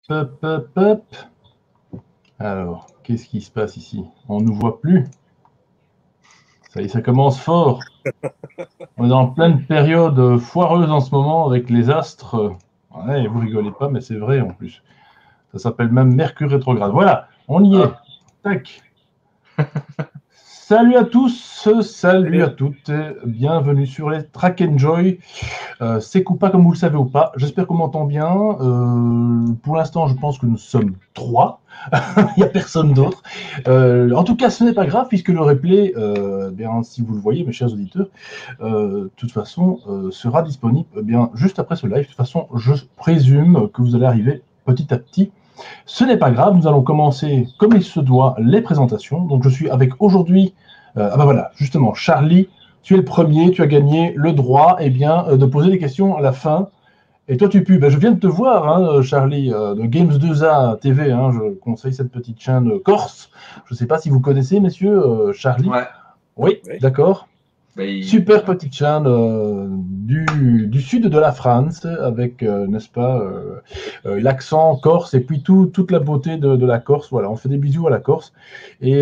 Hop, hop, hop. Alors, qu'est-ce qui se passe ici? On ne nous voit plus. Ça y est, ça commence fort. On est en pleine période foireuse en ce moment avec les astres. Ouais, vous rigolez pas, mais c'est vrai en plus. Ça s'appelle même Mercure rétrograde. Voilà, on y est. Tac. Salut à tous, salut à toutes, bienvenue sur les Track Enjoy. C'est Koupa comme vous le savez ou pas, j'espère qu'on m'entend bien. Pour l'instant je pense que nous sommes 3, il n'y a personne d'autre. En tout cas ce n'est pas grave puisque le replay, bien, si vous le voyez mes chers auditeurs, de toute façon sera disponible bien, juste après ce live. De toute façon je présume que vous allez arriver petit à petit. Ce n'est pas grave, nous allons commencer comme il se doit les présentations. Donc je suis avec aujourd'hui, ah ben voilà, justement, Charlie, tu es le premier, tu as gagné le droit de poser des questions à la fin. Et toi tu pues, je viens de te voir, hein, Charlie, de Games2A TV, hein, je conseille cette petite chaîne corse. Je ne sais pas si vous connaissez, messieurs, Charlie. Ouais. Oui, d'accord. Super petite chaîne du sud de la France avec, n'est-ce pas, l'accent corse et puis toute la beauté de la Corse. Voilà, on fait des bisous à la Corse. Et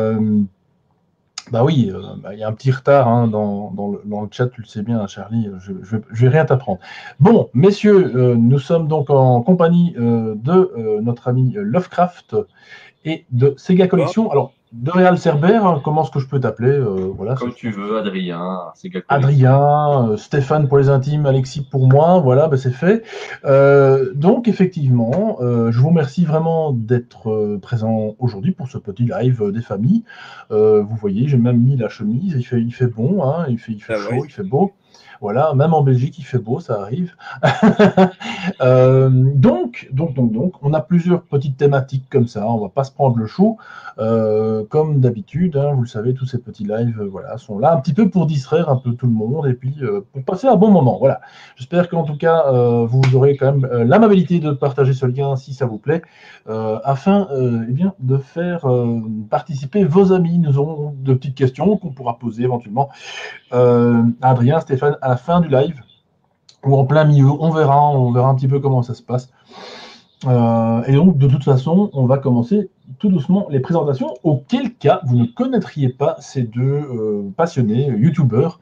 bah oui, il y a un petit retard hein, dans le chat, tu le sais bien, Charlie, je vais rien t'apprendre. Bon, messieurs, nous sommes donc en compagnie de notre ami Lovecraft et de Sega Collection. Alors, de Réal Cerber, comment est-ce que je peux t'appeler voilà, comme tu veux, Adrien, Sega Collection. Adrien, Stéphane pour les intimes, Alexis pour moi, voilà, c'est fait. Donc effectivement, je vous remercie vraiment d'être présent aujourd'hui pour ce petit live des familles. Vous voyez, j'ai même mis la chemise, il fait bon, hein, il fait chaud, ouais. Il fait beau. Voilà, même en Belgique, il fait beau, ça arrive. Donc, on a plusieurs petites thématiques comme ça, on va pas se prendre le chou. Comme d'habitude, hein, vous le savez, tous ces petits lives voilà, sont là un petit peu pour distraire un peu tout le monde et puis pour passer un bon moment. Voilà. J'espère qu'en tout cas, vous aurez quand même l'amabilité de partager ce lien si ça vous plaît, afin bien, de faire participer vos amis. Nous aurons de petites questions qu'on pourra poser éventuellement à Adrien, Stéphane, à la fin du live ou en plein milieu. On verra un petit peu comment ça se passe. Et donc, de toute façon, on va commencer tout doucement les présentations, auquel cas vous ne connaîtriez pas ces deux passionnés youtubeurs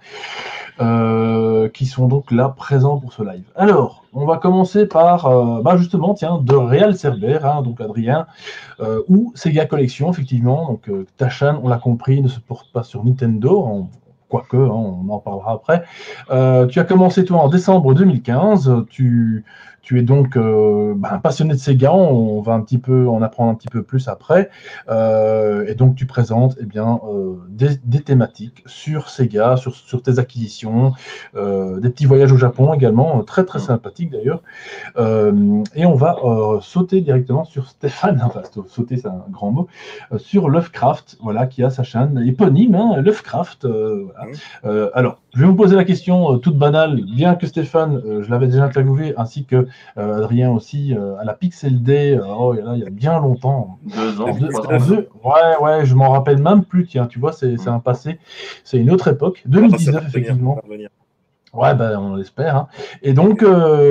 qui sont donc là présents pour ce live. Alors, on va commencer par, justement, tiens, de Réal Cerber, hein, donc Adrien, ou Sega Collection, effectivement. Donc, ta chaîne, on l'a compris, ne se porte pas sur Nintendo, quoique, hein, on en parlera après. Tu as commencé, toi, en décembre 2015. Tu es donc un passionné de Sega, on va un petit peu en apprendre un petit peu plus après. Et donc, tu présentes des thématiques sur Sega, sur tes acquisitions, des petits voyages au Japon également, très très sympathiques d'ailleurs. Et on va sauter directement sur Stéphane, enfin sauter c'est un grand mot, sur Lovecraft, voilà, qui a sa chaîne éponyme, hein, Lovecraft. Voilà. Alors, je vais vous poser la question toute banale, bien que Stéphane, je l'avais déjà interviewé, ainsi que Adrien aussi, à la Pixel Day, il y a bien longtemps. 2 ans, 3 ans. Ouais, je m'en rappelle même plus, tiens, tu vois, c'est un passé, c'est une autre époque, 2019 effectivement. Ouais, on l'espère. Hein. Et donc,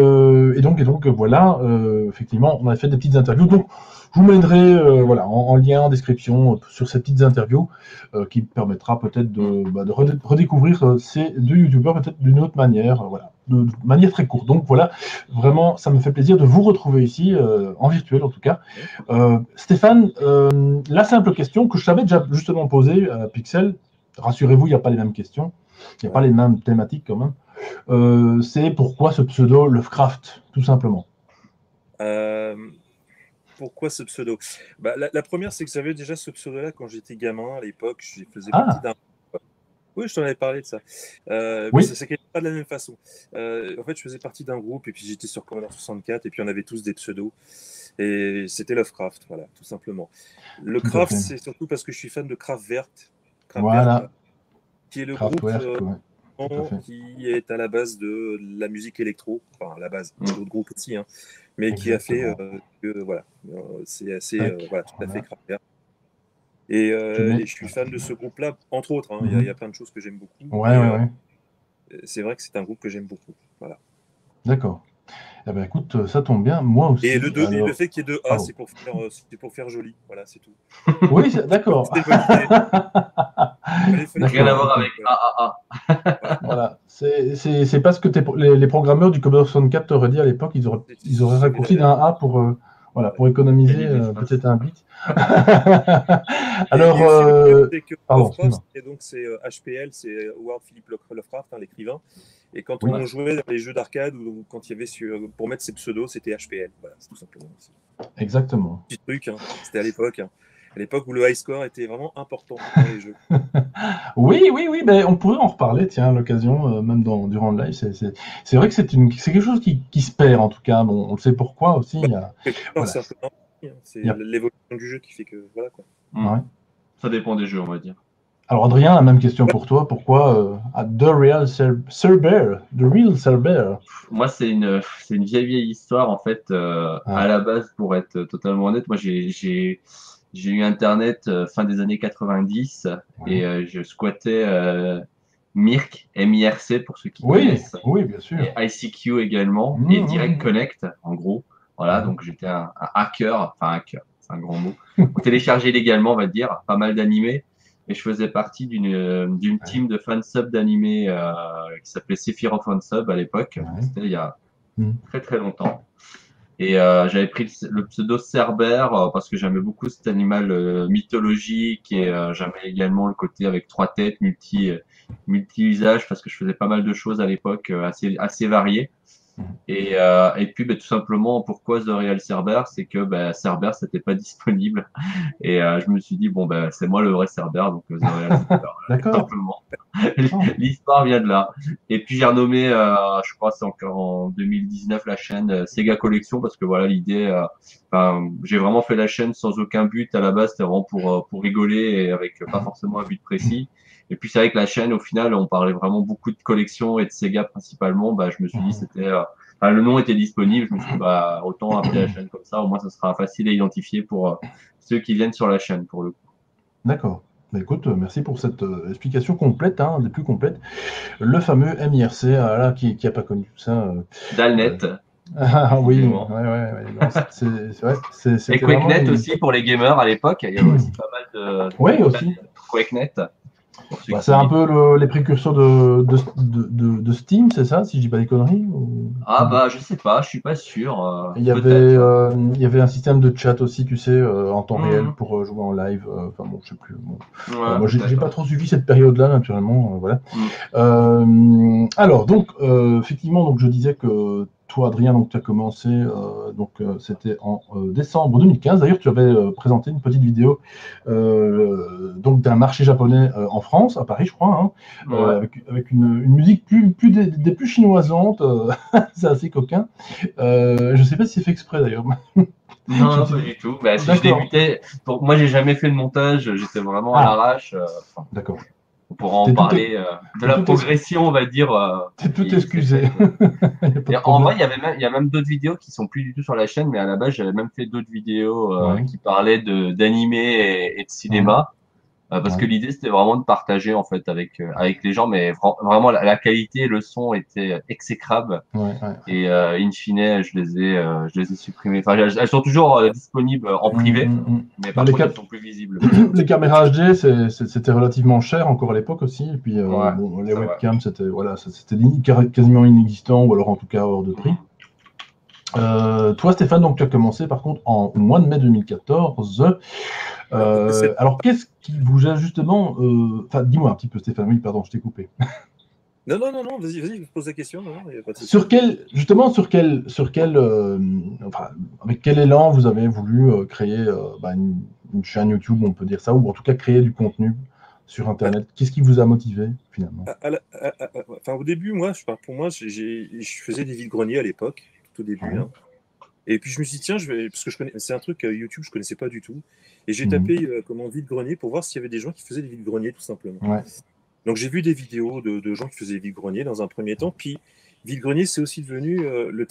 voilà, effectivement, on a fait des petites interviews. Donc, je vous mènerai voilà, en lien en description sur ces petites interviews qui permettra peut-être de redécouvrir ces deux youtubeurs peut-être d'une autre manière, voilà, de manière très courte. Donc voilà, vraiment, ça me fait plaisir de vous retrouver ici, en virtuel en tout cas. Stéphane, la simple question que je t'avais déjà justement posée à Pixel, rassurez-vous, il n'y a pas les mêmes questions, il n'y a pas les mêmes thématiques quand même. C'est pourquoi ce pseudo Lovecraft, tout simplement. Pourquoi ce pseudo? La première, c'est que j'avais déjà ce pseudo-là quand j'étais gamin à l'époque. Je faisais partie d'un. Oui, je t'en avais parlé de ça. Oui. Ça s'écrit pas de la même façon. En fait, je faisais partie d'un groupe et puis j'étais sur Commodore 64 et puis on avait tous des pseudos. Et c'était Lovecraft, voilà, tout simplement. Le Craft, c'est surtout parce que je suis fan de Kraftwerk. Voilà. Qui est le groupe qui est à la base de la musique électro. Enfin, à la base, d'autres groupes aussi, hein, mais qui a fait que, voilà, c'est assez, voilà, tout à fait Kraftwerk. Et je suis fan de ce groupe-là, entre autres. Hein, il y a plein de choses que j'aime beaucoup. Ouais. C'est vrai que c'est un groupe que j'aime beaucoup. Voilà. D'accord. Eh ben, écoute, ça tombe bien, moi aussi. Et le fait qu'il y ait 2A, pardon. c'est pour faire joli. Voilà, c'est tout. Oui, d'accord. Rien à voir avec Voilà. Voilà. C'est pas ce que les programmeurs du Commodore 64 t'auraient dit à l'époque. Ils auraient raccourci d'un A pour, voilà, pour économiser peut-être un bit. Alors, et aussi, le truc, c'est que pardon, Lovecraft, et donc c'est HPL, c'est Howard Philip Lovecraft, hein, l'écrivain. Et quand on jouait dans les jeux d'arcade ou quand il y avait pour mettre ses pseudos, c'était HPL. Voilà, c'est tout simplement aussi. Exactement. Petit truc, hein. C'était à l'époque. Hein. À l'époque où le high score était vraiment important dans les jeux. Oui, ben, on pourrait en reparler, tiens, à l'occasion, même durant le live. C'est vrai que c'est quelque chose qui se perd, en tout cas. Bon, on le sait pourquoi aussi. Voilà. C'est l'évolution du jeu qui fait que. Voilà, quoi. Ouais. Ça dépend des jeux, on va dire. Alors, Adrien, la même question pour toi. Pourquoi The Real Cerber? Moi, c'est une vieille histoire, en fait. À la base, pour être totalement honnête, moi, j'ai eu Internet fin des années 90 et je squattais Mirc, MIRC pour ceux qui connaissent. Oui, bien sûr. Et ICQ également, et Direct Connect, en gros. Voilà, donc j'étais un hacker, enfin hacker, c'est un grand mot. On téléchargeait légalement, on va dire, pas mal d'animés. Et je faisais partie d'une team de fansub d'animés qui s'appelait Sephiroth Fansub à l'époque. C'était il y a très très longtemps. Et j'avais pris le pseudo Cerber parce que j'aimais beaucoup cet animal mythologique et j'aimais également le côté avec 3 têtes, multi-usage parce que je faisais pas mal de choses à l'époque assez variées. Et puis tout simplement pourquoi The Real Cerber, c'est que Cerber c'était pas disponible et je me suis dit bon c'est moi le vrai Cerber donc The Real Cerber. D'accord. Simplement. L'histoire vient de là. Et puis j'ai renommé, je crois c'est encore en 2019 la chaîne Sega Collection parce que voilà l'idée. J'ai vraiment fait la chaîne sans aucun but à la base, c'était vraiment pour rigoler et avec pas forcément un but précis. Et puis c'est vrai que la chaîne au final on parlait vraiment beaucoup de collections et de Sega principalement. Je me suis dit c'était le nom était disponible, je me suis dit autant appeler la chaîne comme ça, au moins ça sera facile à identifier pour ceux qui viennent sur la chaîne pour le coup. D'accord. Écoute, merci pour cette explication complète, des plus complètes. Le fameux MIRC, là, qui n'a pas connu tout ça. Dalnet. Oui, ouais. C'est vrai. Et QuakeNet aussi pour les gamers à l'époque. Il y avait aussi pas mal de. Oui, aussi. QuakeNet. C'est un peu les précurseurs de Steam, c'est ça, si je dis pas des conneries je sais pas, je suis pas sûr. Il y avait un système de chat aussi, tu sais, en temps réel pour jouer en live. Enfin bon, je sais plus. Bon. Moi, j'ai pas trop suivi cette période-là, naturellement. Voilà. Alors, donc, effectivement, donc je disais que toi, Adrien, donc tu as commencé, c'était en décembre 2015. D'ailleurs, tu avais présenté une petite vidéo donc d'un marché japonais en France, à Paris, je crois, avec une musique des plus chinoisantes. C'est assez coquin. Je sais pas si c'est fait exprès d'ailleurs. Non, pas du tout. Si je débutais, moi, j'ai jamais fait de montage. J'étais vraiment à l'arrache. D'accord. On pourra en parler de la progression, on va dire. T'es tout excusé. Et en vrai, il y a même d'autres vidéos qui sont plus du tout sur la chaîne, mais à la base, j'avais même fait d'autres vidéos qui parlaient d'animé et de cinéma. Parce que l'idée, c'était vraiment de partager en fait avec les gens, mais vraiment la qualité et le son étaient exécrables. Et in fine, je les ai supprimés. Enfin, elles sont toujours disponibles en privé, mais par contre, elles sont plus visibles. Les caméras HD, c'était relativement cher encore à l'époque aussi. Et puis les webcams, c'était quasiment inexistant, ou alors en tout cas hors de prix. Toi, Stéphane, donc tu as commencé par contre en mois de mai 2014. Alors, qu'est-ce qui vous a justement... Enfin, dis-moi un petit peu, Stéphane. Oui, pardon, je t'ai coupé. Non, vas-y, pose la question. Non, avec quel élan vous avez voulu créer une chaîne YouTube, on peut dire ça, ou en tout cas créer du contenu sur Internet? Qu'est-ce qui vous a motivé finalement? Au début, pour moi, je faisais des vides-greniers à l'époque, tout au début. Hein. Et puis je me suis dit, tiens, parce que c'est un truc YouTube, je connaissais pas du tout. Et j'ai tapé vide-grenier pour voir s'il y avait des gens qui faisaient des vides-greniers, tout simplement. Donc j'ai vu des vidéos de gens qui faisaient des vides-greniers dans un premier temps. Puis vide-grenier, c'est aussi devenu le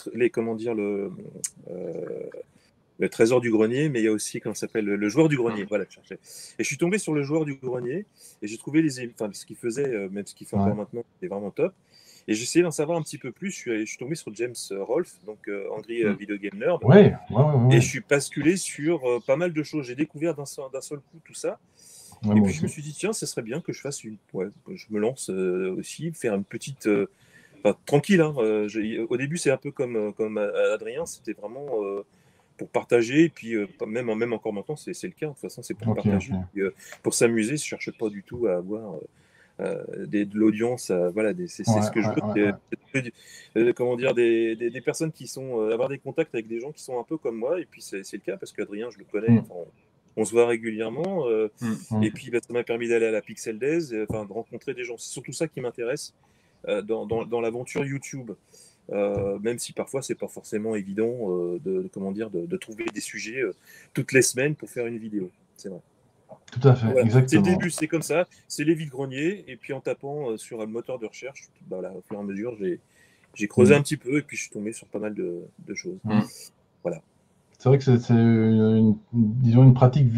trésor du grenier, mais il y a aussi, comment ça s'appelle, le joueur du grenier. Voilà, je cherchais. Et je suis tombé sur le joueur du grenier et j'ai trouvé ce qu'il faisait, même ce qu'il fait encore maintenant, c'est vraiment top. Et j'essayais d'en savoir un petit peu plus. Je suis tombé sur James Rolfe, donc Angry Video Game Nerd. Ouais. Et je suis basculé sur pas mal de choses. J'ai découvert d'un seul coup tout ça. Et puis je me suis dit, tiens, ce serait bien que je fasse je me lance aussi, faire une petite. Tranquille. Hein, au début, c'est un peu comme Adrien, c'était vraiment pour partager. Et puis, même encore maintenant, c'est le cas. De toute façon, c'est pour partager. Puis, pour s'amuser, je ne cherche pas du tout à avoir de l'audience. Voilà, c'est ce que je veux. Comment dire, des personnes qui sont. Avoir des contacts avec des gens qui sont un peu comme moi. Et puis, c'est le cas parce qu'Adrien, je le connais. On se voit régulièrement. Et puis, ça m'a permis d'aller à la Pixel Days, de rencontrer des gens. C'est surtout ça qui m'intéresse dans l'aventure YouTube. Même si parfois c'est pas forcément évident de trouver des sujets toutes les semaines pour faire une vidéo. C'est vrai. Tout à fait, exactement. C'est le début, c'est comme ça, c'est les vides-greniers, et puis en tapant sur un moteur de recherche, au fur et à mesure, j'ai creusé un petit peu, et puis je suis tombé sur pas mal de choses. Voilà. C'est vrai que c'est une pratique,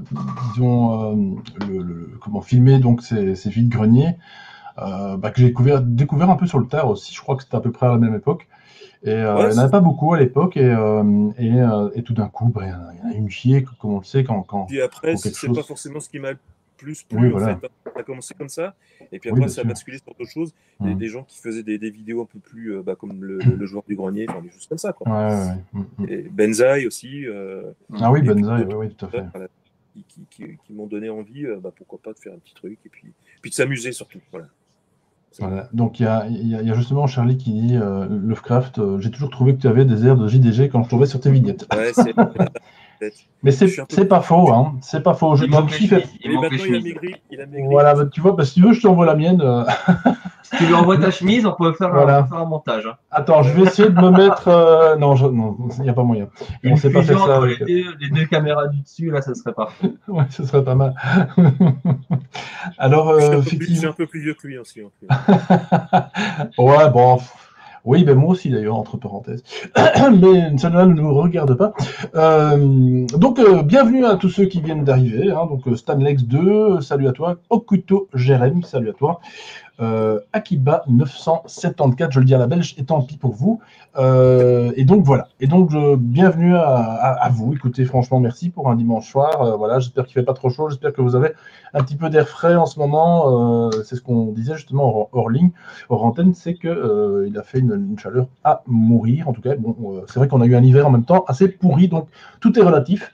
comment filmer donc ces vides-greniers. Que j'ai découvert un peu sur le tard aussi. Je crois que c'était à peu près à la même époque. Et il n'y en avait pas beaucoup à l'époque. Et tout d'un coup, il y en a une chier, comme on le sait, quand puis après, c'est pas forcément ce qui m'a le plus plu, en fait. Ça a commencé comme ça. Et puis après, ça a basculé sur d'autres choses. Des gens qui faisaient des vidéos un peu plus comme le joueur du grenier, des choses comme ça. Quoi. Et Benzaï aussi. Oui, Benzaï, oui, tout à fait. Qui m'ont donné envie, pourquoi pas, de faire un petit truc. Et puis de s'amuser surtout. Voilà. Voilà. Donc il y a justement Charlie qui dit Lovecraft, j'ai toujours trouvé que tu avais des airs de JDG quand je tombais sur tes vignettes. Ouais, mais c'est pas faux, hein. C'est pas faux. Il manque les chemises. Il a maigri. Voilà, tu vois, si tu veux, je t'envoie la mienne. Si tu lui envoies ta chemise, on peut faire un montage. Hein. Attends, je vais essayer de me mettre. Non, il n'y a pas moyen. On sait pas faire ça. Avec les deux caméras du dessus, là, ça serait parfait. Ouais, ce serait pas mal. Alors, je suis un peu plus vieux que lui aussi. Ouais, bon. Oui, moi aussi d'ailleurs, entre parenthèses. Mais cela ne nous regarde pas. Donc, bienvenue à tous ceux qui viennent d'arriver. Hein. Donc, Stanlex 2, salut à toi. Okuto Jerem, salut à toi. Akiba 974, je le dis à la belge, et tant pis pour vous. Et donc voilà. Et donc bienvenue à vous. Écoutez, franchement, merci pour un dimanche soir. Voilà, j'espère qu'il fait pas trop chaud. J'espère que vous avez un petit peu d'air frais en ce moment. C'est ce qu'on disait justement hors ligne, hors antenne, c'est que il a fait une chaleur à mourir. En tout cas, bon, c'est vrai qu'on a eu un hiver en même temps assez pourri, donc tout est relatif.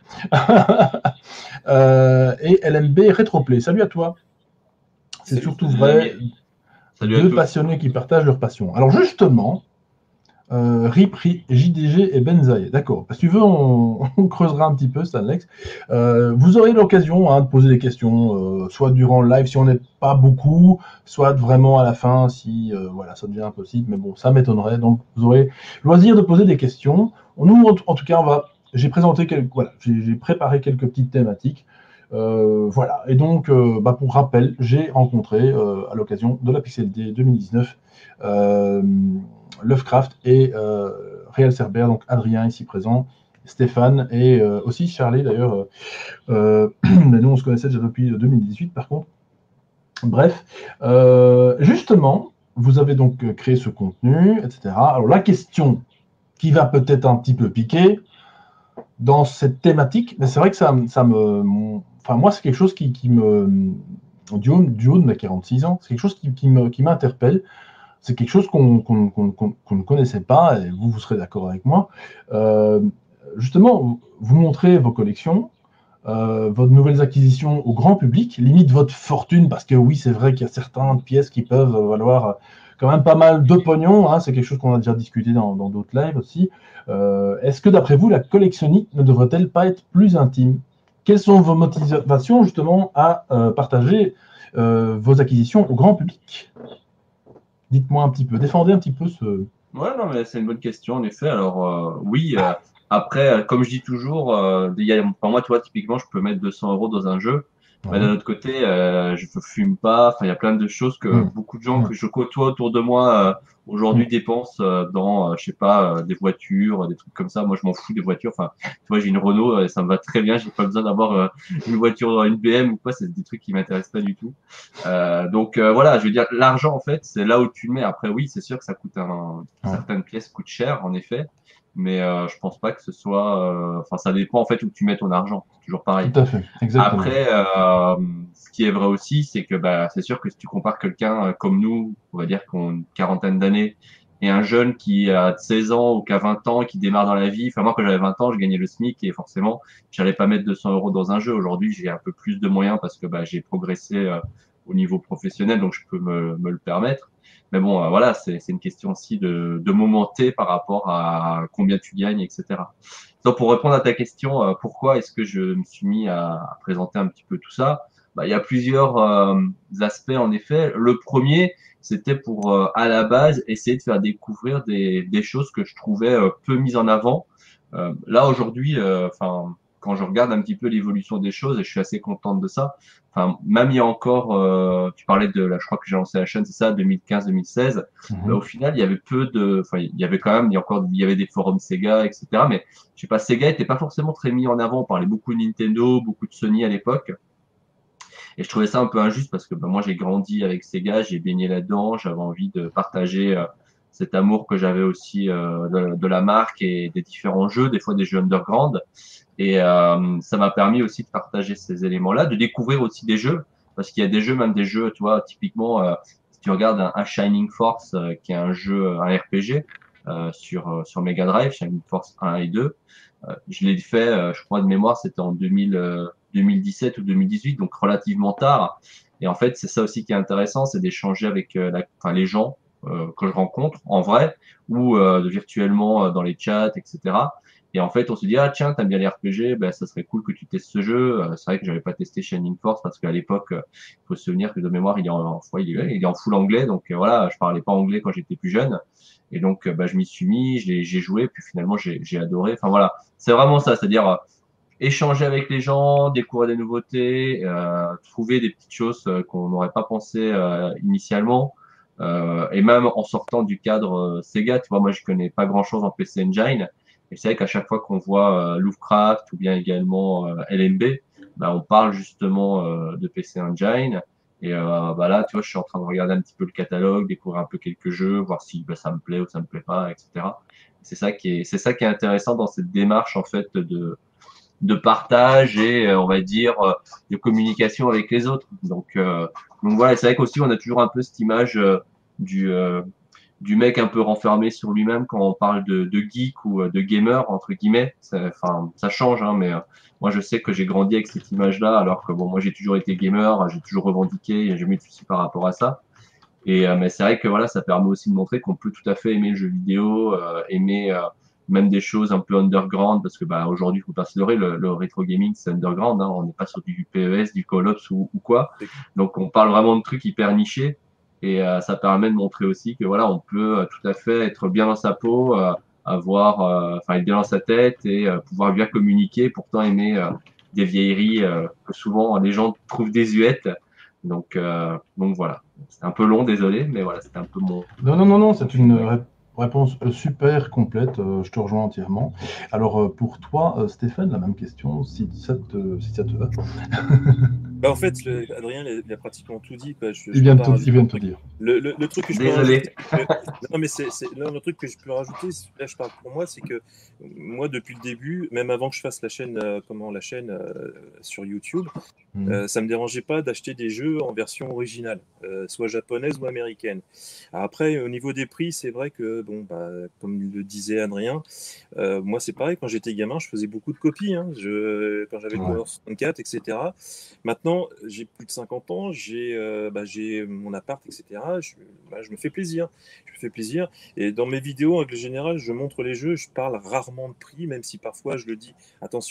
Et LMB Retroplay, salut à toi. C'est surtout vrai. Deux passionnés qui partagent leur passion. Alors justement, Ripri, JDG et Benzaï. D'accord. Si tu veux, on creusera un petit peu, Stanlex. Vous aurez l'occasion de poser des questions, soit durant le live si on n'est pas beaucoup, soit vraiment à la fin si ça devient impossible. Mais bon, ça m'étonnerait. Donc vous aurez loisir de poser des questions. Nous, en tout cas, j'ai présenté j'ai préparé quelques petites thématiques. Voilà, et donc pour rappel, j'ai rencontré à l'occasion de la Pixel Day 2019 Lovecraft et Réal Cerber, donc Adrien ici présent, Stéphane et aussi Charlie d'ailleurs. Mais nous on se connaissait déjà depuis 2018 par contre. Bref, justement, vous avez donc créé ce contenu, etc. Alors la question qui va peut-être un petit peu piquer dans cette thématique, mais c'est vrai que ça me moi, c'est quelque chose qui me. Du haut de mes 46 ans, c'est quelque chose qui m'interpelle. C'est quelque chose qu'on ne connaissait pas, et vous serez d'accord avec moi. Justement, vous montrez vos collections, vos nouvelles acquisitions au grand public, limite votre fortune, parce que oui, c'est vrai qu'il y a certaines pièces qui peuvent valoir quand même pas mal de pognon. Hein, c'est quelque chose qu'on a déjà discuté dans d'autres lives aussi. Est-ce que d'après vous, la collectionnite ne devrait-elle pas être plus intime ? Quelles sont vos motivations justement à partager vos acquisitions au grand public ? Dites-moi un petit peu, défendez un petit peu ce... Ouais, non, mais c'est une bonne question en effet. Alors oui, après, comme je dis toujours, pour moi, tu vois, typiquement, je peux mettre 200 € dans un jeu, Mais d'un autre côté, je ne fume pas. Enfin, il y a plein de choses que beaucoup de gens que je côtoie autour de moi aujourd'hui dépensent dans, je sais pas, des voitures, des trucs comme ça. Moi, je m'en fous des voitures. Enfin, tu vois, j'ai une Renault, ça me va très bien. J'ai pas besoin d'avoir une voiture, une BM ou quoi. C'est des trucs qui m'intéressent pas du tout. Donc voilà, je veux dire, l'argent en fait, c'est là où tu le mets. Après, oui, c'est sûr que ça coûte certaines pièces coûtent cher, en effet. Mais je pense pas que ce soit. Enfin, ça dépend en fait où tu mets ton argent. C'est toujours pareil. Tout à fait, exactement. Après, ce qui est vrai aussi, c'est que bah, c'est sûr que si tu compares quelqu'un comme nous, on va dire qu'on a une quarantaine d'années, et un jeune qui a 16 ans ou qui a 20 ans, qui démarre dans la vie. Enfin, moi, quand j'avais 20 ans, je gagnais le SMIC et forcément, j'allais pas mettre 200 euros dans un jeu. Aujourd'hui, j'ai un peu plus de moyens parce que bah, j'ai progressé au niveau professionnel, donc je peux me le permettre. Mais bon, voilà, c'est une question aussi de momenter par rapport à combien tu gagnes, etc. Donc, pour répondre à ta question, pourquoi est-ce que je me suis mis à présenter un petit peu tout ça? Bah, il y a plusieurs aspects en effet. Le premier, c'était pour à la base essayer de faire découvrir des choses que je trouvais peu mises en avant. Là aujourd'hui, enfin quand je regarde un petit peu l'évolution des choses, et je suis assez contente de ça. Enfin, même il y a encore, tu parlais de, là, je crois que j'ai lancé la chaîne, c'est ça, 2015-2016. Bah, au final, il y avait peu de, enfin, il y avait quand même, il y avait des forums Sega, etc. Mais je sais pas, Sega était pas forcément très mis en avant. On parlait beaucoup de Nintendo, beaucoup de Sony à l'époque. Et je trouvais ça un peu injuste parce que bah, moi, j'ai grandi avec Sega, j'ai baigné là-dedans, j'avais envie de partager cet amour que j'avais aussi de la marque et des différents jeux, des fois des jeux underground. Et ça m'a permis aussi de partager ces éléments-là, de découvrir aussi des jeux, parce qu'il y a des jeux, même des jeux, tu vois, typiquement, si tu regardes un Shining Force, qui est un jeu, un RPG sur Mega Drive, Shining Force 1 et 2, je l'ai fait, je crois de mémoire, c'était en 2017 ou 2018, donc relativement tard. Et en fait, c'est ça aussi qui est intéressant, c'est d'échanger avec enfin, les gens que je rencontre en vrai ou virtuellement dans les chats, etc. Et en fait, on se dit, ah tiens, t'aimes bien les RPG, ben, ça serait cool que tu testes ce jeu. C'est vrai que j'avais pas testé Shining Force parce qu'à l'époque, il faut se souvenir que de mémoire, il est en full anglais. Donc voilà, je parlais pas anglais quand j'étais plus jeune. Et donc, bah, je m'y suis mis, j'ai joué, puis finalement, j'ai adoré. Enfin voilà, c'est vraiment ça, c'est-à-dire échanger avec les gens, découvrir des nouveautés, trouver des petites choses qu'on n'aurait pas pensé initialement. Et même en sortant du cadre Sega, tu vois, moi je connais pas grand-chose en PC Engine. Et c'est vrai qu'à chaque fois qu'on voit Lovecraft ou bien également LMB, bah, on parle justement de PC Engine. Et bah là, tu vois, je suis en train de regarder un petit peu le catalogue, découvrir un peu quelques jeux, voir si bah, ça me plaît ou ça me plaît pas, etc. C'est ça qui est intéressant dans cette démarche en fait de partage et on va dire de communication avec les autres. Donc voilà, c'est vrai qu'aussi on a toujours un peu cette image du euh, du mec un peu renfermé sur lui-même quand on parle de geek ou de gamer entre guillemets. Enfin, ça change, hein, mais moi je sais que j'ai grandi avec cette image-là, alors que bon, moi j'ai toujours été gamer, j'ai toujours revendiqué, j'ai jamais eu de soucis par rapport à ça. Et mais c'est vrai que voilà, ça permet aussi de montrer qu'on peut tout à fait aimer le jeu vidéo, aimer même des choses un peu underground, parce que bah aujourd'hui, il faut pas se leurrer, le rétro gaming c'est underground, hein, on n'est pas sur du PES, du Call Ops ou quoi. Donc on parle vraiment de trucs hyper nichés, et ça permet de montrer aussi que voilà, on peut tout à fait être bien dans sa peau, avoir, enfin être bien dans sa tête et pouvoir bien communiquer, pourtant aimer des vieilleries que souvent les gens trouvent désuètes. Donc voilà. C'est un peu long, désolé, mais voilà, c'était un peu Non, non, non, non, mon c'est une feedback. réponse super complète, je te rejoins entièrement. Alors pour toi, Stéphane, la même question, si ça te va. Bah, en fait, Adrien, il a pratiquement tout dit, quoi. Je Il peux vient de pas tout, il rajouter vient un de te truc. dire. Le truc que je peux Désolé. rajouter, non, mais là, le truc que je peux rajouter, là je parle pour moi, c'est que moi depuis le début, même avant que je fasse la chaîne, la chaîne sur YouTube, ça me dérangeait pas d'acheter des jeux en version originale, soit japonaise ou américaine. Après, au niveau des prix, c'est vrai que bon, bah, comme le disait Adrien, moi, c'est pareil, quand j'étais gamin, je faisais beaucoup de copies, hein. Quand j'avais le Ouais. Commodore 64, etc. Maintenant, j'ai plus de 50 ans, j'ai mon appart, etc. Je me fais plaisir. Je me fais plaisir. Et dans mes vidéos, en règle générale, je montre les jeux, je parle rarement de prix, même si parfois je le dis, attention,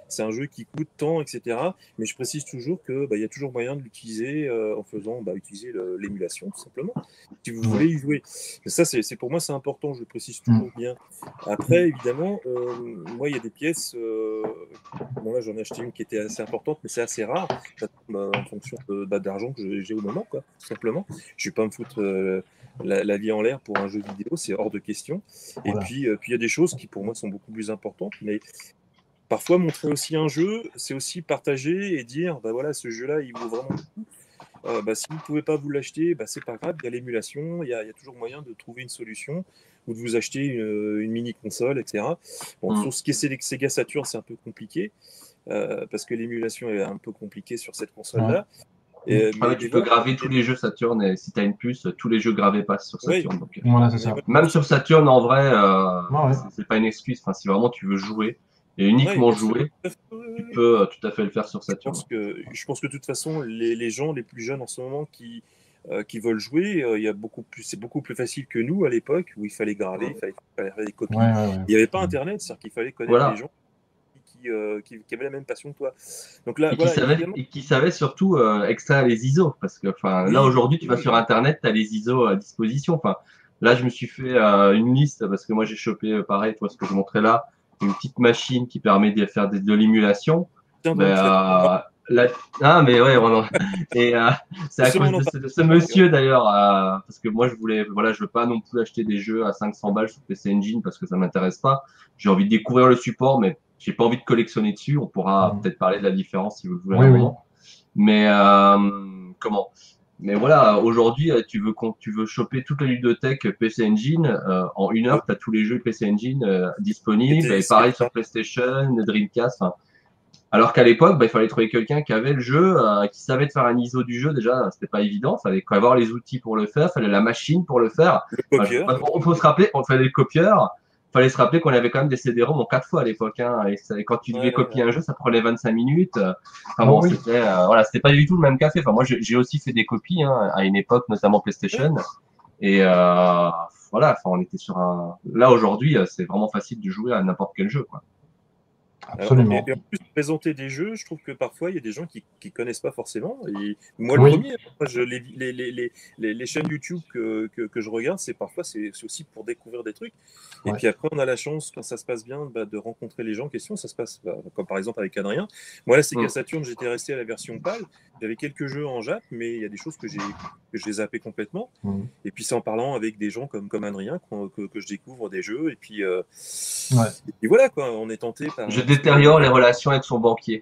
c'est un jeu qui coûte tant, etc. Mais je précise toujours que il y a toujours moyen de l'utiliser en faisant utiliser l'émulation, tout simplement, si vous voulez y jouer. Et ça, c'est pour moi, c'est important, je le précise toujours bien. Après, évidemment, moi, il y a des pièces, bon là, j'en ai acheté une qui était assez importante, mais c'est assez rare, en fonction d'argent que j'ai au moment, quoi, tout simplement. Je ne vais pas me foutre la vie en l'air pour un jeu vidéo, c'est hors de question. Et puis, il y a des choses qui, pour moi, sont beaucoup plus importantes, mais parfois, montrer aussi un jeu, c'est aussi partager et dire, voilà, ce jeu-là, il vaut vraiment le coup. Si vous ne pouvez pas vous l'acheter, c'est pas grave, il y a l'émulation, il y a toujours moyen de trouver une solution ou de vous acheter une mini-console, etc. Bon, sur ce qui est Sega Saturn, c'est un peu compliqué parce que l'émulation est un peu compliquée sur cette console-là. Tu peux graver tous les jeux Saturn et si tu as une puce, tous les jeux gravés passent sur Saturn. Ouais. Donc, voilà, c'est ça. Même sur Saturn, en vrai, c'est pas une excuse. Enfin, si vraiment tu veux jouer et uniquement jouer, tu peux tout à fait le faire sur Saturn. Je pense que de toute façon, les gens les plus jeunes en ce moment qui veulent jouer, c'est beaucoup plus facile que nous à l'époque où il fallait graver, il fallait faire des copies. Il n'y avait pas Internet, c'est-à-dire qu'il fallait connaître les gens qui avaient la même passion que toi. Donc là, et qui savaient surtout extraire les ISO, parce que là aujourd'hui tu vas sur Internet, tu as les ISO à disposition. Là je me suis fait une liste parce que moi j'ai chopé pareil, toi ce que je montrais là, une petite machine qui permet de faire de l'émulation. Mais ouais, et c'est à cause de ce monsieur d'ailleurs, parce que moi je veux pas non plus acheter des jeux à 500 balles sur PC Engine parce que ça m'intéresse pas. J'ai envie de découvrir le support, mais j'ai pas envie de collectionner dessus. On pourra peut-être parler de la différence si vous le voulez un moment. Mais Mais voilà, aujourd'hui, tu veux choper toute la ludothèque PC Engine, en 1 heure, tu as tous les jeux PC Engine disponibles, et pareil sur PlayStation, Dreamcast. Alors qu'à l'époque, il fallait trouver quelqu'un qui avait le jeu, qui savait de faire un ISO du jeu. Déjà, c'était pas évident. Il fallait avoir les outils pour le faire, fallait la machine pour le faire. On faut se rappeler, on fait des copieurs. Fallait se rappeler qu'on avait quand même des CD-ROM en 4 fois à l'époque. Et quand tu devais copier un jeu, ça prenait 25 minutes. C'était pas du tout le même café. Moi, j'ai aussi fait des copies à une époque, notamment PlayStation. Et on était sur un. Là aujourd'hui, c'est vraiment facile de jouer à n'importe quel jeu, quoi. Absolument. Et en plus, présenter des jeux, je trouve que parfois, il y a des gens qui connaissent pas forcément. Et moi, le premier, les chaînes YouTube que je regarde, c'est aussi pour découvrir des trucs. Et puis après, on a la chance, quand ça se passe bien, de rencontrer les gens en question. Ça se passe comme par exemple avec Adrien. Moi, là, c'est qu'à Saturn, j'étais resté à la version PAL. J'avais quelques jeux en Jap, mais il y a des choses que j'ai zappé complètement. Et puis c'est en parlant avec des gens comme Adrien que je découvre des jeux. Et puis voilà, quoi, on est tenté par. Je détériore les relations avec son banquier.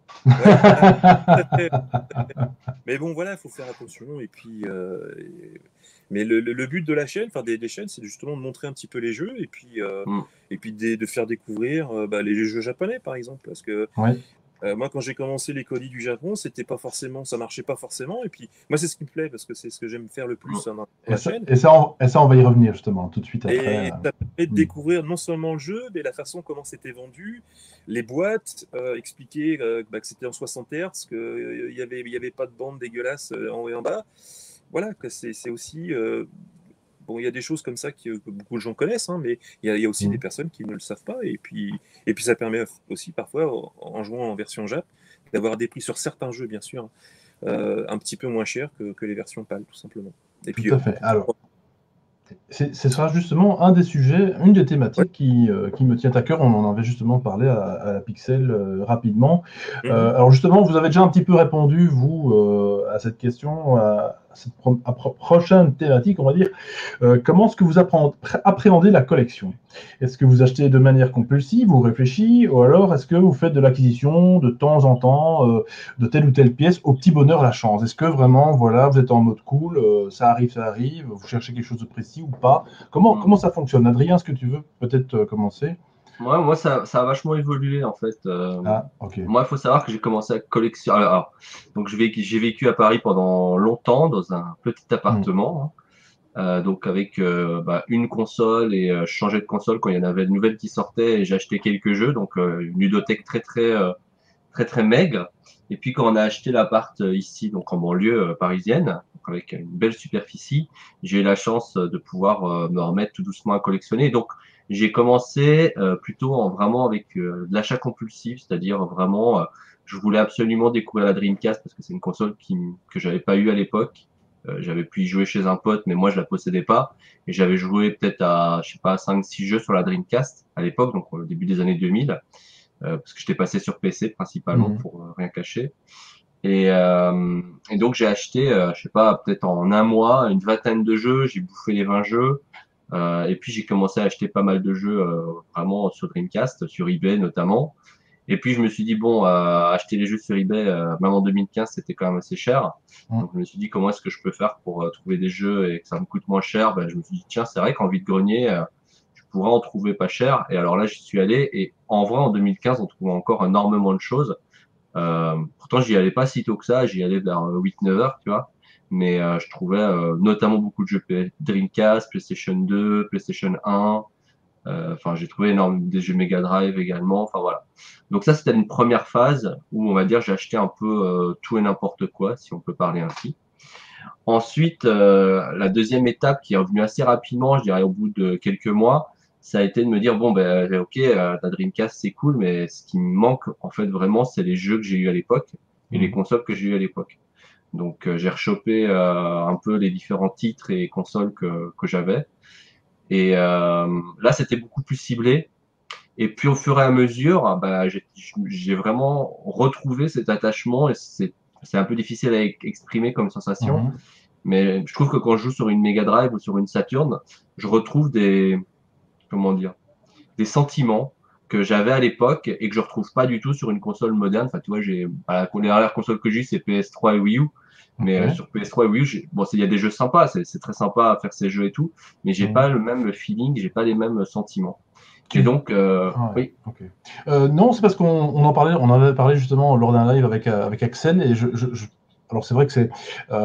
Mais bon, voilà, il faut faire attention. Et puis, mais le but de la chaîne, des chaînes, c'est justement de montrer un petit peu les jeux et puis de faire découvrir les jeux japonais, par exemple, parce que. Moi, quand j'ai commencé les colis du Japon, ça marchait pas forcément. Et puis, moi, c'est ce qui me plaît parce que c'est ce que j'aime faire le plus dans la chaîne. Et ça, on va y revenir justement tout de suite après. Et ça permet de découvrir non seulement le jeu, mais la façon comment c'était vendu, les boîtes, expliquer que c'était en 60 Hz, qu'il y avait pas de bande dégueulasse en haut et en bas. Voilà, que c'est aussi. Bon, il y a des choses comme ça que beaucoup de gens connaissent, mais il y a aussi des personnes qui ne le savent pas. Et puis ça permet aussi parfois, en jouant en version Jap, d'avoir des prix sur certains jeux, bien sûr, un petit peu moins chers que les versions PAL, tout simplement. Et puis, tout à fait. Alors, ce sera justement un des sujets, une des thématiques qui me tient à cœur. On en avait justement parlé à la Pixel rapidement. Alors justement, vous avez déjà un petit peu répondu, vous, à cette question, à cette prochaine thématique, on va dire. Comment est-ce que vous appréhendez la collection? Est-ce que vous achetez de manière compulsive ou réfléchie, ou alors est-ce que vous faites de l'acquisition de temps en temps de telle ou telle pièce au petit bonheur la chance? Est-ce que vraiment, voilà, vous êtes en mode cool, ça arrive, vous cherchez quelque chose de précis ou pas? Comment ça fonctionne? Adrien, est-ce que tu veux peut-être commencer? Moi, ça a vachement évolué en fait. Moi, il faut savoir que j'ai commencé à collectionner. Donc, j'ai vécu à Paris pendant longtemps dans un petit appartement, donc avec une console et je changeais de console quand il y en avait de nouvelles qui sortaient et j'achetais quelques jeux. Donc, une ludothèque très maigre. Et puis, quand on a acheté l'appart ici, donc en banlieue parisienne, donc avec une belle superficie, j'ai eu la chance de pouvoir me remettre tout doucement à collectionner. Donc, j'ai commencé plutôt vraiment avec de l'achat compulsif, c'est-à-dire vraiment, je voulais absolument découvrir la Dreamcast parce que c'est une console que j'avais pas eu à l'époque. J'avais pu y jouer chez un pote, mais moi je la possédais pas. Et j'avais joué peut-être à, je sais pas, 5-6 jeux sur la Dreamcast à l'époque, donc au début des années 2000, parce que j'étais passé sur PC principalement pour rien cacher. Et donc j'ai acheté, je sais pas, peut-être en un mois, une vingtaine de jeux. J'ai bouffé les 20 jeux. Et puis j'ai commencé à acheter pas mal de jeux vraiment sur Dreamcast, sur eBay notamment. Et puis je me suis dit bon, acheter les jeux sur eBay, même en 2015, c'était quand même assez cher. Donc je me suis dit comment est-ce que je peux faire pour trouver des jeux et que ça me coûte moins cher. Ben, je me suis dit tiens, c'est vrai qu'en vide-grenier, je pourrais en trouver pas cher. Et alors là, j'y suis allé. Et en vrai, en 2015, on trouvait encore énormément de choses. Pourtant, j'y allais pas si tôt que ça. J'y allais vers 8-9 heures, tu vois. Mais je trouvais notamment beaucoup de jeux Dreamcast, PlayStation 2, PlayStation 1. Enfin, j'ai trouvé des jeux Mega Drive également. Enfin voilà. Donc ça, c'était une première phase où on va dire j'ai acheté un peu tout et n'importe quoi, si on peut parler ainsi. Ensuite, la deuxième étape qui est revenue assez rapidement, je dirais au bout de quelques mois, ça a été de me dire bon ben ok, ta Dreamcast c'est cool, mais ce qui me manque en fait vraiment, c'est les jeux que j'ai eu à l'époque et les consoles que j'ai eu à l'époque. Donc j'ai rechopé un peu les différents titres et consoles que j'avais. Et là, c'était beaucoup plus ciblé. Et puis au fur et à mesure, bah, j'ai vraiment retrouvé cet attachement et c'est un peu difficile à exprimer comme sensation. Mais je trouve que quand je joue sur une Mega Drive ou sur une Saturn, je retrouve comment dire, des sentiments que j'avais à l'époque et que je retrouve pas du tout sur une console moderne. Enfin, tu vois, la dernière console que j'ai, c'est PS3 et Wii U. Mais sur PS3 et Wii U, bon, il y a des jeux sympas, c'est très sympa à faire ces jeux et tout, mais j'ai pas le même feeling, j'ai pas les mêmes sentiments. Et donc, oui. Okay. Non, c'est parce qu'on en avait parlé justement lors d'un live avec Axel, et alors c'est vrai que c'est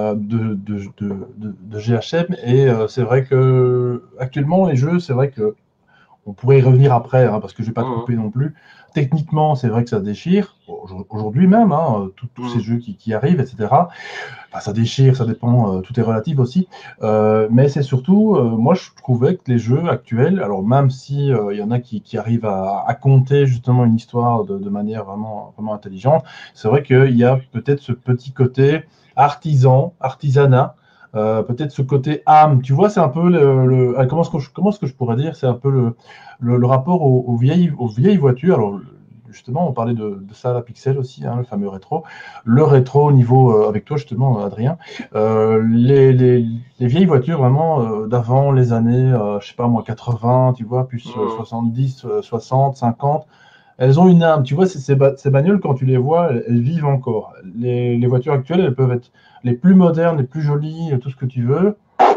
de GHM, et c'est vrai que actuellement les jeux, c'est vrai que on pourrait y revenir après, hein, parce que je vais pas te couper non plus. Techniquement, c'est vrai que ça déchire. Aujourd'hui même, hein, tous ces jeux qui arrivent, etc. Enfin, ça déchire, ça dépend, tout est relatif aussi. Mais c'est surtout, moi je trouvais que les jeux actuels, alors même si il y en a qui arrivent à compter justement une histoire de manière vraiment, vraiment intelligente, c'est vrai qu'il y a peut-être ce petit côté artisanat, peut-être ce côté âme. Tu vois, c'est un peu comment est-ce que je pourrais dire, c'est un peu le rapport aux vieilles voitures. Alors, justement, on parlait de ça à la Pixel aussi, hein, le fameux rétro. Le rétro au niveau, avec toi justement, Adrien, les vieilles voitures vraiment d'avant les années, je sais pas moi, 80, tu vois, plus 70, 60, 50, elles ont une âme. Tu vois, ces bagnoles, quand tu les vois, elles vivent encore. Les voitures actuelles, elles peuvent être les plus modernes, les plus jolies, tout ce que tu veux.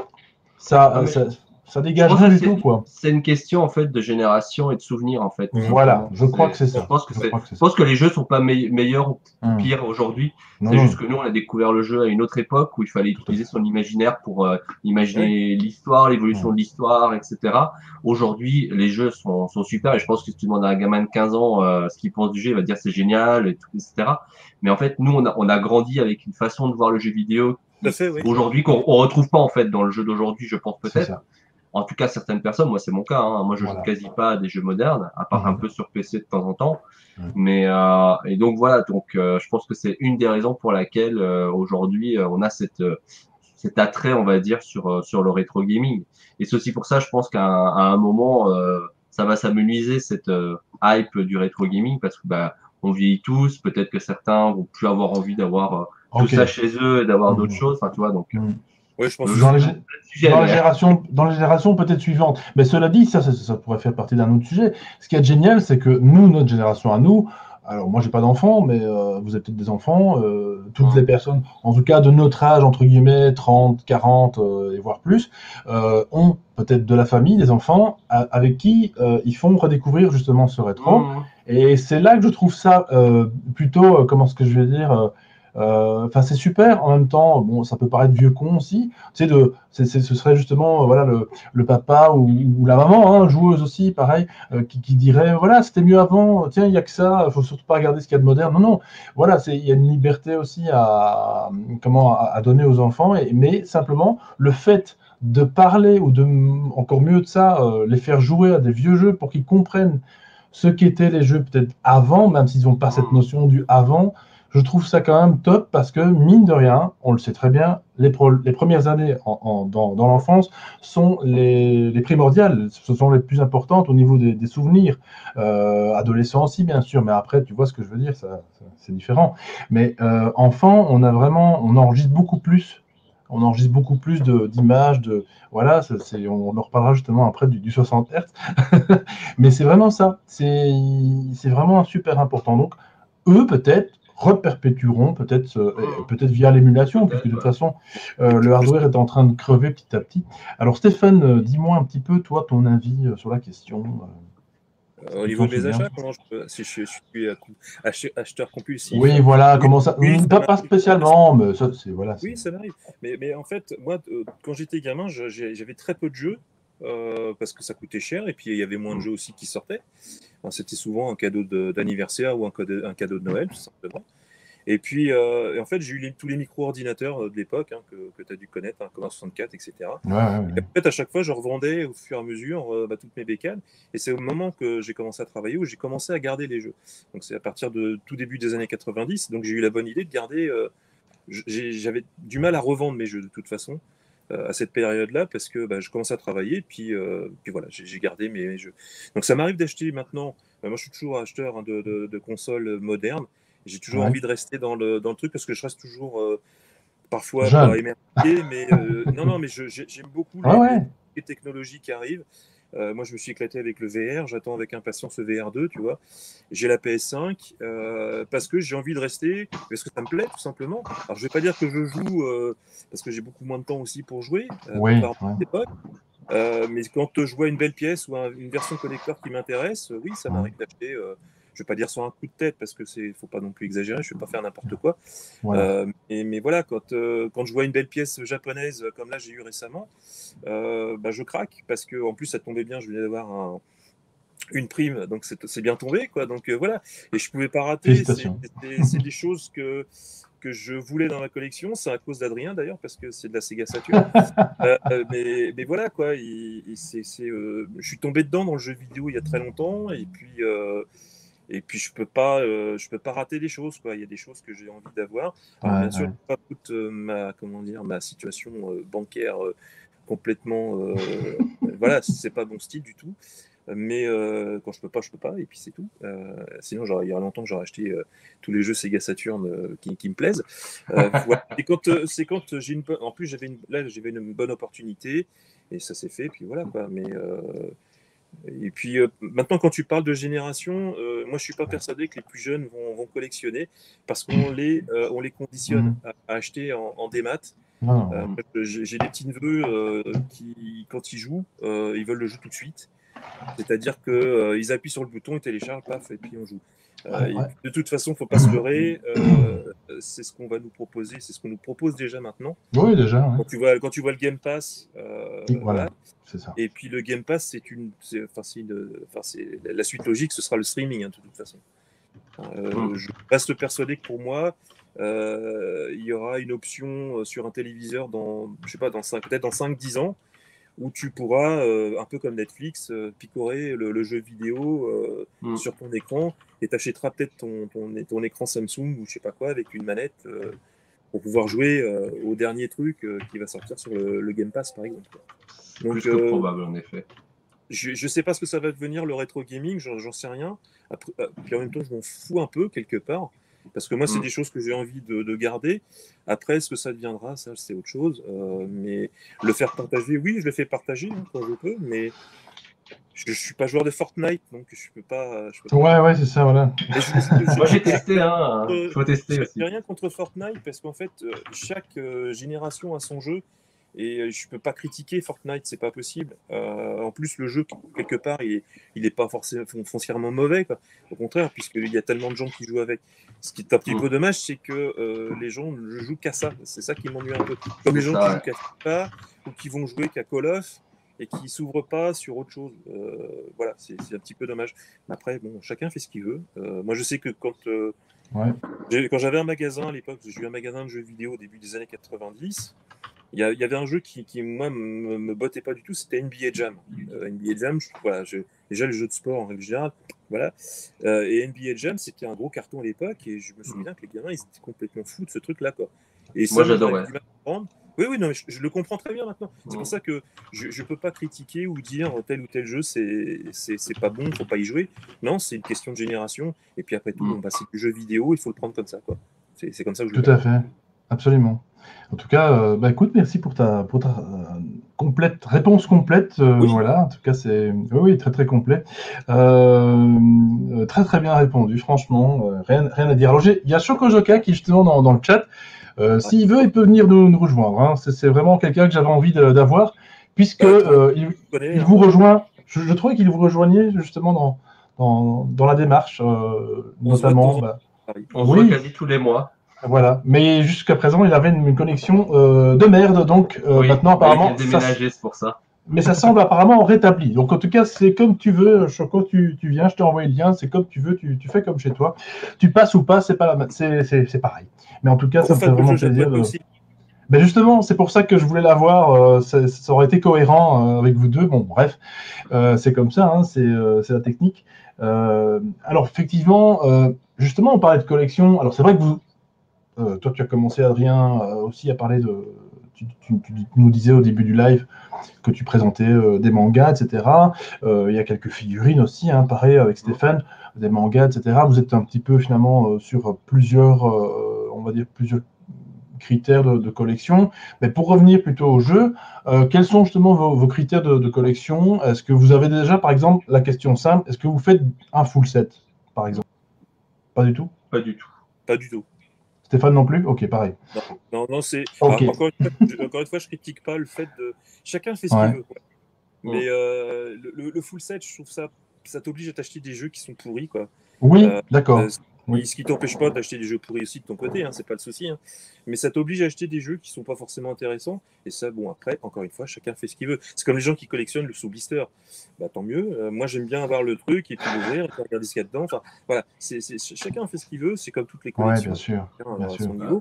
Ça dégage rien du tout, quoi. C'est une question en fait de génération et de souvenirs en fait. Voilà, je crois que c'est ça. Je pense que les jeux sont pas meilleurs ou pires aujourd'hui. C'est juste que nous on a découvert le jeu à une autre époque où il fallait utiliser son imaginaire pour imaginer l'histoire, l'évolution de l'histoire, etc. Aujourd'hui, les jeux sont super et je pense que si tu demandes à un gamin de 15 ans ce qu'il pense du jeu, il va dire c'est génial, et tout, etc. Mais en fait, nous on a grandi avec une façon de voir le jeu vidéo aujourd'hui qu'on retrouve pas en fait dans le jeu d'aujourd'hui, je pense peut-être. En tout cas, certaines personnes, moi c'est mon cas, hein. Moi je joue quasi pas à des jeux modernes, à part un peu sur PC de temps en temps. Mais et donc voilà, donc je pense que c'est une des raisons pour laquelle aujourd'hui on a cet attrait, on va dire, sur le rétro gaming. Et c'est aussi pour ça, je pense qu'à un moment, ça va s'amenuiser cette hype du rétro gaming parce que bah on vieillit tous, peut-être que certains vont plus avoir envie d'avoir tout ça chez eux et d'avoir d'autres choses. Enfin, tu vois, donc. Oui, je pense dans les générations peut-être suivantes. Mais cela dit, ça pourrait faire partie d'un autre sujet. Ce qui est génial, c'est que nous, notre génération à nous, alors moi j'ai pas d'enfants, mais vous avez peut-être des enfants, toutes les personnes, en tout cas de notre âge, entre guillemets, 30, 40 et voire plus, ont peut-être de la famille, des enfants, avec qui ils font redécouvrir justement ce rétro. Et c'est là que je trouve ça plutôt, comment est-ce que je vais dire, Enfin, c'est super. En même temps, bon, ça peut paraître vieux con aussi. Tu sais, ce serait justement voilà le papa ou la maman, hein, joueuse aussi, pareil, qui dirait voilà, c'était mieux avant. Tiens, il y a que ça. Il faut surtout pas regarder ce qu'il y a de moderne. Non, non. Voilà, il y a une liberté aussi à donner aux enfants, mais simplement le fait de parler ou encore mieux de ça, les faire jouer à des vieux jeux pour qu'ils comprennent ce qu'étaient les jeux peut-être avant, même s'ils n'ont pas cette notion du avant. Je trouve ça quand même top parce que, mine de rien, on le sait très bien, les premières années dans l'enfance sont les primordiales, ce sont les plus importantes au niveau des souvenirs. Adolescents aussi, bien sûr, mais après, tu vois ce que je veux dire, c'est différent. Mais enfant, on enregistre beaucoup plus. On enregistre beaucoup plus d'images, voilà, on en reparlera justement après du 60 Hz. Mais c'est vraiment ça, c'est vraiment super important. Donc, eux, peut-être, reperpétueront, peut-être via l'émulation, puisque de toute façon, le hardware est en train de crever petit à petit. Alors, Stéphane, dis-moi un petit peu, toi, ton avis sur la question. Au niveau des achats, si je suis acheteur compulsif. Oui, voilà, comment ça. Pas spécialement, mais ça, c'est. Voilà, oui, ça m'arrive. Mais en fait, moi, quand j'étais gamin, j'avais très peu de jeux. Parce que ça coûtait cher et puis il y avait moins de jeux aussi qui sortaient. C'était souvent un cadeau d'anniversaire ou un cadeau de Noël, tout simplement. Et puis, en fait, j'ai eu tous les micro-ordinateurs de l'époque que tu as dû connaître, comme un 64, etc. Ouais. Et en fait, à chaque fois, je revendais au fur et à mesure toutes mes bécanes. Et c'est au moment que j'ai commencé à travailler où j'ai commencé à garder les jeux. Donc, c'est à partir de tout début des années 90. Donc, j'ai eu la bonne idée de garder. J'avais du mal à revendre mes jeux de toute façon à cette période-là parce que je commençais à travailler. Puis voilà, j'ai gardé mes jeux. Donc, ça m'arrive d'acheter maintenant. Moi, je suis toujours acheteur de consoles modernes. J'ai toujours envie de rester dans le truc parce que je reste toujours parfois pas émerveillé, mais non, mais j'aime beaucoup les technologies qui arrivent. Moi, je me suis éclaté avec le VR. J'attends avec impatience le VR2, tu vois. J'ai la PS5 parce que j'ai envie de rester, parce que ça me plaît, tout simplement. Alors, je vais pas dire que je joue parce que j'ai beaucoup moins de temps aussi pour jouer. Mais quand je vois une belle pièce ou une version collector qui m'intéresse, oui, ça m'arrive d'acheter. Je vais pas dire sur un coup de tête parce que faut pas non plus exagérer. Je vais pas faire n'importe quoi. Voilà. Mais voilà, quand je vois une belle pièce japonaise comme là j'ai eu récemment, je craque parce que en plus ça tombait bien. Je venais d'avoir une prime, donc c'est bien tombé, quoi. Donc voilà, et je pouvais pas rater. C'est des choses que je voulais dans ma collection. C'est à cause d'Adrien d'ailleurs parce que c'est de la Sega Saturn. mais voilà quoi. Je suis tombé dedans dans le jeu vidéo il y a très longtemps et puis je peux pas rater des choses, quoi. Il y a des choses que j'ai envie d'avoir. Alors bien sûr, pas toute ma situation bancaire complètement. Voilà, c'est pas mon style du tout. Mais quand je peux pas, et puis c'est tout. Sinon, il y a longtemps que j'aurais acheté tous les jeux Sega Saturn qui me plaisent. Voilà. Et c'est quand j'ai en plus j'avais une bonne opportunité et ça s'est fait. Puis voilà quoi. Mais et puis maintenant, quand tu parles de génération, moi je suis pas persuadé que les plus jeunes vont collectionner parce qu'on les conditionne à acheter en démat. J'ai des petits neveux qui, quand ils jouent, ils veulent le jeu tout de suite. C'est-à-dire qu'ils appuient sur le bouton, ils téléchargent, paf, et puis on joue. De toute façon, il ne faut pas se leurrer. C'est ce qu'on va nous proposer, c'est ce qu'on nous propose déjà maintenant. Oui, déjà. Quand tu vois le Game Pass, voilà. C'est ça. Et puis le Game Pass, la suite logique, ce sera le streaming, de toute façon. Je reste persuadé que pour moi, il y aura une option sur un téléviseur peut-être dans 5-10 ans, où tu pourras, un peu comme Netflix, picorer le jeu vidéo sur ton écran et t'achèteras peut-être ton écran Samsung ou je sais pas quoi avec une manette pour pouvoir jouer au dernier truc qui va sortir sur le Game Pass, par exemple. Donc, plus que probable, en effet. Je sais pas ce que ça va devenir, le rétro gaming, j'en sais rien. Après, puis en même temps, je m'en fous un peu, quelque part. Parce que moi, c'est des choses que j'ai envie de garder. Après, ce que ça deviendra, ça, c'est autre chose. Mais le faire partager, oui, je le fais partager quand je peux, mais je ne suis pas joueur de Fortnite, donc je peux pas. Ouais, c'est ça, voilà. Moi, j'ai testé, faut tester aussi. J'ai rien contre Fortnite, parce qu'en fait, chaque génération a son jeu. Et je peux pas critiquer Fortnite, c'est pas possible. En plus, le jeu, quelque part, il est pas forcément foncièrement mauvais, quoi. Au contraire, puisqu'il y a tellement de gens qui jouent avec. Ce qui est un petit peu dommage, c'est que les gens ne jouent qu'à ça. C'est ça qui m'ennuie un peu. Comme les gens qui jouent qu'à FIFA ou qui vont jouer qu'à Call of et qui s'ouvrent pas sur autre chose. Voilà, c'est un petit peu dommage. Après, bon, chacun fait ce qu'il veut. Moi, je sais que quand j'avais un magasin à l'époque, j'ai eu un magasin de jeux vidéo au début des années 90. Il y avait un jeu qui moi, me bottait pas du tout, c'était NBA Jam. NBA Jam, voilà, déjà les jeux de sport en règle générale, voilà. Et NBA Jam, c'était un gros carton à l'époque, et je me souviens que les gamins, ils étaient complètement fous de ce truc-là, quoi. Et moi, j'adorais. Oui, non, mais je le comprends très bien maintenant. C'est pour ça que je ne peux pas critiquer ou dire tel ou tel jeu, c'est pas bon, faut pas y jouer. Non, c'est une question de génération. Et puis après tout, c'est du jeu vidéo, il faut le prendre comme ça, quoi. C'est comme ça que je Tout à fait, absolument. En tout cas, écoute, merci pour ta réponse complète. Oui. Voilà, en tout cas, c'est oui, très très complet. Très très bien répondu, franchement, rien à dire. Alors, il y a Chocojoka qui est justement dans le chat. S'il veut, il peut venir nous rejoindre. Hein. C'est vraiment quelqu'un que j'avais envie d'avoir, puisque il vous rejoint. Je trouvais qu'il vous rejoignait justement dans la démarche, notamment. On se voit quasi tous les mois. Voilà, mais jusqu'à présent, il avait une connexion de merde, donc maintenant apparemment. Il a déménagé, c'est pour ça. Mais ça semble apparemment rétabli. Donc en tout cas, c'est comme tu veux, Choco, tu viens, je t'ai envoyé le lien, c'est comme tu veux, tu fais comme chez toi. Tu passes ou pas, c'est pareil. Mais en tout cas, ça me fait vraiment plaisir. Ben justement, c'est pour ça que je voulais l'avoir. Ça aurait été cohérent avec vous deux. Bon, bref, c'est comme ça, hein, c'est la technique. Alors effectivement, justement, on parlait de collection. Alors c'est vrai que vous. Toi, tu as commencé, Adrien, aussi à parler de. Tu nous disais au début du live que tu présentais des mangas, etc. Il y a quelques figurines aussi, hein, pareil avec Stéphane, des mangas, etc. Vous êtes un petit peu finalement sur plusieurs, on va dire plusieurs critères de collection. Mais pour revenir plutôt au jeu, quels sont justement vos critères de collection? Est-ce que vous avez déjà, par exemple, la question simple, est-ce que vous faites un full set, par exemple? Pas du tout? Pas du tout. Pas du tout. Stéphane non plus? Ok, pareil. Non, c'est. Okay. Encore une fois, je critique pas le fait de. Chacun fait ce qu'il veut. Quoi. Mais le full set, je trouve ça t'oblige à t'acheter des jeux qui sont pourris, quoi. Oui, d'accord. Oui. Ce qui t'empêche pas d'acheter des jeux pourris aussi de ton côté, hein, c'est pas le souci. Hein. Mais ça t'oblige à acheter des jeux qui sont pas forcément intéressants. Et ça, bon, après, encore une fois, chacun fait ce qu'il veut. C'est comme les gens qui collectionnent le sous-blister. Bah, tant mieux. Moi, j'aime bien avoir le truc et puis l'ouvrir et puis regarder ce qu'il y a dedans. Enfin, voilà, chacun fait ce qu'il veut. C'est comme toutes les collections. Ouais, bien sûr. À son niveau.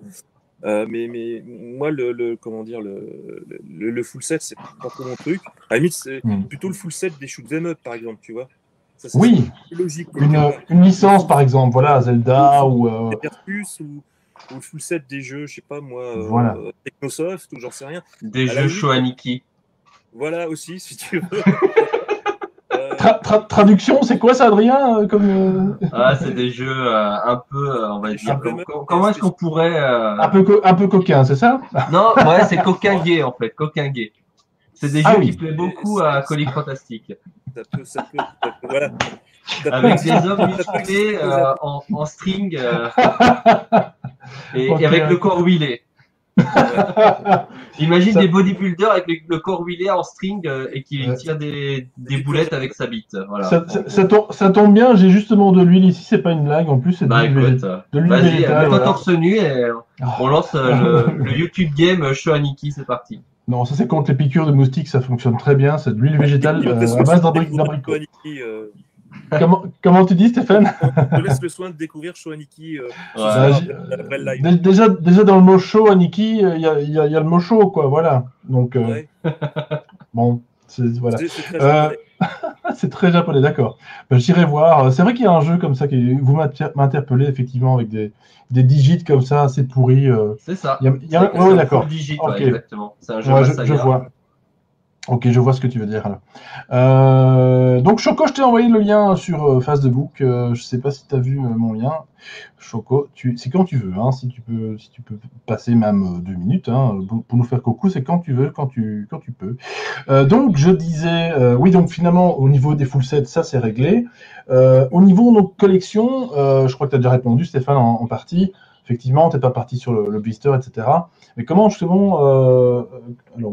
Mais moi, comment dire, le full set, c'est pas trop mon truc. À la limite, c'est plutôt le full set des shoot 'em up, par exemple, tu vois. Ça, oui, logique, une licence, par exemple, voilà, Zelda ou Versus ou le full set des jeux, je sais pas moi, voilà. Technosoft ou j'en sais rien. Des jeux Shoaniki. Voilà aussi, si tu veux. Traduction, c'est quoi ça, Adrien comme c'est des jeux un peu, on va dire. Comment est-ce qu'on pourrait un peu coquin, c'est ça? Non, ouais, c'est coquin gay en fait, coquin gay. C'est des jeux qui plaisent beaucoup à Colique Fantastique. Ça peut, voilà. Avec des hommes musclés en string et avec le corps huilé. Imagine des bodybuilders avec le corps huilé en string et qui tire des boulettes avec sa bite. Voilà. Ça tombe bien, j'ai justement de l'huile ici, c'est pas une blague, en plus c'est de l'huile végétale. Mets-toi torse nu et on lance le YouTube game Shoaniki, c'est parti. Non, ça c'est contre les piqûres de moustiques, ça fonctionne très bien, c'est de l'huile végétale à base d'abricot. Comment tu dis, Stéphane? Je te laisse le soin de découvrir Shoaniki après le live. Déjà dans le mot Shoaniki, il y a le mot chaud, quoi, voilà. Donc, bon, voilà. C'est très japonais. C'est très japonais, d'accord. J'irai voir. C'est vrai qu'il y a un jeu comme ça qui vous m'a interpellé, effectivement, avec des digits comme ça, assez pourris. C'est ça. Oui, d'accord. Okay. Exactement. C'est un jeu je vois. Ok, je vois ce que tu veux dire. Donc, Choco, je t'ai envoyé le lien sur Facebook. Je ne sais pas si tu as vu mon lien. Choco, c'est quand tu veux. Hein, si tu peux passer même 2 minutes hein, pour nous faire coucou, c'est quand tu veux, quand tu peux. Donc, je disais, oui, donc finalement, au niveau des full sets, ça c'est réglé. Au niveau de nos collections, je crois que tu as déjà répondu, Stéphane, en partie. Effectivement, tu n'es pas parti sur le blister, etc. Mais comment justement, alors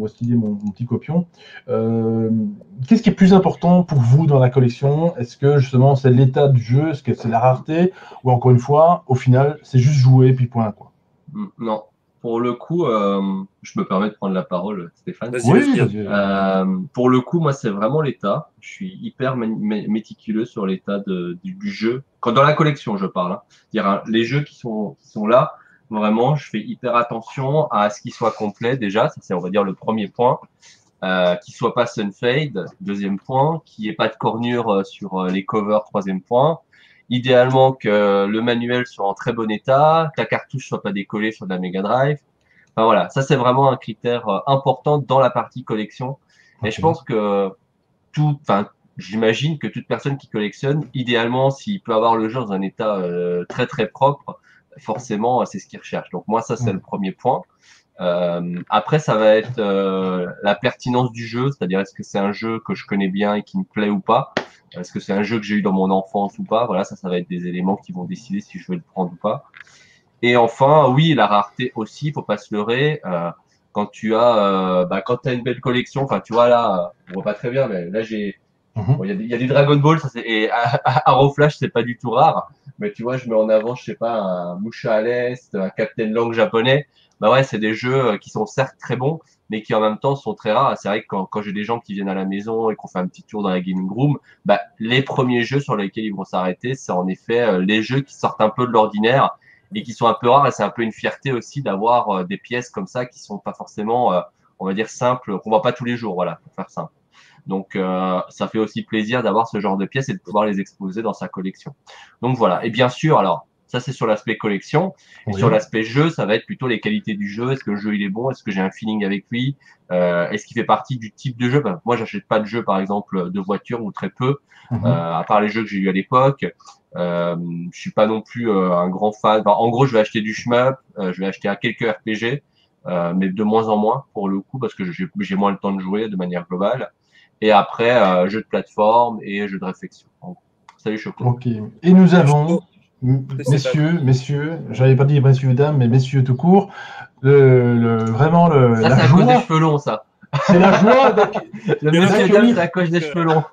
où est-ce qu'il est mon petit copion. Qu'est-ce qui est plus important pour vous dans la collection? Est-ce que justement c'est l'état du jeu, est-ce que c'est la rareté, ou encore une fois, au final, c'est juste jouer puis point quoi? Non, pour le coup, je me permets de prendre la parole, Stéphane. Oui, vas-y. Pour le coup, moi, c'est vraiment l'état. Je suis hyper méticuleux sur l'état du jeu. Quand dans la collection, je parle. Hein. Dire, hein, les jeux qui sont là, vraiment, je fais hyper attention à ce qu'ils soient complets déjà. Ça, c'est, on va dire, le premier point. Qu'il soit pas sunfade, deuxième point. Qu'il n'y ait pas de cornure sur les covers, troisième point. Idéalement que le manuel soit en très bon état, ta cartouche soit pas décollée sur de la Mega Drive. Enfin voilà, ça c'est vraiment un critère important dans la partie collection. Et je pense que j'imagine que toute personne qui collectionne, idéalement, s'il peut avoir le jeu dans un état très très propre, forcément c'est ce qu'il recherche. Donc moi ça c'est le premier point. Après ça va être la pertinence du jeu, c'est-à-dire est-ce que c'est un jeu que je connais bien et qui me plaît ou pas. Est-ce que c'est un jeu que j'ai eu dans mon enfance ou pas? Voilà, ça va être des éléments qui vont décider si je vais le prendre ou pas. Et enfin, oui, la rareté aussi, faut pas se leurrer. Quand tu as, quand t'as une belle collection, enfin, tu vois là, on voit pas très bien, mais là bon, il y a des Dragon Ball, ça c'est, et Arrow Flash, c'est pas du tout rare. Mais tu vois, je mets en avant, je sais pas, un Musha à l'Est, un Captain Long japonais. Bah ouais, c'est des jeux qui sont certes très bons, mais qui en même temps sont très rares. C'est vrai que quand j'ai des gens qui viennent à la maison et qu'on fait un petit tour dans la gaming room, bah, les premiers jeux sur lesquels ils vont s'arrêter, c'est en effet les jeux qui sortent un peu de l'ordinaire et qui sont un peu rares. Et c'est un peu une fierté aussi d'avoir des pièces comme ça qui sont pas forcément, on va dire, simples, qu'on voit pas tous les jours, voilà, pour faire simple. Donc, ça fait aussi plaisir d'avoir ce genre de pièces et de pouvoir les exposer dans sa collection. Donc voilà. Et bien sûr, alors, ça c'est sur l'aspect collection. Et sur l'aspect jeu, ça va être plutôt les qualités du jeu. Est-ce que le jeu il est bon? Est-ce que j'ai un feeling avec lui? Est-ce qu'il fait partie du type de jeu? Ben, moi, j'achète pas de jeu, par exemple, de voiture ou très peu, à part les jeux que j'ai eu à l'époque. Je suis pas non plus un grand fan. Enfin, en gros, je vais acheter du shmup, je vais acheter quelques RPG, mais de moins en moins pour le coup parce que j'ai moins le temps de jouer de manière globale. Et après, jeux de plateforme et jeux de réflexion. Salut Choco. Ok. Et nous avons, messieurs, j'avais pas dit messieurs dames, mais messieurs tout court, vraiment Ça, la c'est à joie. cause des cheveux longs, ça. C'est la joie le monsieur dame, c'est à cause des cheveux longs.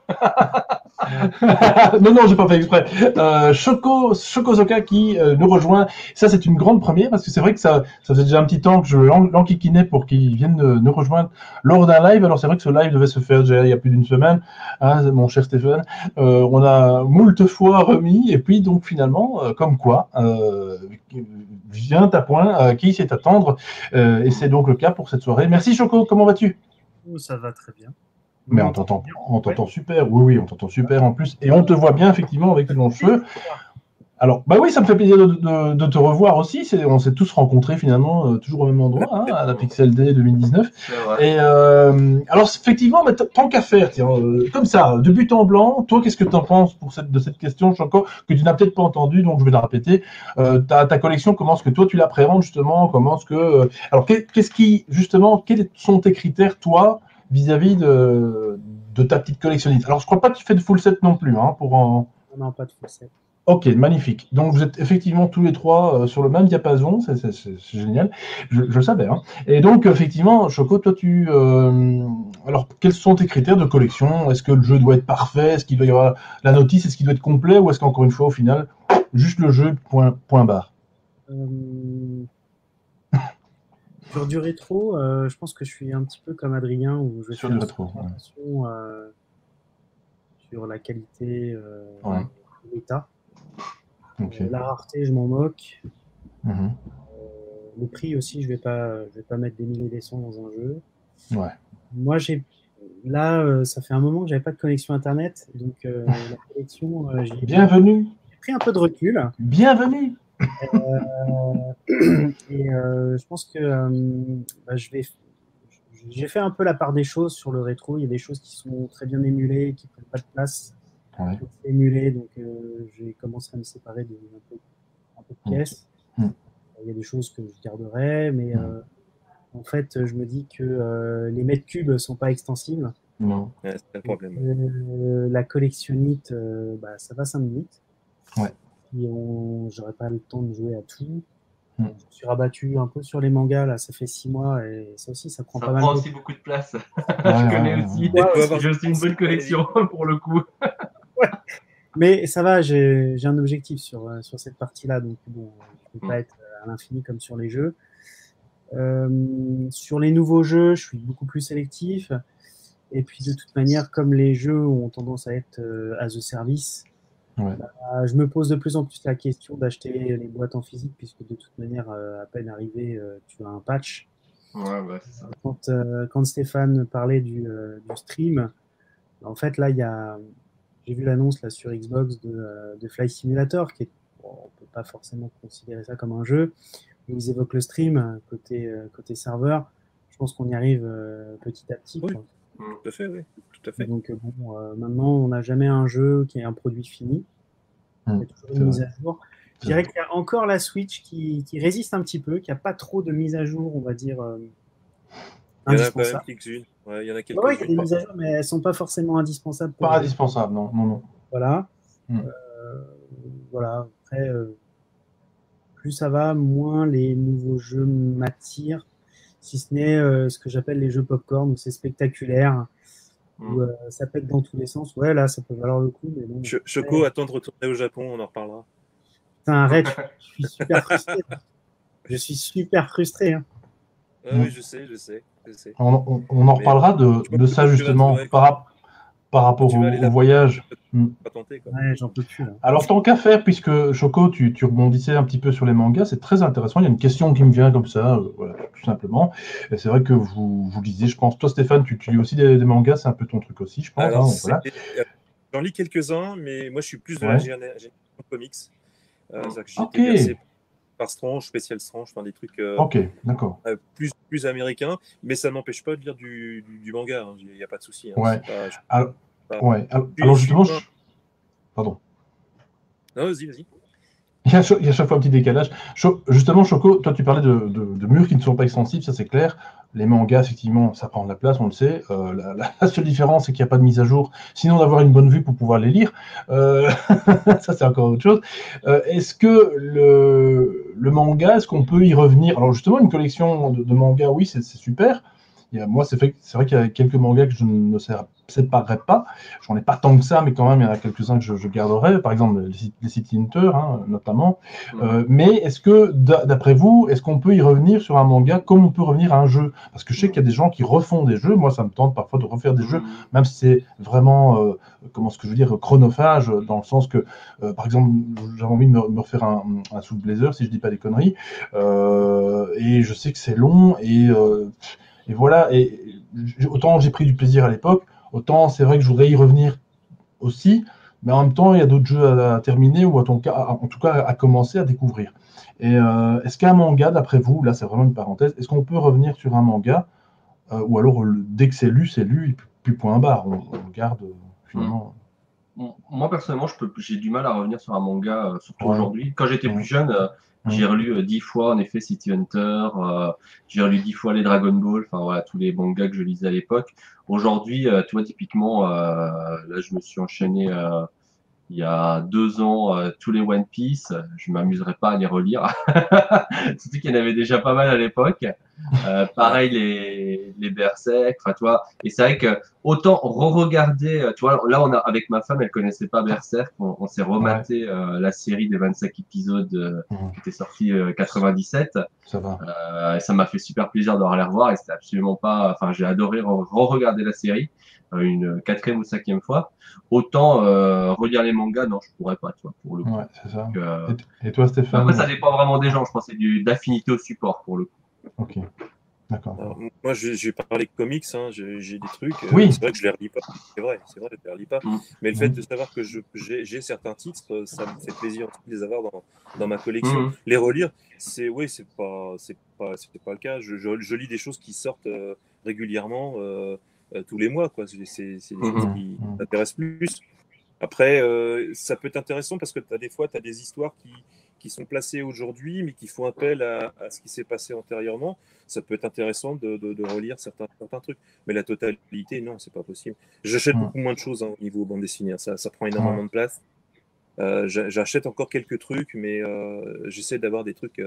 non, j'ai pas fait exprès. Chocozoka qui nous rejoint. Ça, c'est une grande première parce que c'est vrai que ça faisait déjà un petit temps que je l'enquiquinais pour qu'il vienne nous rejoindre lors d'un live. Alors, c'est vrai que ce live devait se faire déjà il y a plus d'une semaine, hein, mon cher Stéphane. On a moult fois remis et puis donc finalement, comme quoi, vient à point qui sait attendre et c'est donc le cas pour cette soirée. Merci Choco, comment vas-tu? Ça va très bien. Mais on t'entend super, oui, on t'entend super en plus, et on te voit bien effectivement avec tes longs cheveux. Alors, bah oui, ça me fait plaisir de te revoir aussi. On s'est tous rencontrés finalement, toujours au même endroit, hein, à la Pixel Day 2019. Et alors, effectivement, bah, tant qu'à faire, tiens, comme ça, de but en blanc, toi, qu'est-ce que tu en penses de cette question, Chanko, que tu n'as peut-être pas entendu, donc je vais la répéter. Ta collection, comment est-ce que toi tu l'appréhendes justement? Comment est-ce que, alors, qu'est-ce qui, justement, quels sont tes critères, toi, vis-à-vis de ta petite collectionniste? Alors, je crois pas que tu fais de full set non plus, hein, pour en... Non, pas de full set. Ok, magnifique. Donc vous êtes effectivement tous les trois sur le même diapason, c'est génial. Je le savais. Hein. Et donc effectivement, Choco, toi alors quels sont tes critères de collection? Est-ce que le jeu doit être parfait? Est-ce qu'il doit y avoir la notice? Est-ce qu'il doit être complet? Ou est-ce qu'encore une fois, au final, juste le jeu, point barre? Sur du rétro, je pense que je suis un petit peu comme Adrien, où je sur du rétro, attention sur la qualité de l'état. Okay. La rareté, je m'en moque. Le prix aussi, je vais pas mettre des milliers et des cents dans un jeu. Ouais. Moi, ça fait un moment que j'avais pas de connexion internet, donc la collection, Bienvenue. J'ai pris un peu de recul. Bienvenue. Et je pense que j'ai fait un peu la part des choses sur le rétro. Il y a des choses qui sont très bien émulées, qui prennent pas de place. Émulées, donc j'ai commencé à me séparer un peu de pièces. Il y a des choses que je garderai, mais en fait, je me dis que les mètres cubes sont pas extensibles. Non. C'est un problème. La collectionnite, ça va 5 minutes. Ouais. Et j'aurais pas le temps de jouer à tout. Je suis rabattu un peu sur les mangas, là, ça fait 6 mois, et ça aussi, ça prend pas mal. Ça prend aussi beaucoup de place. Je connais aussi. J'ai aussi une bonne collection pour le coup. Ouais. Mais ça va, j'ai un objectif sur cette partie-là, donc bon, je ne peux pas être à l'infini comme sur les jeux. Sur les nouveaux jeux, je suis beaucoup plus sélectif. Et puis de toute manière, comme les jeux ont tendance à être as a service, je me pose de plus en plus la question d'acheter les boîtes en physique, puisque de toute manière, à peine arrivé, tu as un patch. Ouais, bah, c'est ça. Quand Stéphane parlait du stream, en fait là, j'ai vu l'annonce là sur Xbox de Flight Simulator, qui est, bon, on peut pas forcément considérer ça comme un jeu, où ils évoquent le stream côté serveur. Je pense qu'on y arrive petit à petit. Oui, tout à fait, oui, tout à fait. Donc bon, maintenant, on n'a jamais un jeu qui est un produit fini. Il y a toujours une mise à jour. Je dirais qu'il y a encore la Switch qui résiste un petit peu, qui n'a pas trop de mise à jour, on va dire. Il y en a quand même quelques-unes. Ouais, il y en a quelques-unes. Ouais, il y a des mises à jour, mais elles ne sont pas forcément indispensables. Pas indispensables, non, non, non. Voilà. Voilà. Après, plus ça va, moins les nouveaux jeux m'attirent, si ce n'est ce que j'appelle les jeux popcorn, où c'est spectaculaire, où ça pète dans tous les sens. Ouais, là, ça peut valoir le coup. Mais bon, Choco, attends de retourner au Japon, on en reparlera. Putain, arrête, je suis super frustré. Je suis super frustré. Hein. Oui, je sais. On en reparlera de ça justement par rapport au voyage. Ouais, j'en peux plus. Là. Alors, tant qu'à faire, puisque Choco, tu rebondissais un petit peu sur les mangas, c'est très intéressant. Il y a une question qui me vient comme ça, voilà, tout simplement. Et c'est vrai que vous lisez, je pense. Toi, Stéphane, tu lis aussi des mangas, c'est un peu ton truc aussi, je pense. Alors, voilà. J'en lis quelques-uns, mais moi, je suis plus de la génération comics. J'ai été versé par Strange, Spécial Strange, enfin des trucs plus américains, mais ça ne m'empêche pas de lire du manga, il n'y a pas de souci. Hein, alors justement, pardon. Non, vas-y. Il y a chaque fois un petit décalage. Justement, Choco, toi, tu parlais de murs qui ne sont pas extensibles, ça c'est clair. Les mangas, effectivement, ça prend de la place, on le sait. La seule différence, c'est qu'il n'y a pas de mise à jour. Sinon, d'avoir une bonne vue pour pouvoir les lire, ça c'est encore autre chose. Est-ce que le manga, est-ce qu'on peut y revenir? Alors justement, une collection de mangas, oui, c'est super. Moi, c'est vrai qu'il y a quelques mangas que je ne séparerai pas. J'en ai pas tant que ça, mais quand même, il y en a quelques-uns que je garderai. Par exemple, les City Hunter, notamment. Mais est-ce que, d'après vous, est-ce qu'on peut y revenir sur un manga comme on peut revenir à un jeu? Parce que je sais qu'il y a des gens qui refont des jeux. Moi, ça me tente parfois de refaire des jeux, même si c'est vraiment, chronophage, dans le sens que, par exemple, j'avais envie de me refaire un Soul Blazer, si je dis pas des conneries. Et je sais que c'est long et voilà, et autant j'ai pris du plaisir à l'époque, autant c'est vrai que je voudrais y revenir aussi, mais en même temps, il y a d'autres jeux à terminer ou en tout cas à commencer à découvrir. Et est-ce qu'un manga, d'après vous, là c'est vraiment une parenthèse, est-ce qu'on peut revenir sur un manga ou alors dès que c'est lu, et puis point barre, on garde finalement. Moi personnellement, j'ai du mal à revenir sur un manga, surtout aujourd'hui. Quand j'étais plus jeune, j'ai relu 10 fois en effet City Hunter, j'ai relu 10 fois les Dragon Ball, enfin voilà, tous les mangas que je lisais à l'époque. Aujourd'hui, tu vois, typiquement, là je me suis enchaîné il y a 2 ans tous les One Piece, je m'amuserais pas à les relire, surtout qu'il y en avait déjà pas mal à l'époque. Pareil les Berserk, enfin tu vois, et c'est vrai que autant re-regarder, tu vois, là avec ma femme, elle connaissait pas Berserk, on s'est rematé la série des 25 épisodes qui était sortie 97. Ça va. Et ça m'a fait super plaisir de les revoir et c'était absolument pas, enfin j'ai adoré re-regarder la série une 4e ou 5e fois. Autant relire les mangas, non, je pourrais pas, tu vois, pour le coup. Ouais, c'est ça. Et toi, Stéphane? Après, ça dépend vraiment des gens, je pense, c'est d'affinité au support pour le coup. Ok, d'accord. Moi, je vais parler de comics, j'ai des trucs. Oui. C'est vrai que je les relis pas. C'est vrai, je les relis pas. Mais le fait de savoir que j'ai certains titres, ça me fait plaisir de les avoir dans ma collection. Les relire, c'est pas le cas. Je lis des choses qui sortent régulièrement tous les mois, quoi. C'est des choses qui m'intéressent plus. Après, ça peut être intéressant parce que des fois, tu as des histoires qui sont placées aujourd'hui, mais qui font appel à ce qui s'est passé antérieurement. Ça peut être intéressant de relire certains trucs. Mais la totalité, non, c'est pas possible. J'achète beaucoup moins de choses au niveau bande dessinée. Ça prend énormément de place. J'achète encore quelques trucs, mais j'essaie d'avoir des trucs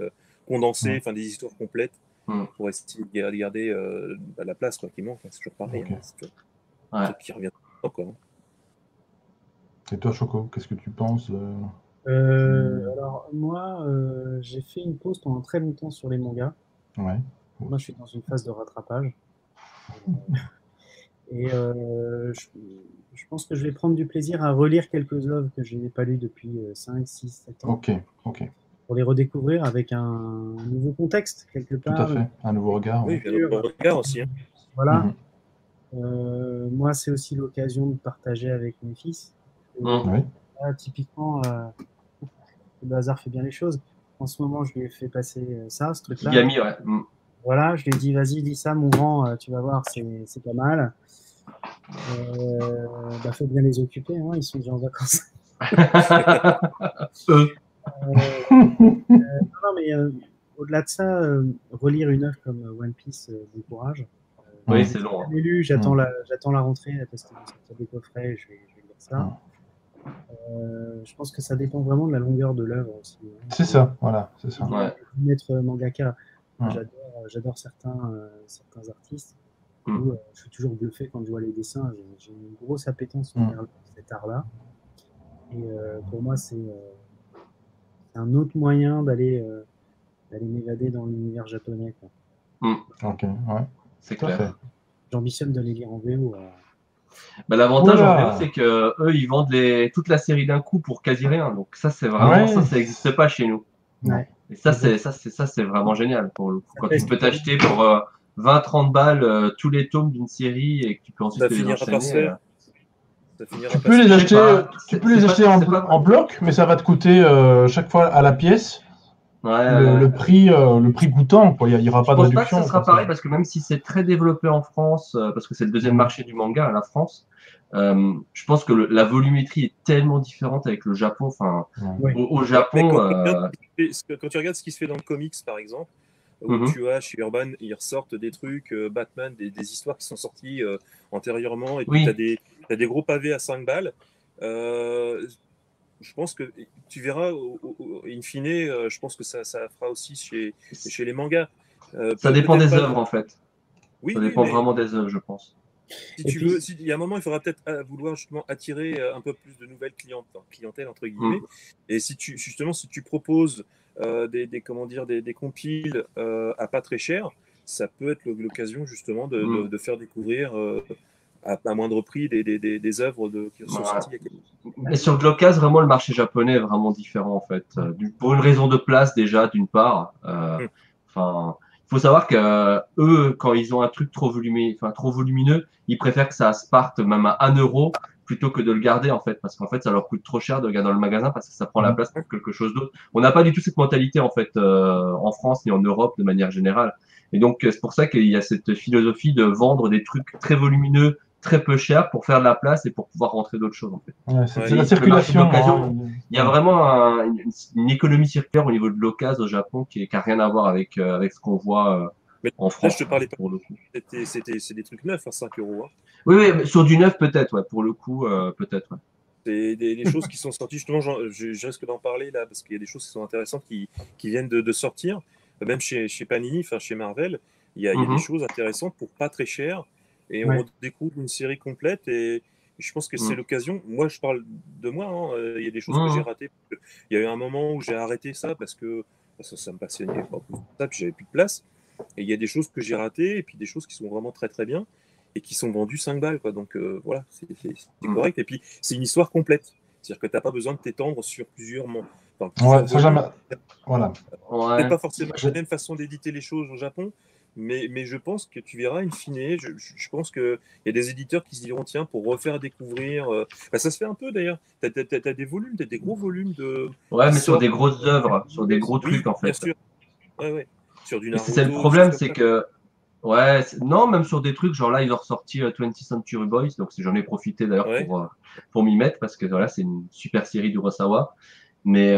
condensés, enfin des histoires complètes pour essayer de garder la place quoi, qui manque. C'est toujours pareil. Okay. C'est toujours truc qui revient encore. Et toi, Choco, qu'est-ce que tu penses Alors, moi, j'ai fait une pause pendant très longtemps sur les mangas. Ouais. Moi, je suis dans une phase de rattrapage. Et je pense que je vais prendre du plaisir à relire quelques œuvres que je n'ai pas lues depuis 5, 6, 7 ans. Ok. Pour les redécouvrir avec un nouveau contexte, quelque part. Tout à fait, un nouveau regard. Oui, un nouveau regard aussi. Hein. Voilà. Moi, c'est aussi l'occasion de partager avec mes fils. Oui. Là, typiquement, le hasard fait bien les choses. En ce moment, je lui ai fait passer ça, ce truc-là. Gami, ouais. Voilà, je lui ai dit, vas-y, lis ça, mon grand, tu vas voir, c'est pas mal. Faut bien les occuper, hein, ils sont déjà en vacances. Non, mais au-delà de ça, relire une œuvre comme One Piece décourage. Oui, c'est long. Je l'ai lu, j'attends la rentrée parce qu'ils vont sortir des coffrets, je vais lire ça. Je pense que ça dépend vraiment de la longueur de l'œuvre aussi. C'est ça, voilà, c'est ça. Maître mangaka, j'adore certains artistes. Où, je suis toujours bluffé quand je vois les dessins. J'ai une grosse appétence envers cet art-là. Et pour moi, c'est un autre moyen d'aller m'évader dans l'univers japonais. Quoi. Ok, ouais. C'est clair. J'ambitionne de les lire en VO. L'avantage en VO, c'est que eux, ils vendent toute la série d'un coup pour quasi rien. Donc ça, c'est vraiment ça n'existe pas chez nous. Ouais. Et ça, c'est vraiment génial pour le coup. Quand tu peux t'acheter pour 20-30 balles tous les tomes d'une série et que tu peux ensuite les enchaîner. Tu peux les acheter en bloc, mais ça va te coûter chaque fois à la pièce. Le prix coûtant, quoi. Il n'y aura pas de réduction. Je pense pas que ce sera pareil parce que même si c'est très développé en France, parce que c'est le deuxième marché du manga, la France, je pense que la volumétrie est tellement différente avec le Japon. Enfin, au Japon, quand tu regardes ce qui se fait dans le comics, par exemple, où tu as chez Urban, ils ressortent des trucs, Batman, des histoires qui sont sorties antérieurement, et puis tu as des gros pavés à 5 balles. Je pense que tu verras, in fine, je pense que ça fera aussi chez les mangas. Ça dépend des œuvres, en fait. Oui, ça dépend vraiment des œuvres, je pense. Si tu veux, il y a un moment, il faudra peut-être vouloir justement attirer un peu plus de nouvelles clientèle, entre guillemets. Et si tu proposes des compiles à pas très cher, ça peut être l'occasion justement de faire découvrir à moindre prix des œuvres qui sont sorties. Mais sur le l'occasion, vraiment, le marché japonais est vraiment différent, en fait. Pour une raison de place, déjà, d'une part. Enfin, il faut savoir que eux, quand ils ont un truc trop volumineux, ils préfèrent que ça se parte même à 1 euro plutôt que de le garder, en fait. Parce qu'en fait, ça leur coûte trop cher de le garder dans le magasin parce que ça prend la place pour quelque chose d'autre. On n'a pas du tout cette mentalité, en fait, en France ni en Europe de manière générale. Et donc, c'est pour ça qu'il y a cette philosophie de vendre des trucs très volumineux, très peu cher pour faire de la place et pour pouvoir rentrer d'autres choses, en fait. C'est la circulation. Il y a vraiment une économie circulaire au niveau de l'occasion au Japon qui n'a rien à voir avec ce qu'on voit en France. Là, je te parlais pas pour le coup. C'est des trucs neufs à 5 euros. Hein. Oui, mais sur du neuf, peut-être, pour le coup, peut-être. C'est des choses qui sont sorties, justement, je risque d'en parler là, parce qu'il y a des choses qui sont intéressantes qui viennent de sortir, même chez Panini, chez Marvel, il y a des choses intéressantes pour pas très cher. Et on découvre une série complète et je pense que c'est l'occasion. Moi, je parle de moi. Il y a des choses que j'ai ratées. Il y a eu un moment où j'ai arrêté ça parce que ça me passionnait pas plus ça, puis j'avais plus de place. Et il y a des choses que j'ai ratées et puis des choses qui sont vraiment très très bien et qui sont vendues 5 balles. Quoi. Donc voilà, c'est correct. Et puis c'est une histoire complète. C'est-à-dire que tu n'as pas besoin de t'étendre sur plusieurs mots. Ça jamais. Voilà. Peut-être pas forcément la même façon d'éditer les choses au Japon. Mais je pense que tu verras, in fine, je pense qu'il y a des éditeurs qui se diront, tiens, pour refaire découvrir... ça se fait un peu, d'ailleurs. Tu as des volumes, tu as des gros volumes de... Ouais, mais sur des grosses œuvres, sur des gros trucs, en fait. Bien sûr. Ouais. Sur du Naruto, c'est le problème, c'est que... Ouais, non, même sur des trucs, genre là, ils ont ressorti 20th Century Boys, donc j'en ai profité d'ailleurs pour m'y mettre, parce que voilà, c'est une super série d'Urasawa. Mais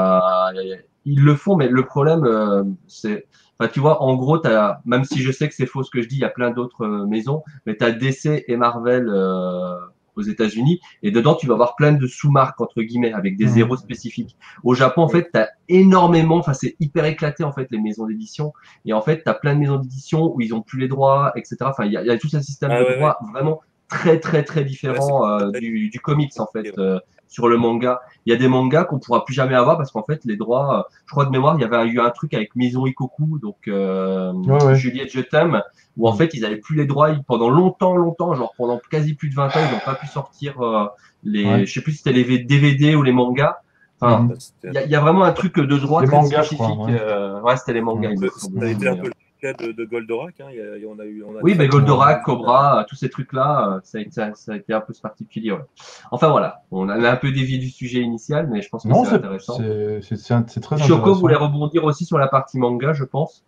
ils le font, mais le problème, c'est... Enfin, tu vois, en gros, même si je sais que c'est faux ce que je dis, il y a plein d'autres maisons, mais tu as DC et Marvel aux États-Unis. Et dedans, tu vas avoir plein de sous-marques, entre guillemets, avec des zéros spécifiques. Au Japon, en fait, tu as énormément, enfin, c'est hyper éclaté, en fait, les maisons d'édition. Et en fait, tu as plein de maisons d'édition où ils ont plus les droits, etc. Enfin, il y a tout un système de droits vraiment très, très, très différent du comics, en fait, sur le manga. Il y a des mangas qu'on pourra plus jamais avoir parce qu'en fait, les droits, je crois de mémoire, il y avait eu un truc avec Maison Ikoku, donc Juliette Je t'aime, où en fait, ils avaient plus les droits pendant longtemps, genre pendant quasi plus de 20 ans, ils n'ont pas pu sortir je sais plus si c'était les DVD ou les mangas. Enfin, il y a vraiment un truc de droit très spécifique. C'était les mangas. Ça a été un peu le cas de Goldorak. Hein. Oui, mais Goldorak, Cobra, tous ces trucs-là, ça a été un peu particulier. Ouais. Enfin voilà, on a un peu dévié du sujet initial, mais je pense que c'est intéressant. C'est très intéressant. Choco voulait rebondir aussi sur la partie manga, je pense.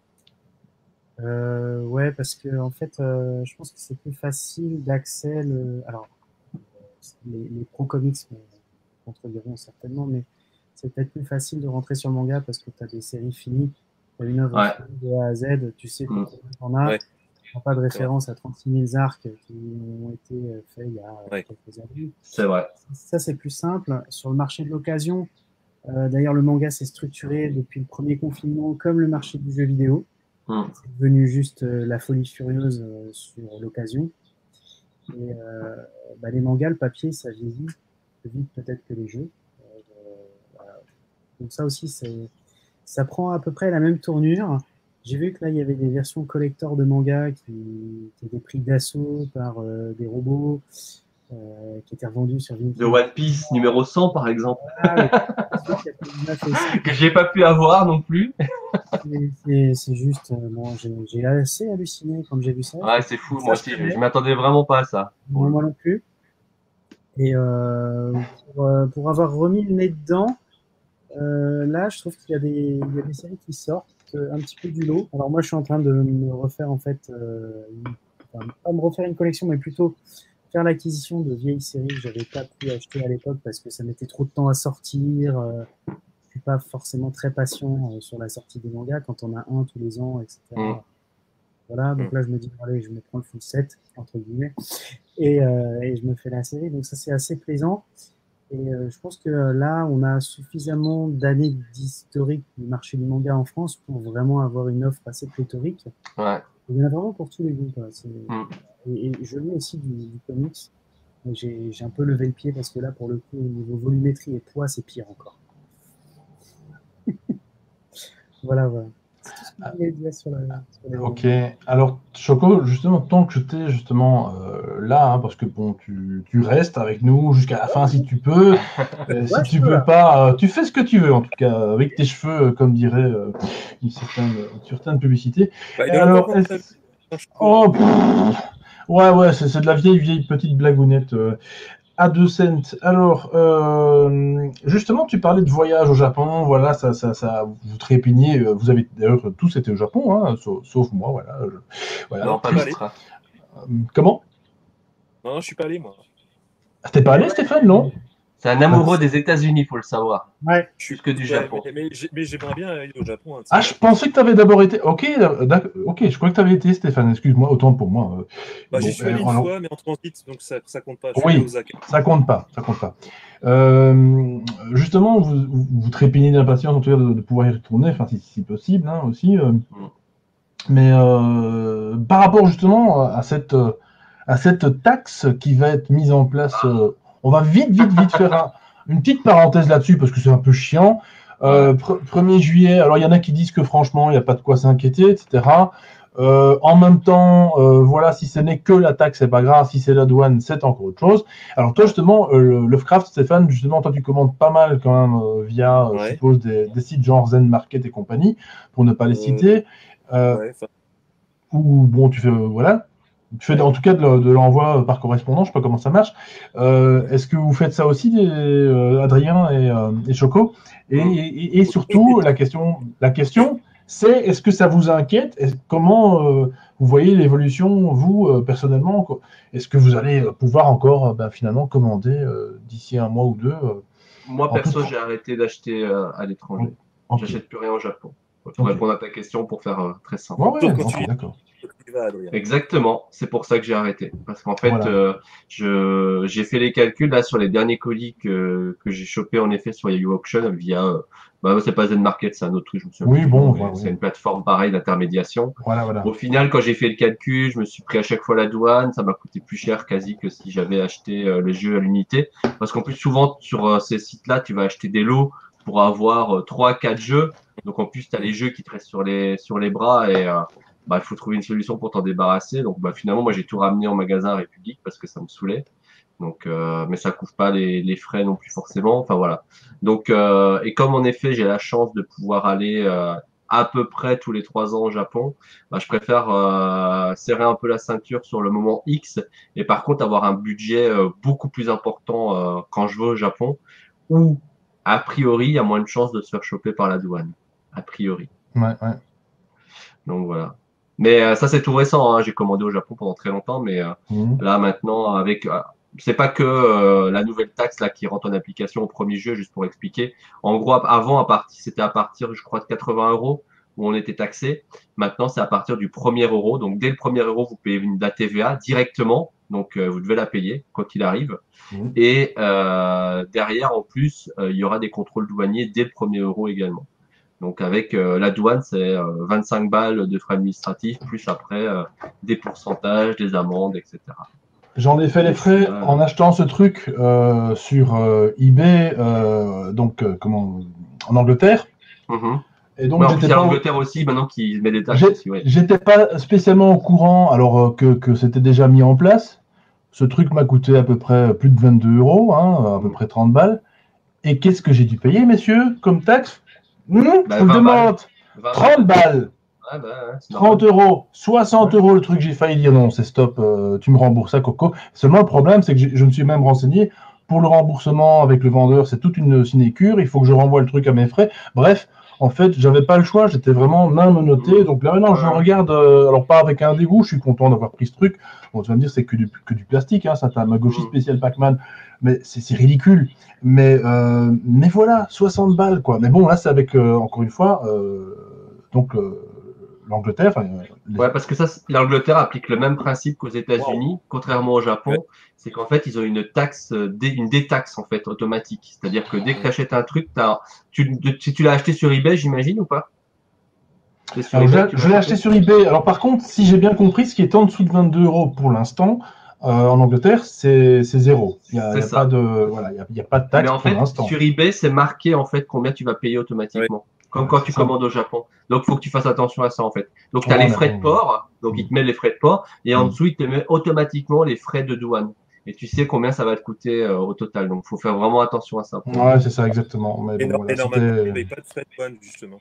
Ouais, parce que en fait, je pense que c'est plus facile d'accès. Alors, les pro comics contrediront certainement, mais c'est peut-être plus facile de rentrer sur le manga parce que tu as des séries finies, tu as une œuvre de A à Z, tu sais combien t'en as. Tu n'as pas de référence à 36 000 arcs qui ont été faits il y a quelques années. C'est vrai. Ça, c'est plus simple. Sur le marché de l'occasion, d'ailleurs, le manga s'est structuré depuis le premier confinement comme le marché du jeu vidéo. C'est devenu juste la folie furieuse sur l'occasion. Et les mangas, le papier, ça vieillit plus vite peut-être que les jeux. Voilà. Donc ça aussi, ça prend à peu près la même tournure. J'ai vu que là, il y avait des versions collector de mangas qui étaient pris d'assaut par des robots qui étaient revendus sur Vinted. De One Piece numéro 100, par exemple. Que j'ai pas pu avoir non plus. C'est juste, j'ai assez halluciné quand j'ai vu ça. Ouais, c'est fou, moi aussi, je m'attendais vraiment pas à ça. Moi non plus. Et pour avoir remis le nez dedans, là, je trouve qu'il y a des séries qui sortent un petit peu du lot. Alors moi, je suis en train de me refaire, en fait, pas me refaire une collection, mais plutôt faire l'acquisition de vieilles séries que j'avais pas pu acheter à l'époque parce que ça mettait trop de temps à sortir. Je suis pas forcément très patient sur la sortie des mangas quand on a un tous les ans, etc. Voilà, donc là, je me dis, allez, je me prends le full set, entre guillemets, et je me fais la série. Donc ça, c'est assez plaisant. Et je pense que là, on a suffisamment d'années d'historique du marché du manga en France pour vraiment avoir une offre assez pléthorique. Ouais. Il y en a vraiment pour tous les goûts. Et je lis aussi du comics. J'ai un peu levé le pied parce que là, pour le coup, au niveau volumétrie et poids, c'est pire encore. Voilà. C'est tout ce que je voulais dire sur les Ok. Alors, Choco, justement, tant que je t'ai là, hein, parce que bon, tu restes avec nous jusqu'à la fin si tu peux. Si tu peux pas, tu fais ce que tu veux, en tout cas, avec tes cheveux, comme dirait une certaine publicité. Alors, ouais, c'est de la vieille petite blagounette. À 2 cents. Alors, justement, tu parlais de voyage au Japon. Voilà, ça vous trépignez. Vous avez d'ailleurs tous été au Japon, hein, sauf moi. Voilà. Non, pas allé. Comment? Non, je suis pas allé, moi. T'es pas allé, Stéphane, non? C'est un amoureux des États-Unis, faut le savoir. Ouais. Plus que du Japon. Mais j'aimerais bien aller au Japon. Hein, je pensais que tu avais d'abord été. Ok, je crois que tu avais été, Stéphane. Excuse-moi, autant pour moi. J'y suis allé une fois, mais en transit, donc ça compte pas. Oui, ça compte pas. Justement, vous trépignez d'impatience en tout cas de pouvoir y retourner, enfin si possible, hein, aussi. Mais par rapport justement à cette taxe qui va être mise en place, on va vite faire une petite parenthèse là-dessus parce que c'est un peu chiant. 1er juillet, alors il y en a qui disent que franchement il n'y a pas de quoi s'inquiéter, etc. En même temps, voilà, si ce n'est que la taxe, c'est pas grave. Si c'est la douane, c'est encore autre chose. Alors toi, justement, Lovecraft, Stéphane, justement, toi, tu commandes pas mal quand même via, je suppose, des sites genre Zen Market et compagnie, pour ne pas les citer. Ou bon, tu fais, voilà. Tu fais en tout cas de l'envoi par correspondance, je sais pas comment ça marche. Est-ce que vous faites ça aussi, Adrien et Choco? Et surtout, la question, c'est est-ce que ça vous inquiète? Comment vous voyez l'évolution, vous, personnellement? Est-ce que vous allez pouvoir encore finalement commander d'ici un mois ou deux? Moi, perso, j'ai arrêté d'acheter à l'étranger. J'achète plus rien au Japon. Pour répondre à ta question, pour faire très simple. Ouais, d'accord. Exactement, c'est pour ça que j'ai arrêté. Parce qu'en fait, voilà. J'ai fait les calculs là sur les derniers colis que j'ai chopé en effet sur Yahoo Auction via, c'est pas Z-Market, c'est un autre truc, je me souviens. Oui, bon, c'est une plateforme pareille d'intermédiation. Voilà. Au final, quand j'ai fait le calcul, je me suis pris à chaque fois la douane, ça m'a coûté plus cher quasi que si j'avais acheté les jeux à l'unité. Parce qu'en plus, souvent sur ces sites-là, tu vas acheter des lots pour avoir 3-4 jeux. Donc en plus, tu as les jeux qui te restent sur les bras et il faut trouver une solution pour t'en débarrasser. Donc finalement, moi j'ai tout ramené en magasin République parce que ça me saoulait. Donc mais ça couvre pas les frais non plus forcément. Enfin voilà. Donc et comme en effet j'ai la chance de pouvoir aller à peu près tous les 3 ans au Japon, je préfère serrer un peu la ceinture sur le moment X et par contre avoir un budget beaucoup plus important quand je vais au Japon où a priori il y a moins de chances de se faire choper par la douane. A priori. Ouais. Donc voilà. Mais ça c'est tout récent, hein. J'ai commandé au Japon pendant très longtemps, mais là maintenant avec c'est pas que la nouvelle taxe là qui rentre en application au premier jeu, juste pour expliquer. En gros, avant c'était à partir, je crois, de 80 € où on était taxé. Maintenant, c'est à partir du 1er euro. Donc dès le 1er euro, vous payez la TVA directement. Donc vous devez la payer quand il arrive. Et derrière, en plus, il y aura des contrôles douaniers dès le 1er euro également. Donc avec la douane, c'est 25 balles de frais administratifs, plus après des pourcentages, des amendes, etc. J'en ai fait les frais en achetant ce truc sur eBay, en Angleterre. Et donc j'étais pas en Angleterre aussi, maintenant qui met des taxes aussi. Ouais. J'étais pas spécialement au courant, alors que c'était déjà mis en place. Ce truc m'a coûté à peu près plus de 22 €, à peu près 30 balles. Et qu'est-ce que j'ai dû payer, messieurs, comme taxe? Je me demande. 30 balles. 30 €, 60 € le truc, j'ai failli dire non, c'est stop, tu me rembourses ça, Coco. Seulement, le problème, c'est que je me suis même renseigné. Pour le remboursement avec le vendeur, c'est toute une sinécure. Il faut que je renvoie le truc à mes frais. Bref, en fait, j'avais pas le choix. J'étais vraiment main menottée. Donc là, maintenant, je regarde, alors pas avec un dégoût. Je suis content d'avoir pris ce truc. Bon, tu vas me dire, c'est que du plastique, ça Tamagotchi spécial Pac-Man. Mais c'est ridicule. Mais voilà, 60 balles, quoi. Mais bon, là, c'est avec, encore une fois, l'Angleterre. Ouais, parce que l'Angleterre applique le même principe qu'aux États-Unis, contrairement au Japon. C'est qu'en fait, ils ont une taxe, une détaxe en fait automatique. C'est-à-dire que dès que tu achètes un truc, si tu l'as acheté sur eBay, j'imagine ou pas? Je l'ai acheté sur eBay. Alors par contre, si j'ai bien compris, ce qui est en dessous de 22 € pour l'instant, en Angleterre, c'est 0. Il n'y a pas de taxe pour l'instant. Sur eBay, c'est marqué en fait combien tu vas payer automatiquement. Comme quand tu commandes au Japon. Donc, il faut que tu fasses attention à ça, en fait. Donc, tu as les frais de port. Donc, il te met les frais de port. Et en dessous, il te met automatiquement les frais de douane. Et tu sais combien ça va te coûter au total. Donc, il faut faire vraiment attention à ça. Ouais, c'est ça, exactement. Mais et normalement, il ne paye pas de frais de douane, justement.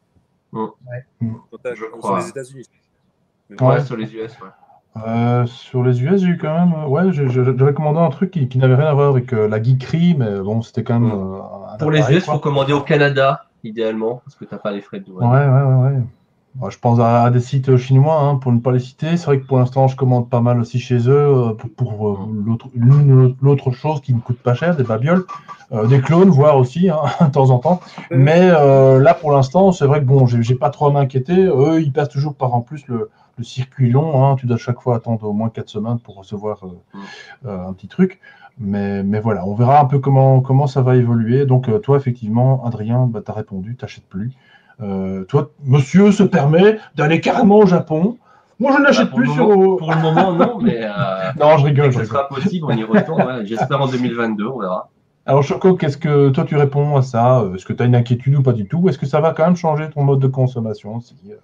Je crois. Sur les États-Unis. Sur les US, sur les US, j'ai eu quand même. J'avais commandé un truc qui n'avait rien à voir avec la geekerie, mais bon, c'était quand même. Pour les US, il faut commander au Canada, idéalement, parce que tu n'as pas les frais de douane. Ouais. Bon, je pense à des sites chinois, pour ne pas les citer. C'est vrai que pour l'instant, je commande pas mal aussi chez eux pour l'autre chose qui ne coûte pas cher, des babioles, des clones, voire aussi, de temps en temps. Mais là, pour l'instant, c'est vrai que bon, j'ai pas trop à m'inquiéter. Eux, ils passent toujours par en plus le circuit long. Tu dois chaque fois attendre au moins 4 semaines pour recevoir un petit truc. Mais voilà, on verra un peu comment ça va évoluer. Donc, toi, effectivement, Adrien, tu as répondu, tu n'achètes plus. Toi, monsieur se permet d'aller carrément au Japon. Moi, je n'achète plus sur. Pour le moment, non, mais. Non, je rigole. Ce sera possible, on y retourne. J'espère en 2022, on verra. Alors, Choco, qu'est-ce que toi tu réponds à ça? Est-ce que tu as une inquiétude ou pas du tout? Est-ce que ça va quand même changer ton mode de consommation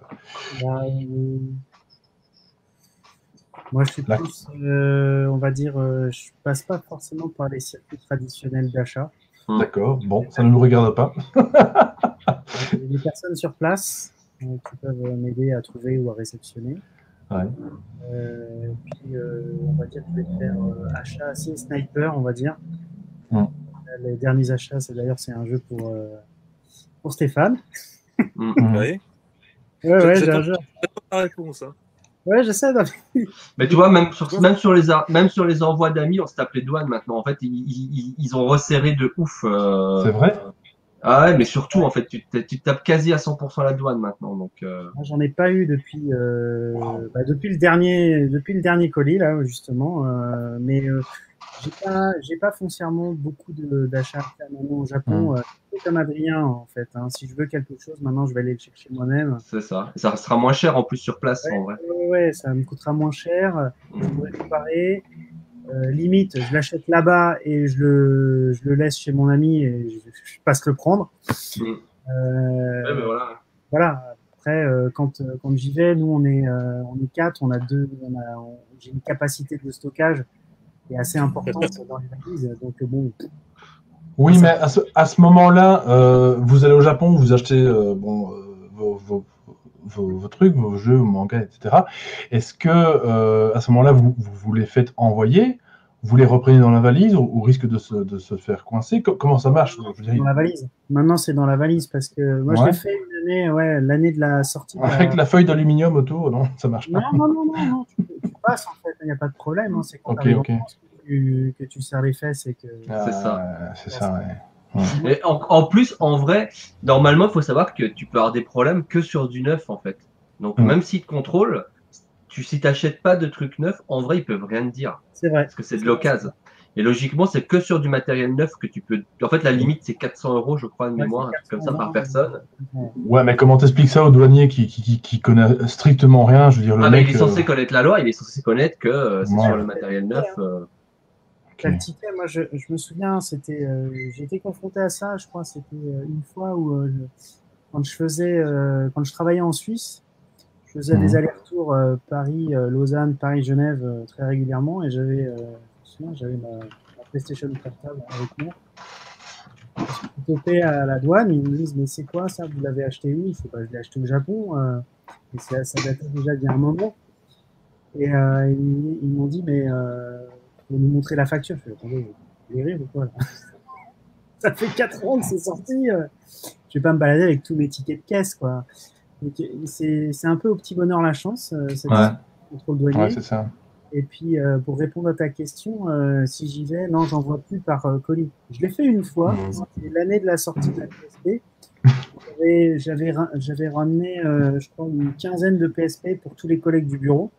Moi, je suis plus, on va dire, je passe pas forcément par les circuits traditionnels d'achat. D'accord, bon, ça ne nous regarde pas. Il y a des personnes sur place qui peuvent m'aider à trouver ou à réceptionner. Ouais. Puis, on va dire que je vais faire achat assez sniper, on va dire. Les derniers achats, c'est un jeu pour Stéphane. Oui. Ouais, j'ai un jeu. La réponse, Ouais, je sais. Mais tu vois, même sur les envois d'amis, on se tape les douanes maintenant. En fait, ils ont resserré de ouf. C'est vrai. Ah ouais, mais surtout, en fait, tu tapes quasi à 100% la douane maintenant. Donc, Moi, j'en ai pas eu depuis depuis le dernier colis là justement, mais j'ai pas foncièrement beaucoup d'achats à faire maintenant au Japon. C'est comme Adrien en fait. Hein. Si je veux quelque chose, maintenant je vais aller le chercher moi-même. c'est ça. Et ça sera moins cher en plus sur place, en vrai. Ouais, ça me coûtera moins cher. Je pourrais comparer. Limite, je l'achète là-bas et je le laisse chez mon ami et je passe le prendre. Ouais, mais voilà. Voilà. Après, quand j'y vais, nous on est 4, j'ai une capacité de stockage qui est assez importante dans les valises. Donc bon. Oui, mais à ce moment-là, vous allez au Japon, vous achetez vos trucs, vos jeux, vos mangas, etc. Est-ce que à ce moment-là, vous les faites envoyer, vous les reprenez dans la valise au risque de se faire coincer? Comment ça marche? Dans la valise. Maintenant, c'est dans la valise parce que moi, je l'ai fait une année, l'année de la sortie. Avec la feuille d'aluminium autour, non, ça marche pas. Non, tu passes en fait, il n'y a pas de problème. Hein. C'est quand que tu serres les fesses et que. C'est ça. C'est ça, ouais. Et en plus, en vrai, normalement, il faut savoir que tu peux avoir des problèmes que sur du neuf, en fait. Donc, même s'ils te contrôlent, si tu n'achètes pas de trucs neufs, en vrai, ils peuvent rien te dire. C'est vrai. Parce que c'est de l'occasion. Et logiquement, c'est que sur du matériel neuf que tu peux. En fait, la limite, c'est 400 €, je crois, de mémoire, comme ça, par personne. Ouais, mais comment t'expliques ça au douanier qui connaît strictement rien? Je veux dire, le mec. Il est censé connaître la loi, il est censé connaître que c'est sur le matériel neuf. Le ticket, moi, je me souviens, j'ai été confronté à ça, je crois, c'était une fois où, quand je travaillais en Suisse, je faisais des allers-retours Paris, Lausanne, Paris, Genève très régulièrement, et j'avais ma PlayStation portable avec moi. Je suis topé à la douane, ils me disent, mais c'est quoi ça, vous l'avez acheté où? Je l'ai acheté au Japon, et ça datait déjà d'il y a un moment. Et ils m'ont dit, mais faut nous montrer la facture. Je fais, attendez, vous voulez rire ou quoi là? Ça fait 4 ans que c'est sorti. Je vais pas me balader avec tous mes tickets de caisse, quoi. C'est un peu au petit bonheur la chance, cette contrôle douanier. Ouais, c'est ça. Et puis, pour répondre à ta question, si j'y vais, non, j'en vois plus par colis. Je l'ai fait une fois, c'était l'année de la sortie de la PSP. J'avais ramené, je crois, une quinzaine de PSP pour tous les collègues du bureau.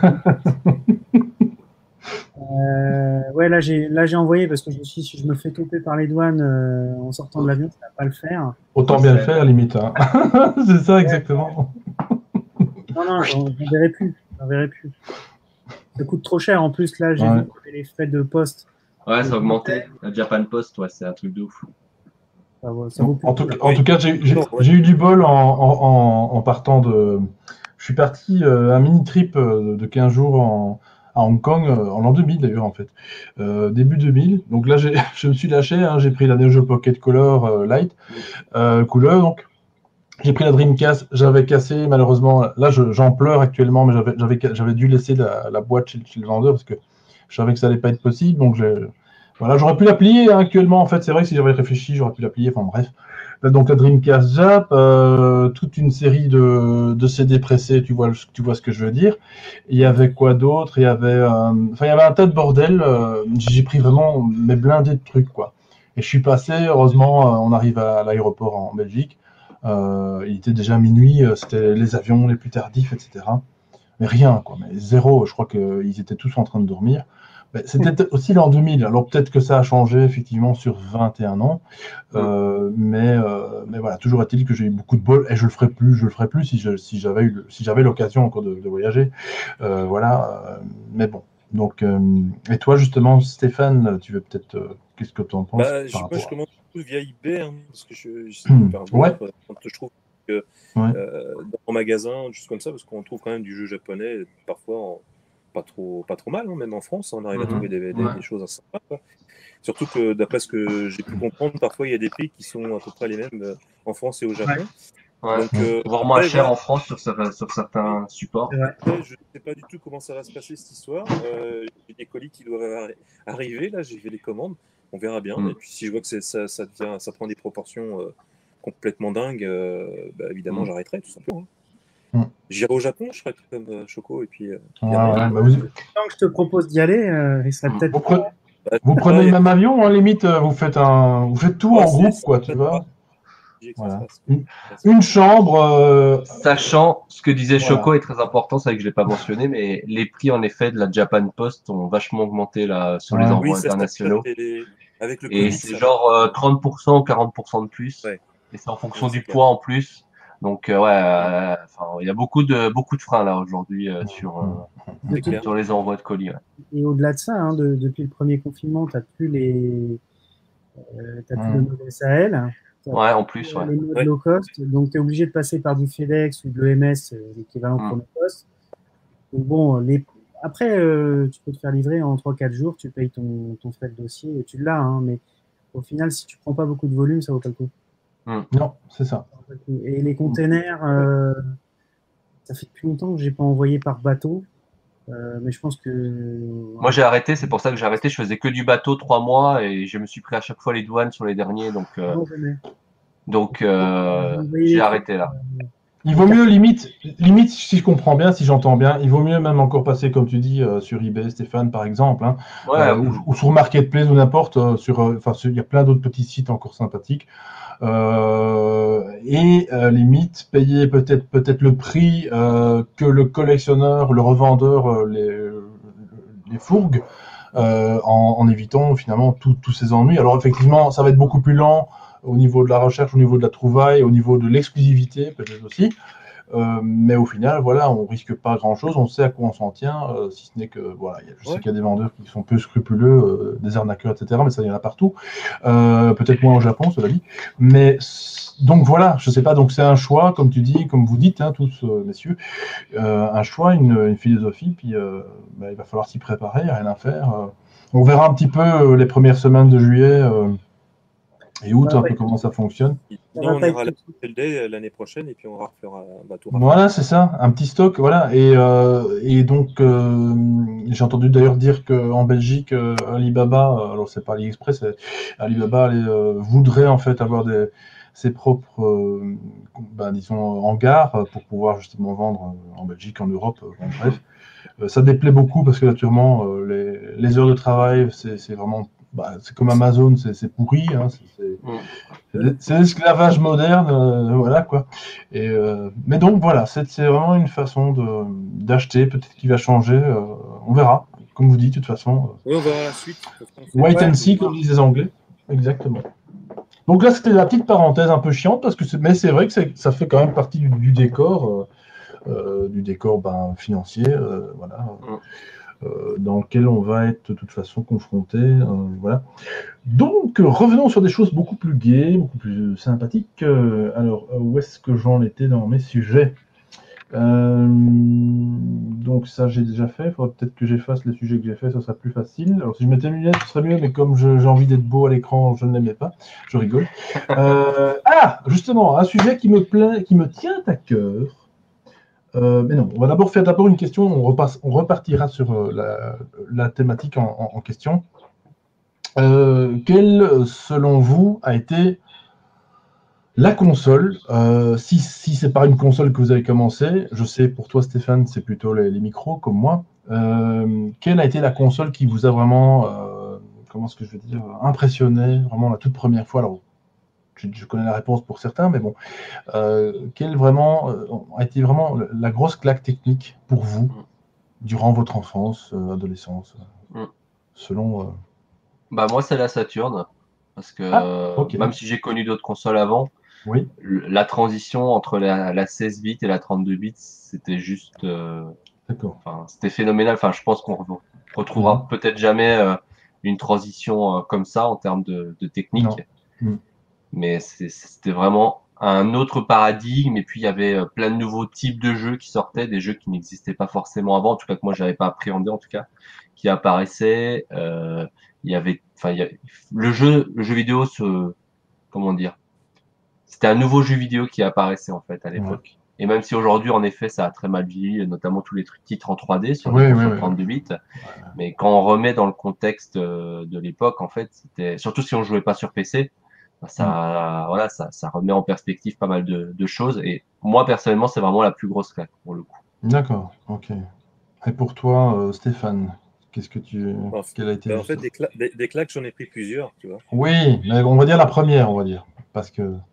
Ouais, là j'ai envoyé parce que je me suis dit, si je me fais toper par les douanes en sortant de l'avion, ça va pas le faire. Autant bien le faire, limite. Hein. C'est ça, exactement. Non, j'en verrai plus. Ça coûte trop cher. En plus, là, j'ai vu que les frais de poste. Ouais, ça a augmenté. La Japan Post, ouais, c'est un truc de ouf. En tout cas, j'ai eu du bol en partant de. Je suis parti un mini trip de 15 jours à Hong Kong, en l'an 2000 d'ailleurs, en fait. Début 2000. Donc là, je me suis lâché. Hein, j'ai pris la Neo Geo Pocket Color Light couleur. Donc, j'ai pris la Dreamcast. J'avais cassé, malheureusement. Là, j'en pleure actuellement, mais j'avais dû laisser la boîte chez le vendeur parce que je savais que ça allait pas être possible. Donc, voilà, j'aurais pu la plier hein, actuellement. En fait, c'est vrai que si j'avais réfléchi, j'aurais pu la plier. Enfin, bref. Donc, la Dreamcast Jap, toute une série de CD pressés, tu vois ce que je veux dire. Il y avait quoi d'autre? Il y avait un tas de bordel. J'ai pris vraiment mes blindés de trucs, quoi. Et je suis passé, heureusement, on arrive à l'aéroport en Belgique. Il était déjà minuit, c'était les avions les plus tardifs, etc. Mais rien, quoi. Mais zéro. Je crois qu'ils étaient tous en train de dormir. C'était aussi l'an 2000, alors peut-être que ça a changé effectivement sur 21 ans, mais voilà, toujours est-il que j'ai eu beaucoup de bol et je le ferai plus si j'avais l'occasion encore de voyager, voilà, mais bon. Donc, et toi justement, Stéphane, tu veux peut-être, qu'est-ce que tu en penses? Moi, je commence via eBay, hein, parce que je trouve que dans un magasin, juste comme ça, parce qu'on trouve quand même du jeu japonais, parfois pas trop mal, hein, même en France, on arrive à trouver des choses assez sympas. Quoi. Surtout que d'après ce que j'ai pu comprendre, parfois il y a des prix qui sont à peu près les mêmes en France et au Japon. Ouais. Donc, voire moins cher en France sur certains supports. Après, je ne sais pas du tout comment ça va se passer cette histoire. J'ai des colis qui doivent arriver, là j'ai fait des commandes, on verra bien. Et puis si je vois que ça prend des proportions complètement dingues, évidemment j'arrêterai tout simplement. J'irai au Japon, je serai comme Choco et puis. Tant que je te propose d'y aller, il serait peut-être. Vous prenez le même avion, hein, limite, vous faites tout en groupe, quoi, tu vois. Voilà. Une chambre. Sachant ce que disait Choco est très important, c'est vrai que je l'ai pas mentionné, mais les prix en effet de la Japan Post ont vachement augmenté là sur les envois internationaux. Avec le et COVID, c'est genre 30% ou 40% de plus. Ouais. Et c'est en fonction du poids en plus. Donc il y a beaucoup de freins là aujourd'hui sur les envois de colis. Ouais. Et au-delà de ça, hein, depuis le premier confinement, tu n'as plus les plus le mode SAL. Ouais, en plus, les modes low cost. Donc tu es obligé de passer par du FedEx ou de l'EMS, l'équivalent pour nos postes. Donc bon, après, tu peux te faire livrer en 3-4 jours, tu payes ton frais de dossier et tu l'as, hein, mais au final, si tu prends pas beaucoup de volume, ça vaut pas le coup. Non, c'est ça. Et les containers, ça fait depuis longtemps que j'ai pas envoyé par bateau, mais je pense que... Moi, j'ai arrêté, c'est pour ça que j'ai arrêté. Je faisais que du bateau 3 mois et je me suis pris à chaque fois les douanes sur les derniers. Donc j'ai arrêté là. Il vaut mieux, limite, si je comprends bien, si j'entends bien, il vaut mieux même encore passer, comme tu dis, sur eBay, Stéphane, par exemple, hein, ou sur Marketplace ou n'importe, il y a plein d'autres petits sites encore sympathiques. Limite, payer peut-être le prix que le collectionneur, le revendeur les fourgue, en évitant finalement tous ces ennuis. Alors effectivement, ça va être beaucoup plus lent au niveau de la recherche, au niveau de la trouvaille, au niveau de l'exclusivité peut-être aussi. Mais au final, voilà, on risque pas grand-chose, on sait à quoi on s'en tient, si ce n'est que, voilà, je sais qu'il y a des vendeurs qui sont peu scrupuleux, des arnaqueurs, etc., mais ça, il y en a partout. Peut-être moins au Japon, cela dit. Mais, donc voilà, je sais pas, donc c'est un choix, comme tu dis, comme vous dites, hein, tous, messieurs, un choix, une philosophie, puis il va falloir s'y préparer, rien à faire. On verra un petit peu les premières semaines de juillet et août, un peu comment ça fonctionne. Non, on ira à la Day l'année prochaine et puis on refera un bateau. Voilà, c'est ça, un petit stock, voilà. Et donc, j'ai entendu d'ailleurs dire qu'en Belgique, Alibaba, alors c'est pas AliExpress, Alibaba voudrait en fait avoir ses propres, disons, hangars pour pouvoir justement vendre en Belgique, en Europe, bref. Ça déplaît beaucoup parce que naturellement, les heures de travail, c'est vraiment... c'est comme Amazon, c'est pourri, hein, c'est l'esclavage moderne, voilà quoi. Mais donc voilà, c'est vraiment une façon d'acheter, peut-être qu'il va changer, on verra, comme vous dites, de toute façon. Oui, on verra la suite. Wait and see, comme disent les Anglais. Exactement. Donc là, c'était la petite parenthèse un peu chiante, mais c'est vrai que ça fait quand même partie du décor, financier, voilà. Dans lequel on va être de toute façon confronté. Voilà. Donc, revenons sur des choses beaucoup plus gaies, beaucoup plus sympathiques. Alors, où est-ce que j'en étais dans mes sujets? Donc ça, j'ai déjà fait. Il faudrait peut-être que j'efface les sujets que j'ai fait, ça sera plus facile. Alors, si je mettais mes lunettes, ce serait mieux, mais comme j'ai envie d'être beau à l'écran, je ne l'aimais pas. Je rigole. Justement, un sujet qui me tient à cœur. Mais non, on va d'abord faire une question, on repartira sur la thématique en question. Quelle, selon vous, a été la console, si c'est par une console que vous avez commencé, je sais pour toi Stéphane, c'est plutôt les micros comme moi, quelle a été la console qui vous a vraiment, comment est-ce que je vais dire, impressionné, vraiment la toute première fois? Alors, je connais la réponse pour certains, mais bon, quelle vraiment a été vraiment la grosse claque technique pour vous durant votre enfance, adolescence, selon... moi, c'est la Saturn, parce que même si j'ai connu d'autres consoles avant, la transition entre la 16 bits et la 32 bits, c'était juste... c'était phénoménal. Enfin, je pense qu'on retrouvera peut-être jamais une transition comme ça en termes de technique. Mais c'était vraiment un autre paradigme. Et puis, il y avait plein de nouveaux types de jeux qui sortaient, des jeux qui n'existaient pas forcément avant, en tout cas que moi, j'avais pas appréhendé, en tout cas, qui apparaissaient. Il y avait, le jeu vidéo, comment dire, c'était un nouveau jeu vidéo qui apparaissait en fait à l'époque. Et même si aujourd'hui, en effet, ça a très mal vieilli, notamment tous les titres en 3D sur des consoles 32 bits. Mais quand on remet dans le contexte de l'époque, en fait, c'était surtout si on jouait pas sur PC, ça remet en perspective pas mal de choses. Et moi, personnellement, c'est vraiment la plus grosse claque pour le coup. D'accord, ok. Et pour toi, Stéphane, qu'est-ce que quelle a été en fait, des claques, j'en ai pris plusieurs, tu vois. Oui, mais on va dire la première, on va dire, parce que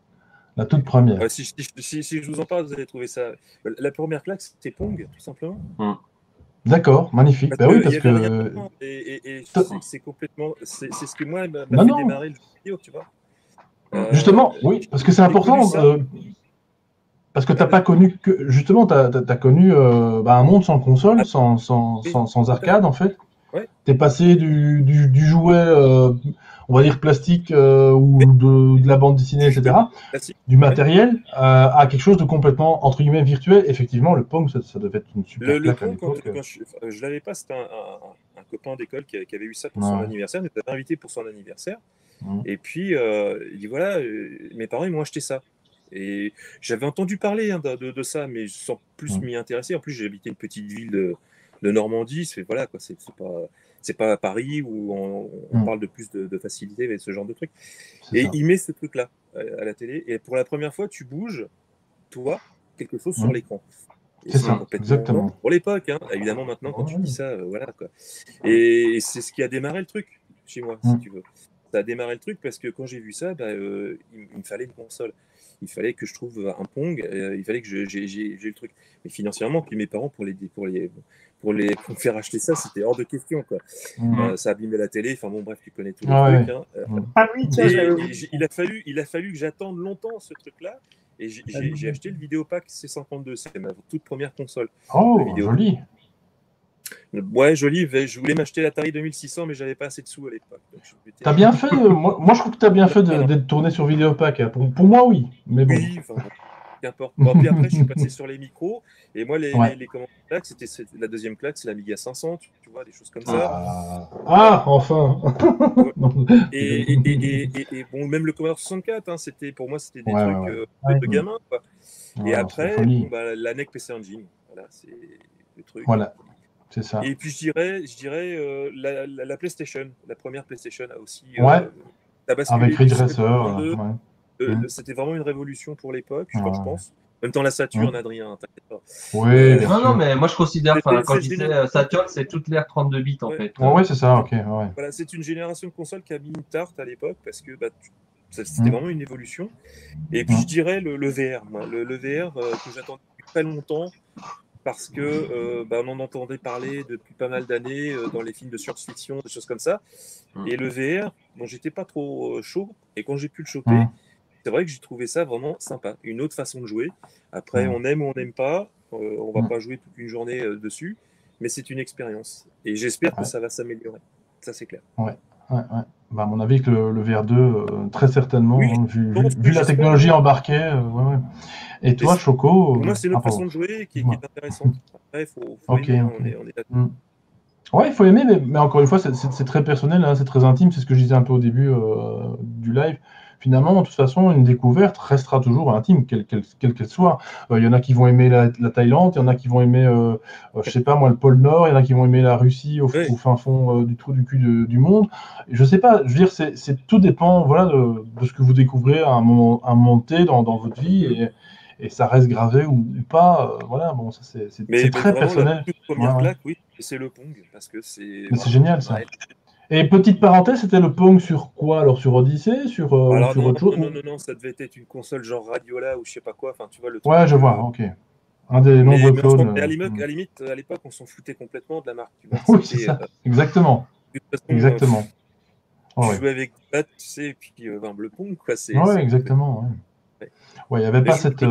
La toute première. Si je vous en parle, vous allez trouver ça. La première claque, c'était Pong, tout simplement. D'accord, magnifique. Parce oui, parce que... Rien et c'est complètement... C'est ce qui, moi, m'a fait démarrer le jeu vidéo, tu vois. Justement, oui, parce que c'est important... Parce que tu n'as pas connu que... Justement, tu as connu un monde sans console, sans arcade, en fait. Ouais. Tu es passé du jouet, on va dire plastique, ou de la bande dessinée, etc., du matériel, à quelque chose de complètement, entre guillemets, virtuel. Effectivement, le Pong, ça devait être une super claque à l'époque. Quand je l'avais pas, c'était un copain d'école qui avait eu ça pour son anniversaire, il nous avait invité pour son anniversaire. Et puis, il dit, voilà, mes parents, ils m'ont acheté ça. Et j'avais entendu parler de ça, mais sans plus m'y intéresser. En plus, j'ai habité une petite ville de Normandie. Voilà, quoi, c'est pas à Paris où on parle de plus de facilité avec ce genre de truc. Et il met ce truc-là à la télé. Et pour la première fois, tu bouges, toi, quelque chose sur l'écran. C'est ça, exactement. Pour l'époque, hein. Évidemment, maintenant, quand tu dis ça, voilà, quoi. Et c'est ce qui a démarré le truc chez moi, si tu veux. Ça a démarré le truc parce que quand j'ai vu ça, il me fallait une console. Il fallait que je trouve un Pong, il fallait que j'ai le truc. Mais financièrement, puis mes parents, pour me faire acheter ça, c'était hors de question, quoi. Ça abîmait la télé, enfin bon, bref, tu connais tous les trucs. Hein. Oui, tiens, il a fallu que j'attende longtemps ce truc-là, et j'ai acheté le Vidéopack C52, c'est ma toute première console. Oh, joli. Ouais, joli. Je voulais m'acheter l'Atari 2600, mais j'avais pas assez de sous à l'époque. T'as bien fait. Moi, je trouve que t'as bien fait d'être tourné sur Vidéopack. Pour moi, oui. Mais bon. Oui, enfin, qu'importe. Bon, puis après, je suis passé sur les micros. Et moi, les commandes claques, c'était la deuxième claque, c'est l'Amiga 500, tu vois, des choses comme ça. Enfin. et bon, même le Commodore 64, hein, pour moi, c'était des trucs de gamin, quoi. Et après, la NEC PC Engine. Voilà, c'est le truc. Voilà. C'est ça. Et puis je dirais la PlayStation, la première PlayStation a aussi. Avec Ridge Racer. C'était vraiment une révolution pour l'époque, je pense. En même temps, la Saturn, Adrien, t'inquiète pas. Oui. Non, mais moi je considère, quand je disais Saturn, c'est toute l'ère 32 bits en fait. Oui, c'est ça, ok. Voilà, c'est une génération de consoles qui a mis une tarte à l'époque parce que c'était vraiment une évolution. Et puis je dirais le VR, le VR que j'attendais depuis très longtemps. Parce que on en entendait parler depuis pas mal d'années dans les films de science-fiction, des choses comme ça. Et le VR, bon, j'étais pas trop chaud. Et quand j'ai pu le choper, c'est vrai que j'ai trouvé ça vraiment sympa. Une autre façon de jouer. Après, on aime ou on n'aime pas. On va pas jouer toute une journée dessus. Mais c'est une expérience. Et j'espère que ça va s'améliorer. Ça, c'est clair. Ouais. Bah, à mon avis, que le VR2, très certainement, vu la technologie embarquée. Et toi, Choco? Pour moi, c'est une autre façon de jouer qui est intéressante. Après, il faut aimer, on est là-dessus. Ouais, il faut aimer, mais encore une fois, c'est très personnel, hein, c'est très intime, c'est ce que je disais un peu au début du live. Finalement, de toute façon, une découverte restera toujours intime, quelle qu'elle soit. Il y en a qui vont aimer la Thaïlande, il y en a qui vont aimer, je sais pas moi, le pôle Nord, il y en a qui vont aimer la Russie au fin fond du trou du cul du monde. Et je sais pas, je veux dire, tout dépend, voilà, de ce que vous découvrez à un moment T dans votre vie, et ça reste gravé ou pas. Voilà, bon, ça c'est très personnel. La toute première claque, oui, c'est le Pong, parce que c'est. Mais c'est génial ça. Et petite parenthèse, c'était le Pong sur quoi? Alors sur Odyssey, sur autre chose? Non, ça devait être une console genre Radiola ou je sais pas quoi. Enfin, tu vois le truc. Ouais, je vois, ok. Un des nombreux clones. À limite, à l'époque, on s'en foutait complètement de la marque. Tu vois, oui, c'est ça. Exactement. Exactement. Tu jouais avec tu sais, et puis le Pong, quoi. Ouais, exactement. Ouais, il n'y avait pas cette.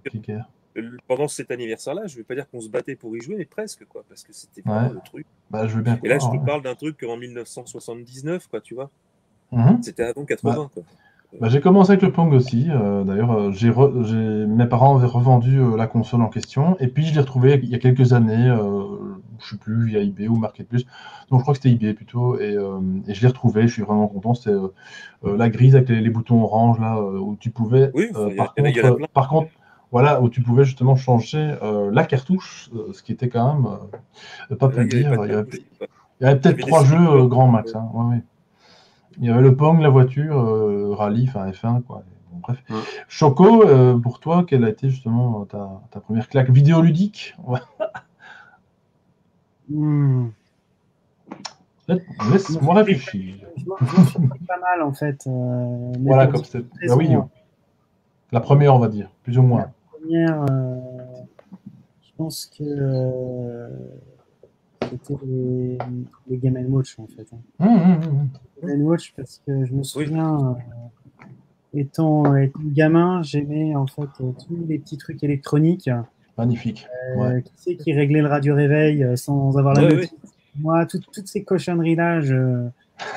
Pendant cet anniversaire-là, je ne vais pas dire qu'on se battait pour y jouer, mais presque, quoi, parce que c'était vraiment le truc. Bah, je veux bien et là, je te parle d'un truc en 1979, quoi, tu vois. C'était avant 80, quoi. Bah, j'ai commencé avec le Pong aussi. D'ailleurs, mes parents avaient revendu la console en question, et puis je l'ai retrouvé il y a quelques années, je sais plus, via eBay ou Marketplace. Donc je crois que c'était eBay plutôt, et je l'ai retrouvé. Je suis vraiment content. C'était la grise avec les boutons orange là, où tu pouvais. Oui, par contre, voilà, où tu pouvais justement changer la cartouche, ce qui était quand même pas peu dire. Il y avait peut-être 3 jeux grand max. Hein. Ouais. Il y avait le Pong, la voiture, rallye, enfin F1, quoi. Bon, bref. Choco, pour toi, quelle a été justement ta première claque vidéoludique? Laisse-moi réfléchir. Je m'en suis pas mal en fait. Voilà, comme c'est. Ah oui. La première, on va dire, plus ou moins. La première, je pense que c'était les Game & Watch, en fait. Game & Watch, parce que je me souviens, étant gamin, j'aimais en fait tous les petits trucs électroniques. Magnifique. Qui c'est qui réglait le radio réveil sans avoir la notice? Moi, toutes ces cochonneries-là, je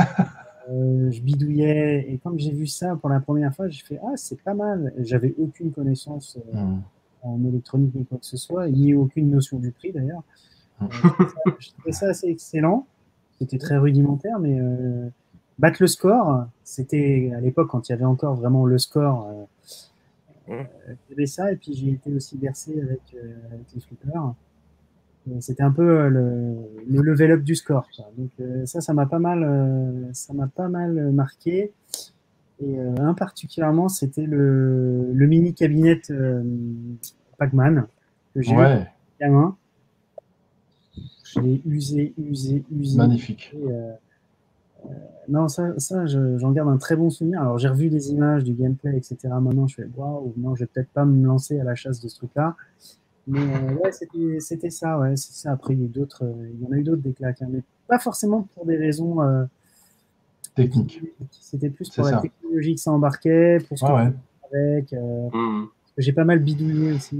bidouillais. Et quand j'ai vu ça pour la première fois, j'ai fait « Ah, c'est pas mal ». J'avais aucune connaissance en électronique ni quoi que ce soit, ni aucune notion du prix d'ailleurs. Je trouvais ça assez excellent. C'était très rudimentaire, mais battre le score, c'était à l'époque quand il y avait encore vraiment le score. Il y avait ça, et puis j'ai été aussi bercé avec les flippers. C'était un peu le level up du score, quoi. Donc ça m'a pas mal, marqué. Et un particulièrement, c'était le mini cabinet Pac-Man que j'ai eu quand j'étais gamin. Je l'ai usé. Magnifique. Et, non, ça j'en garde un très bon souvenir. Alors j'ai revu des images, du gameplay, etc. Maintenant, je fais waouh, non, je vais peut-être pas me lancer à la chasse de ce truc-là. Mais ouais, c'était ça, ouais, c'est ça. Après, il y en a eu d'autres des claques, hein, mais pas forcément pour des raisons techniques. C'était plus pour la technologie que ça embarquait, pour ce que avec. J'ai pas mal bidouillé aussi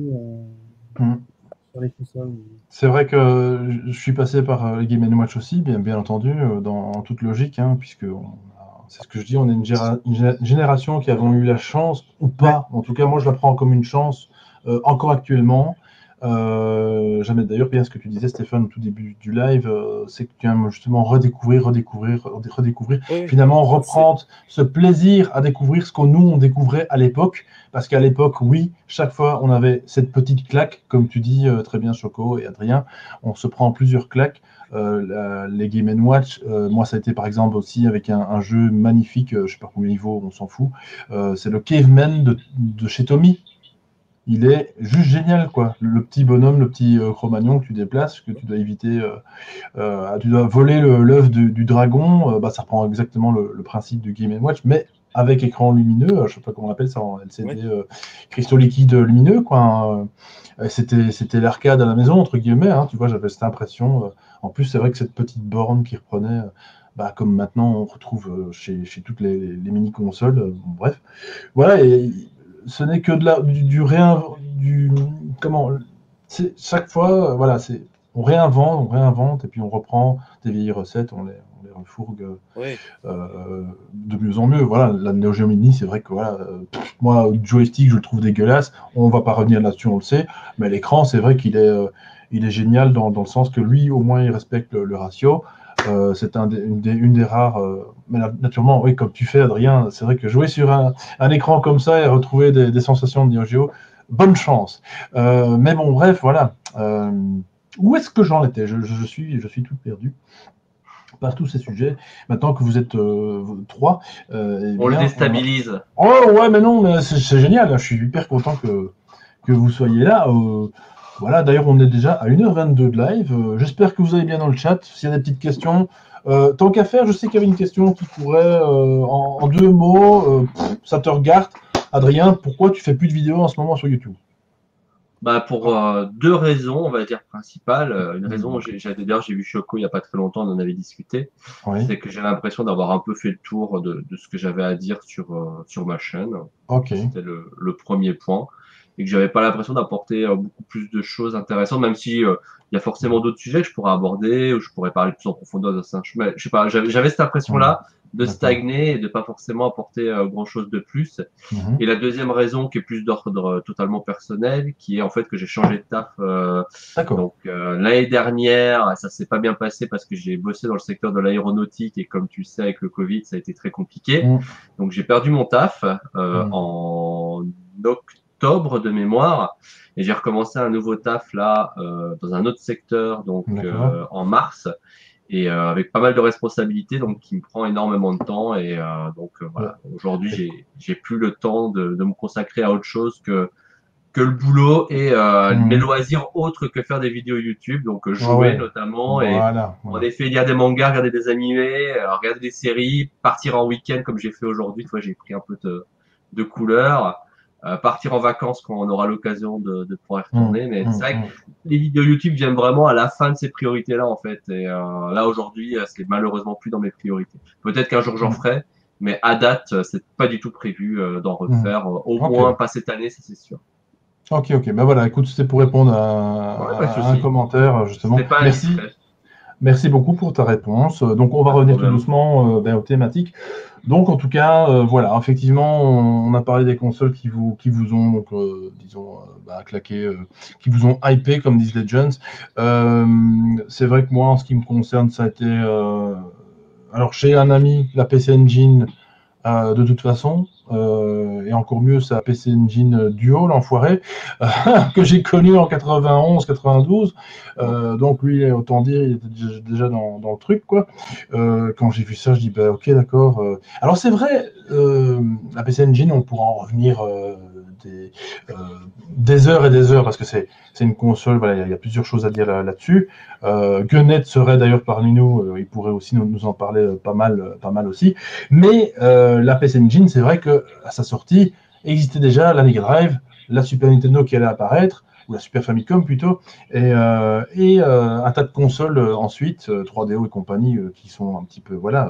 sur les consoles. C'est vrai que je suis passé par les Game & Watch aussi, bien entendu, dans toute logique, hein, puisque c'est ce que je dis, on est une génération qui avons eu la chance, ou pas, en tout cas moi je la prends comme une chance, encore actuellement. Jamais d'ailleurs, bien ce que tu disais Stéphane au tout début du live, c'est que tu aimes justement redécouvrir, finalement reprendre ce plaisir à découvrir ce que nous on découvrait à l'époque, parce qu'à l'époque, oui, chaque fois on avait cette petite claque, comme tu dis très bien Choco et Adrien, on se prend plusieurs claques. Les Game & Watch, moi ça a été par exemple aussi avec un jeu magnifique, je sais pas combien il vaut, on s'en fout, c'est le Caveman de chez Tommy. Il est juste génial, quoi. Le petit bonhomme, le petit Cro-Magnon que tu déplaces, que tu dois éviter, tu dois voler l'œuf du dragon, ça reprend exactement le principe du Game & Watch, mais avec écran lumineux, je ne sais pas comment on appelle ça en LCD, cristaux liquides lumineux, quoi. C'était l'arcade à la maison, entre guillemets, hein, tu vois, j'avais cette impression. En plus, c'est vrai que cette petite borne qui reprenait, comme maintenant on retrouve chez toutes les mini-consoles, bref. Voilà, et ce n'est que chaque fois, voilà, on réinvente, et puis on reprend des vieilles recettes, on les refourgue de mieux en mieux. Voilà, la Neo Geo Mini, c'est vrai que voilà, moi, le joystick, je le trouve dégueulasse. On va pas revenir là-dessus, on le sait, mais l'écran, c'est vrai qu'il est génial dans le sens que lui, au moins, il respecte le ratio. C'est une des rares. Mais naturellement, oui, comme tu fais, Adrien, c'est vrai que jouer sur un écran comme ça et retrouver des sensations de Neo Geo, bonne chance. Mais bon, bref, voilà. Où est-ce que j'en étais ? Je suis tout perdu par tous ces sujets. Maintenant que vous êtes trois, on le déstabilise. Oh ouais, mais non, mais c'est génial. Je suis hyper content que vous soyez là. Voilà, d'ailleurs, on est déjà à 1h22 de live. J'espère que vous allez bien dans le chat. S'il y a des petites questions, tant qu'à faire, je sais qu'il y avait une question qui pourrait, en 2 mots, ça te regarde. Adrien, pourquoi tu fais plus de vidéos en ce moment sur YouTube ? Pour 2 raisons, on va dire principales. Une raison, d'ailleurs, j'ai vu Choco il n'y a pas très longtemps, on en avait discuté. Oui. C'est que j'ai l'impression d'avoir un peu fait le tour de ce que j'avais à dire sur ma chaîne. Okay. C'était le premier point. Et que j'avais pas l'impression d'apporter beaucoup plus de choses intéressantes, même si il y a forcément d'autres sujets que je pourrais aborder, ou je pourrais parler plus en profondeur de ça. Je sais pas, j'avais cette impression-là de stagner et de pas forcément apporter grand-chose de plus. Et la deuxième raison, qui est plus d'ordre totalement personnel, qui est en fait que j'ai changé de taf. Donc l'année dernière, ça s'est pas bien passé parce que j'ai bossé dans le secteur de l'aéronautique et comme tu le sais, avec le Covid, ça a été très compliqué. Donc j'ai perdu mon taf en octobre de mémoire et j'ai recommencé un nouveau taf là dans un autre secteur donc en mars et avec pas mal de responsabilités donc qui me prend énormément de temps et voilà, aujourd'hui j'ai plus le temps de me consacrer à autre chose que le boulot et mes loisirs autres que faire des vidéos YouTube, donc jouer notamment et en effet lire des mangas, regarder des animés, regarder des séries, partir en week-end comme j'ai fait aujourd'hui, j'ai pris un peu de couleur. partir en vacances quand on aura l'occasion de pouvoir y retourner. Mais c'est vrai que les vidéos YouTube viennent vraiment à la fin de ces priorités-là, en fait. Et là, aujourd'hui, c'est malheureusement plus dans mes priorités. Peut-être qu'un jour, j'en ferai, mais à date, c'est pas du tout prévu d'en refaire. Au moins, pas cette année, ça c'est sûr. Ok. Ben voilà, écoute, c'était pour répondre à un commentaire, justement. Merci beaucoup pour ta réponse. Donc, on va revenir tout doucement aux thématiques. Donc, en tout cas, voilà, effectivement, on a parlé des consoles qui vous ont, donc, disons, claqué, qui vous ont hypé, comme disent les jeunes. C'est vrai que moi, en ce qui me concerne, ça a été... alors, chez un ami, la PC Engine, de toute façon, et encore mieux, c'est la PC Engine Duo, l'enfoiré, que j'ai connu en 91-92. Donc lui, autant dire, il était déjà dans le truc, quoi. Quand j'ai vu ça, je dis, bah, ok, d'accord. Alors c'est vrai, la PC Engine, on pourra en revenir des heures et des heures, parce que c'est une console, voilà, il y a plusieurs choses à dire là-dessus. Gunnett serait d'ailleurs parmi nous, il pourrait aussi nous en parler pas mal aussi. Mais la PC Engine, c'est vrai que à sa sortie, existait déjà la Mega Drive, la Super Nintendo qui allait apparaître, ou la Super Famicom plutôt, et un tas de consoles ensuite, 3DO et compagnie, qui sont un petit peu, voilà,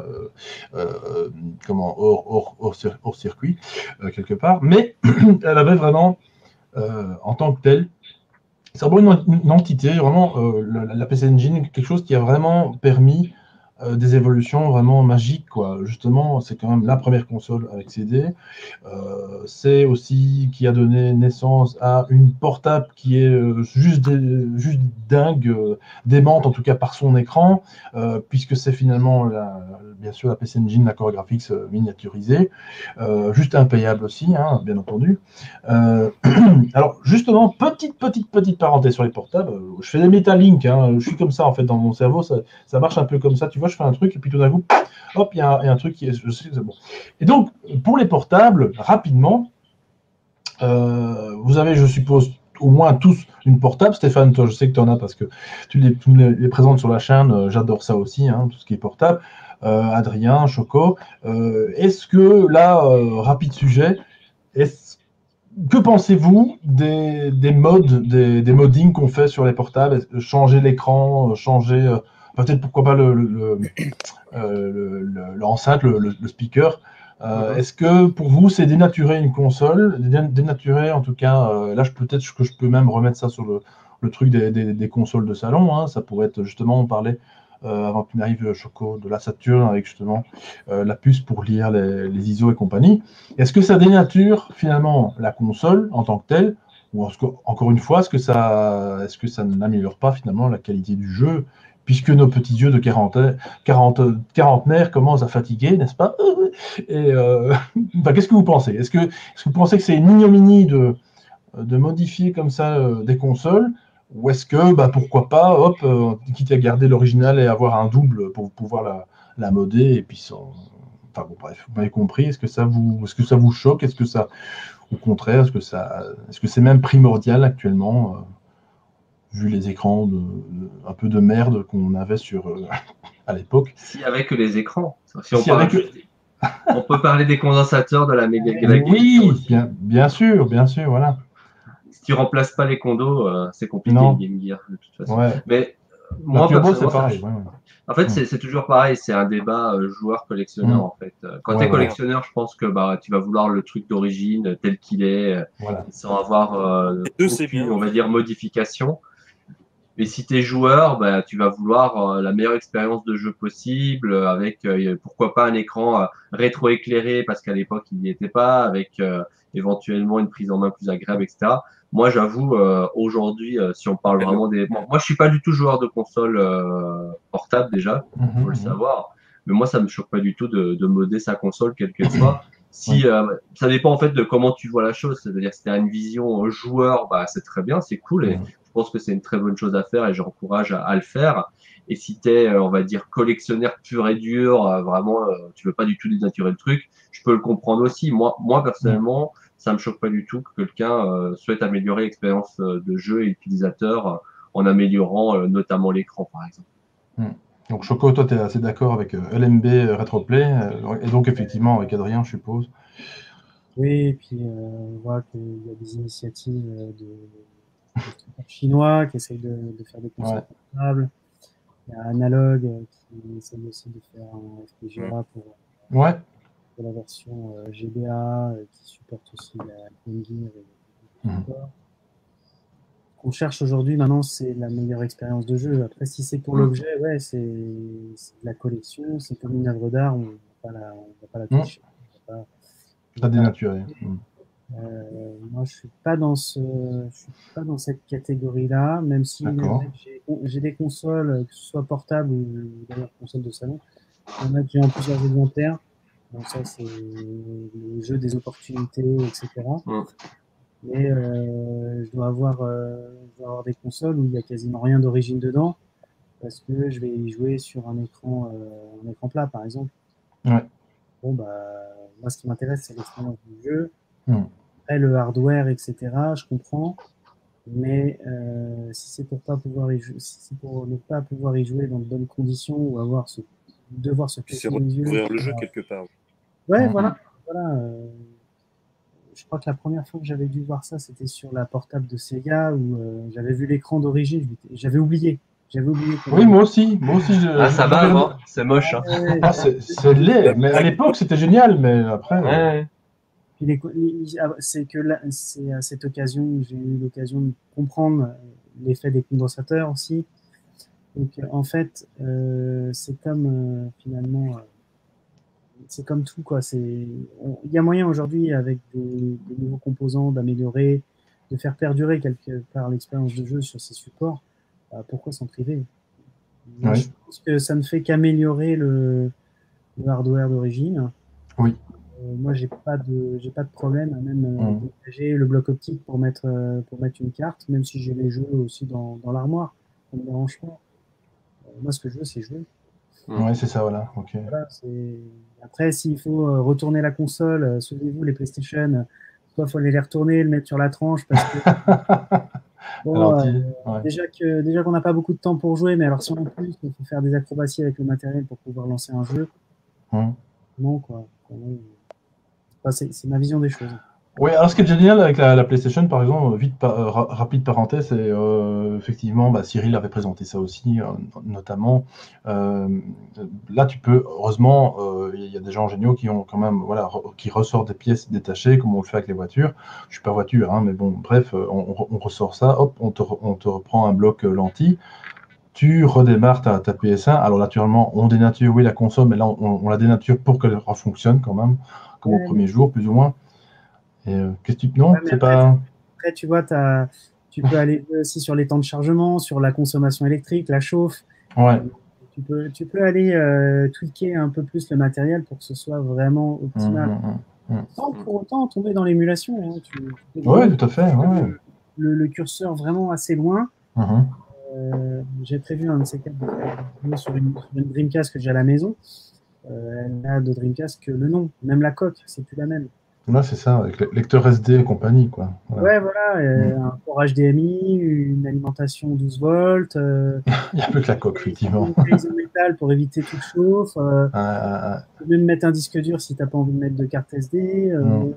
hors circuit, quelque part. Mais elle avait vraiment, en tant que telle, c'est vraiment une entité, vraiment, la PC Engine, quelque chose qui a vraiment permis des évolutions vraiment magiques, quoi. Justement, c'est quand même la première console avec CD. C'est aussi qui a donné naissance à une portable qui est juste dingue, démente en tout cas par son écran, puisque c'est finalement, bien sûr, la PC Engine, la Core Graphics miniaturisée, juste impayable aussi, hein, bien entendu. Alors, justement, petite parenthèse sur les portables. Je fais des Metalink, hein, je suis comme ça en fait dans mon cerveau, ça marche un peu comme ça, tu vois, je fais un truc et puis tout d'un coup, hop, il y a un truc qui est, je sais que c'est bon. Et donc, pour les portables, rapidement, vous avez, je suppose, au moins tous une portable. Stéphane, toi, je sais que tu en as parce que tu les présentes sur la chaîne, j'adore ça aussi, hein, tout ce qui est portable. Adrien, Choco, est-ce que là, rapide sujet, que pensez-vous des mods, des moddings qu'on fait sur les portables? Changer l'écran, changer peut-être pourquoi pas l'enceinte, le speaker. Est-ce que pour vous c'est dénaturer une console, dénaturer en tout cas, là peut-être que je peux même remettre ça sur le truc des consoles de salon, hein, ça pourrait être justement, on parlait avant qu'il n'arrive Choco de la Saturn avec justement la puce pour lire les ISO et compagnie. Est-ce que ça dénature finalement la console en tant que telle, ou encore une fois, est-ce que ça n'améliore pas finalement la qualité du jeu, puisque nos petits yeux de quarantenaire commencent à fatiguer, n'est-ce pas? Et enfin, qu'est-ce que vous pensez? Est-ce que vous pensez que c'est une ignominie de modifier comme ça des consoles? Ou est-ce que, pourquoi pas, hop, quitte à garder l'original et avoir un double pour pouvoir la modder et puis enfin bon, bref, vous m'avez compris. Est-ce que ça vous choque? Est-ce que ça, au contraire, est-ce que c'est même primordial actuellement, vu les écrans un peu de merde qu'on avait à l'époque? Si avec les écrans. On peut parler des condensateurs de la Mega Drive. Oui, bien sûr, voilà. Si tu remplaces pas les condos, c'est compliqué une Game Gear de toute façon. Ouais. Mais moi, c'est pareil. En fait, c'est toujours pareil. C'est un débat joueur-collectionneur en fait. Quand tu es collectionneur, je pense que tu vas vouloir le truc d'origine tel qu'il est, sans avoir aucune, on va dire, modification. Et si tu es joueur, tu vas vouloir la meilleure expérience de jeu possible, avec pourquoi pas un écran rétro-éclairé, parce qu'à l'époque, il n'y était pas, avec éventuellement une prise en main plus agréable, etc. Moi, j'avoue, aujourd'hui, si on parle vraiment des... Bon, moi, je suis pas du tout joueur de console portable déjà, faut le savoir. Mais moi, ça me choque pas du tout de modder sa console, quelle qu'elle soit. Si ça dépend en fait de comment tu vois la chose. C'est-à-dire si tu as une vision joueur, c'est très bien, c'est cool. Et je pense que c'est une très bonne chose à faire et j'encourage à le faire. Et si tu es, on va dire, collectionneur pur et dur, vraiment, tu veux pas du tout dénaturer le truc, je peux le comprendre aussi. Moi personnellement, ça me choque pas du tout que quelqu'un souhaite améliorer l'expérience de jeu et utilisateur en améliorant notamment l'écran, par exemple. Donc Choco, toi, tu es assez d'accord avec LMB Retroplay, et donc effectivement avec Adrien, je suppose. Oui, et puis on voit qu'il y a des initiatives de chinois qui essayent de faire des consoles portables. Il y a Analog qui essaye aussi de faire un FPGA pour la version GBA qui supporte aussi la Game Gear et le support. On cherche aujourd'hui, maintenant, c'est la meilleure expérience de jeu. Après, si c'est pour l'objet, ouais, c'est de la collection, c'est comme une œuvre d'art, on va pas la toucher. Pas dénaturé. Moi, je suis pas dans cette catégorie-là, même si j'ai des consoles, que ce soit portables ou d'ailleurs consoles de salon. Il y en a qui ont plusieurs exemplaires. Donc ça, c'est le jeu des opportunités, etc. Mais je dois avoir des consoles où il y a quasiment rien d'origine dedans, parce que je vais y jouer sur un écran plat, par exemple. Bon, bah, moi, ce qui m'intéresse, c'est l'expérience du jeu. Après, le hardware, etc., je comprends. Mais si c'est pour pas pouvoir y jouer, si c'est pour ne pas pouvoir y jouer dans de bonnes conditions ou devoir se casser les yeux, ouvrir le jeu quelque part. Ouais, voilà. Je crois que la première fois que j'avais dû voir ça, c'était sur la portable de Sega où j'avais vu l'écran d'origine. J'avais oublié. Oui, moi aussi. Ça va, c'est moche. Hein. C'est laid. Mais à l'époque, c'était génial. Mais après. C'est que là, c'est à cette occasion où j'ai eu l'occasion de comprendre l'effet des condensateurs aussi. Donc, en fait, c'est comme finalement, c'est comme tout, quoi. Il y a moyen aujourd'hui, avec des nouveaux composants, d'améliorer, de faire perdurer quelque part l'expérience de jeu sur ces supports. Pourquoi s'en priver? Je pense que ça ne fait qu'améliorer le hardware d'origine. Oui. Moi, j'ai pas de problème à même dégager le bloc optique pour mettre une carte, même si j'ai les jeux aussi dans l'armoire. Ça me dérange pas. Moi, ce que je veux, c'est jouer. Ouais, c'est ça, voilà. Okay. Voilà, après, s'il faut retourner la console, souvenez-vous, les PlayStation, soit il faut aller les retourner, le mettre sur la tranche, parce que bon, déjà qu'on n'a pas beaucoup de temps pour jouer, mais alors si en plus il faut faire des acrobaties avec le matériel pour pouvoir lancer un jeu, non, quoi. Enfin, c'est ma vision des choses. Oui, alors ce qui est génial avec la PlayStation, par exemple, rapide parenthèse, c'est effectivement, Cyril avait présenté ça aussi, notamment. Là, tu peux, heureusement, il y a des gens géniaux qui ont quand même, voilà, qui ressortent des pièces détachées, comme on le fait avec les voitures. Je suis pas voiture, hein, mais bon, bref, on ressort ça, hop, on te reprend un bloc lentille. Tu redémarres ta PS1. Alors naturellement, on dénature, oui, la console, mais là, on la dénature pour qu'elle refonctionne quand même, comme au premier jour, plus ou moins. Qu'est-ce que tu... Non, c'est pas... Après, tu vois, tu peux aller aussi sur les temps de chargement, sur la consommation électrique, la chauffe. Ouais. Tu peux aller tweaker un peu plus le matériel pour que ce soit vraiment optimal. Sans pour autant tomber dans l'émulation. Hein. Oui, tout à fait. Le curseur vraiment assez loin. J'ai prévu un de ces quatre sur une Dreamcast que j'ai à la maison. Elle n'a de Dreamcast que le nom, même la coque, c'est plus la même. Là, c'est ça, avec le lecteur SD et compagnie, quoi. Voilà. Ouais, voilà, un port HDMI, une alimentation 12 volts. Il n'y a plus que la coque, effectivement. Une prise de métal pour éviter toute chauffe. Tu peux même mettre un disque dur si tu n'as pas envie de mettre de carte SD.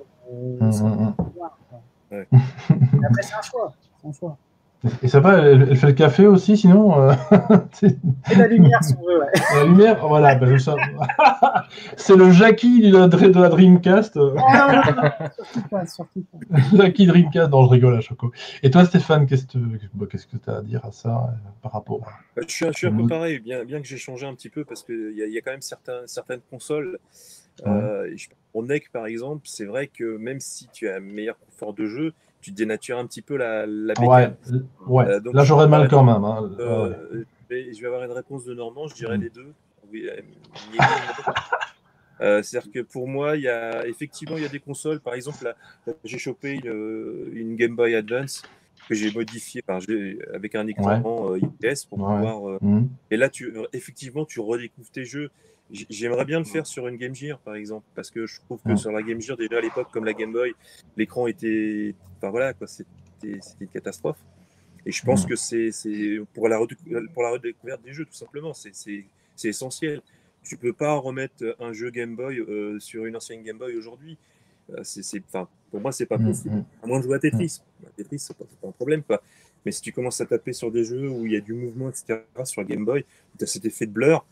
Après, c'est un choix. Et ça va, elle fait le café aussi, sinon Et la lumière, si on veut, ouais. La lumière, voilà. C'est le Jackie de la Dreamcast. Surtout pas. Jackie Dreamcast, non, je rigole à Choco. Et toi, Stéphane, qu'est-ce que tu as à dire à ça par rapport à... Je suis un peu pareil, bien que j'ai changé un petit peu, parce qu'il y a quand même certaines consoles. Pour NEC, par exemple, c'est vrai que même si tu as un meilleur confort de jeu, tu dénatures un petit peu la bécane. Ouais. Donc, là, j'aurais mal quand même. Hein. Je vais avoir une réponse de Normand, je dirais les deux. Oui, c'est-à-dire que pour moi, effectivement, il y a des consoles. Par exemple, là, j'ai chopé une Game Boy Advance que j'ai modifiée avec un écran IPS pour pouvoir. Et là, effectivement, tu redécouvres tes jeux. J'aimerais bien le faire sur une Game Gear, par exemple, parce que je trouve que sur la Game Gear, déjà à l'époque, comme la Game Boy, l'écran était, enfin voilà, quoi, c'était une catastrophe. Et je pense que c'est pour la redécouverte des jeux, tout simplement, c'est essentiel. Tu peux pas remettre un jeu Game Boy sur une ancienne Game Boy aujourd'hui. Enfin, pour moi, c'est pas possible. À moins de jouer à Tetris. Tetris, c'est pas un problème, quoi. Mais si tu commences à taper sur des jeux où il y a du mouvement, etc., sur Game Boy, où tu as cet effet de blur,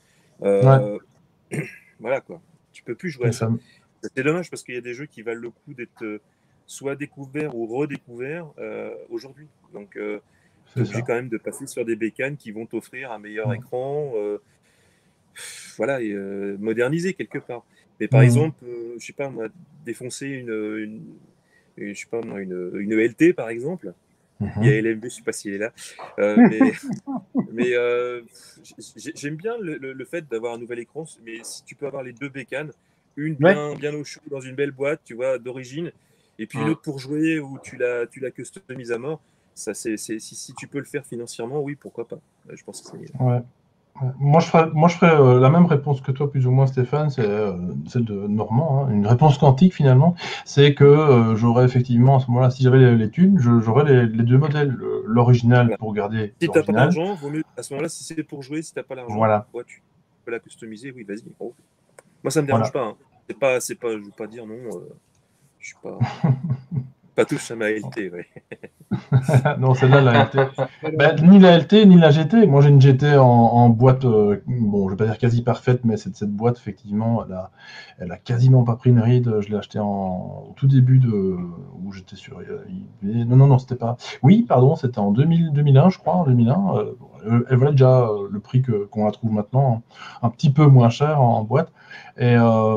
voilà, quoi. Tu peux plus jouer à ça. C'est dommage parce qu'il y a des jeux qui valent le coup d'être soit découverts ou redécouverts aujourd'hui. Donc, tu es obligé quand même de passer sur des bécanes qui vont t'offrir un meilleur écran, voilà, et moderniser quelque part. Mais par exemple, je sais pas, moi, défoncer je sais pas, moi, une ELT, par exemple. Il y a LMB, je ne sais pas s'il est là. Mais j'aime bien le fait d'avoir un nouvel écran, mais si tu peux avoir les deux bécanes, une bien au chaud dans une belle boîte, tu vois, d'origine, et puis une autre pour jouer où tu la customises à mort, ça, si tu peux le faire financièrement, oui, pourquoi pas. Je pense que c'est mieux. Ouais. Moi, je ferais la même réponse que toi, plus ou moins, Stéphane, c'est celle de Normand, hein, une réponse quantique finalement. C'est que j'aurais effectivement, à ce moment-là, si j'avais les thunes, j'aurais les deux modèles, l'original pour garder. Si tu n'as pas d'argent, vaut mieux, à ce moment-là, si c'est pour jouer, si tu n'as pas l'argent, tu peux la customiser, oui, vas-y. Oh. Moi, ça ne me dérange pas. Hein. C'est pas, je ne veux pas dire non, je suis pas touche à ma LT, ouais. Non, celle-là, la LT. Ni la LT, ni la GT. Moi, j'ai une GT en boîte, bon, je vais pas dire quasi parfaite, mais cette boîte, effectivement, elle a quasiment pas pris une ride. Je l'ai achetée au tout début où j'étais sur eBay. Non, c'était pas. Oui, pardon, c'était en 2001, je crois, en 2001. Elle valait déjà le prix qu'on la trouve maintenant, un petit peu moins cher en boîte. Et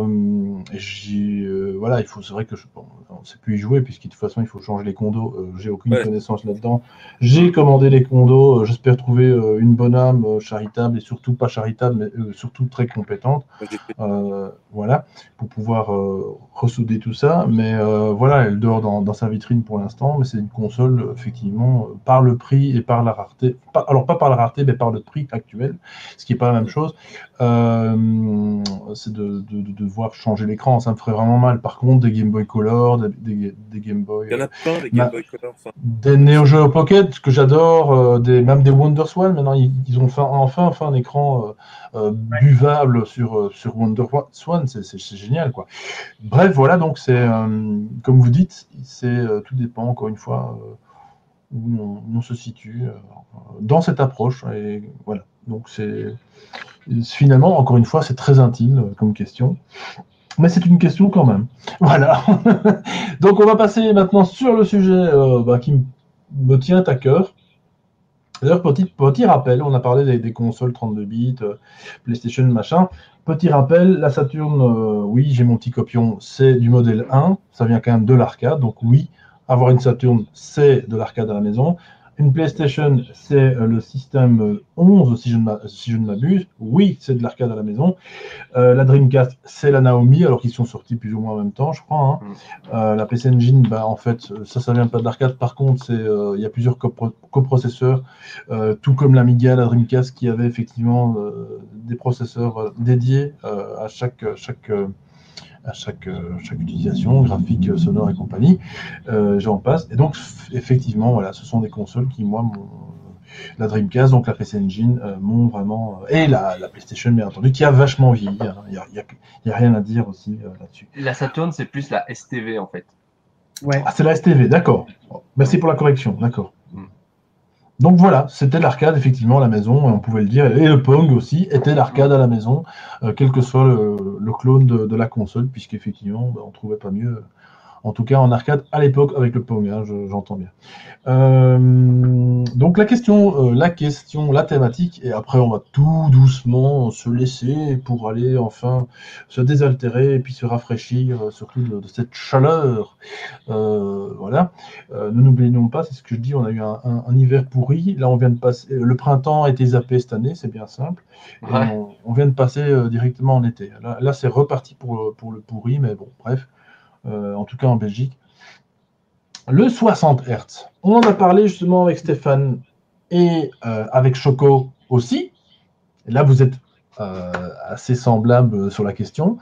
voilà, c'est vrai que on ne sait plus y jouer, puisque de toute façon, il faut changer les condos. J'ai aucune connaissance là-dedans. J'ai commandé les condos. J'espère trouver une bonne âme charitable, et surtout pas charitable, mais surtout très compétente. Voilà, pour pouvoir ressouder tout ça. Mais voilà, elle dort dans sa vitrine pour l'instant, mais c'est une console, effectivement, par le prix et par la rareté. Alors, pas par la rareté, mais par le prix actuel, ce qui n'est pas la même chose. C'est de devoir changer l'écran, ça me ferait vraiment mal. Par contre, des Game Boy Color, des Game Boy. Il y en a plein, des Game Boy Color. Des Neo Geo Pocket, que j'adore, même des WonderSwan. Maintenant, ils ont enfin un écran buvable sur WonderSwan, c'est génial, quoi. Bref, voilà, donc c'est, comme vous dites, tout dépend, encore une fois, où on se situe dans cette approche. Et voilà, donc finalement, encore une fois, c'est très intime comme question. Mais c'est une question quand même. Voilà. Donc on va passer maintenant sur le sujet qui me tient à cœur. D'ailleurs, petit rappel, on a parlé des consoles 32 bits, PlayStation, machin. Petit rappel, la Saturn, oui, j'ai mon petit copion, c'est du modèle 1, ça vient quand même de l'arcade, donc oui, avoir une Saturn, c'est de l'arcade à la maison. Une PlayStation, c'est le système 11, si je ne m'abuse. Oui, c'est de l'arcade à la maison. La Dreamcast, c'est la Naomi, alors qu'ils sont sortis plus ou moins en même temps, je crois. Hein. La PC Engine, en fait, ça vient pas de l'arcade. Par contre, il y a plusieurs coprocesseurs, tout comme l'Amiga, la Dreamcast, qui avait effectivement des processeurs dédiés à chaque utilisation, graphique, sonore et compagnie, j'en passe. Et donc, effectivement, voilà, ce sont des consoles qui, moi, la Dreamcast, donc la PC Engine, m'ont vraiment... et la PlayStation, bien entendu, qui a vachement vieilli. Il n'y a rien à dire aussi là-dessus. La Saturn, c'est plus la STV, en fait. Ouais. Ah, c'est la STV, d'accord. Merci pour la correction, d'accord. Donc voilà, c'était l'arcade effectivement à la maison, on pouvait le dire, et le Pong aussi était l'arcade à la maison, quel que soit le clone de la console, puisqu'effectivement on ne trouvait pas mieux, en tout cas en arcade à l'époque avec le Pong, hein, j'entends bien. Donc la question, la thématique, et après on va tout doucement se laisser pour aller enfin se désaltérer et puis se rafraîchir, surtout de cette chaleur. Voilà. Ne nous plaignons pas, c'est ce que je dis, on a eu un hiver pourri. Là, on vient de passer. Le printemps a été zappé cette année, c'est bien simple. Ouais. Et on vient de passer directement en été. Là c'est reparti pour le pourri, mais bon, bref. En tout cas en Belgique. Le 60 Hz. On en a parlé justement avec Stéphane et avec Choco aussi. Et là, vous êtes assez semblables sur la question.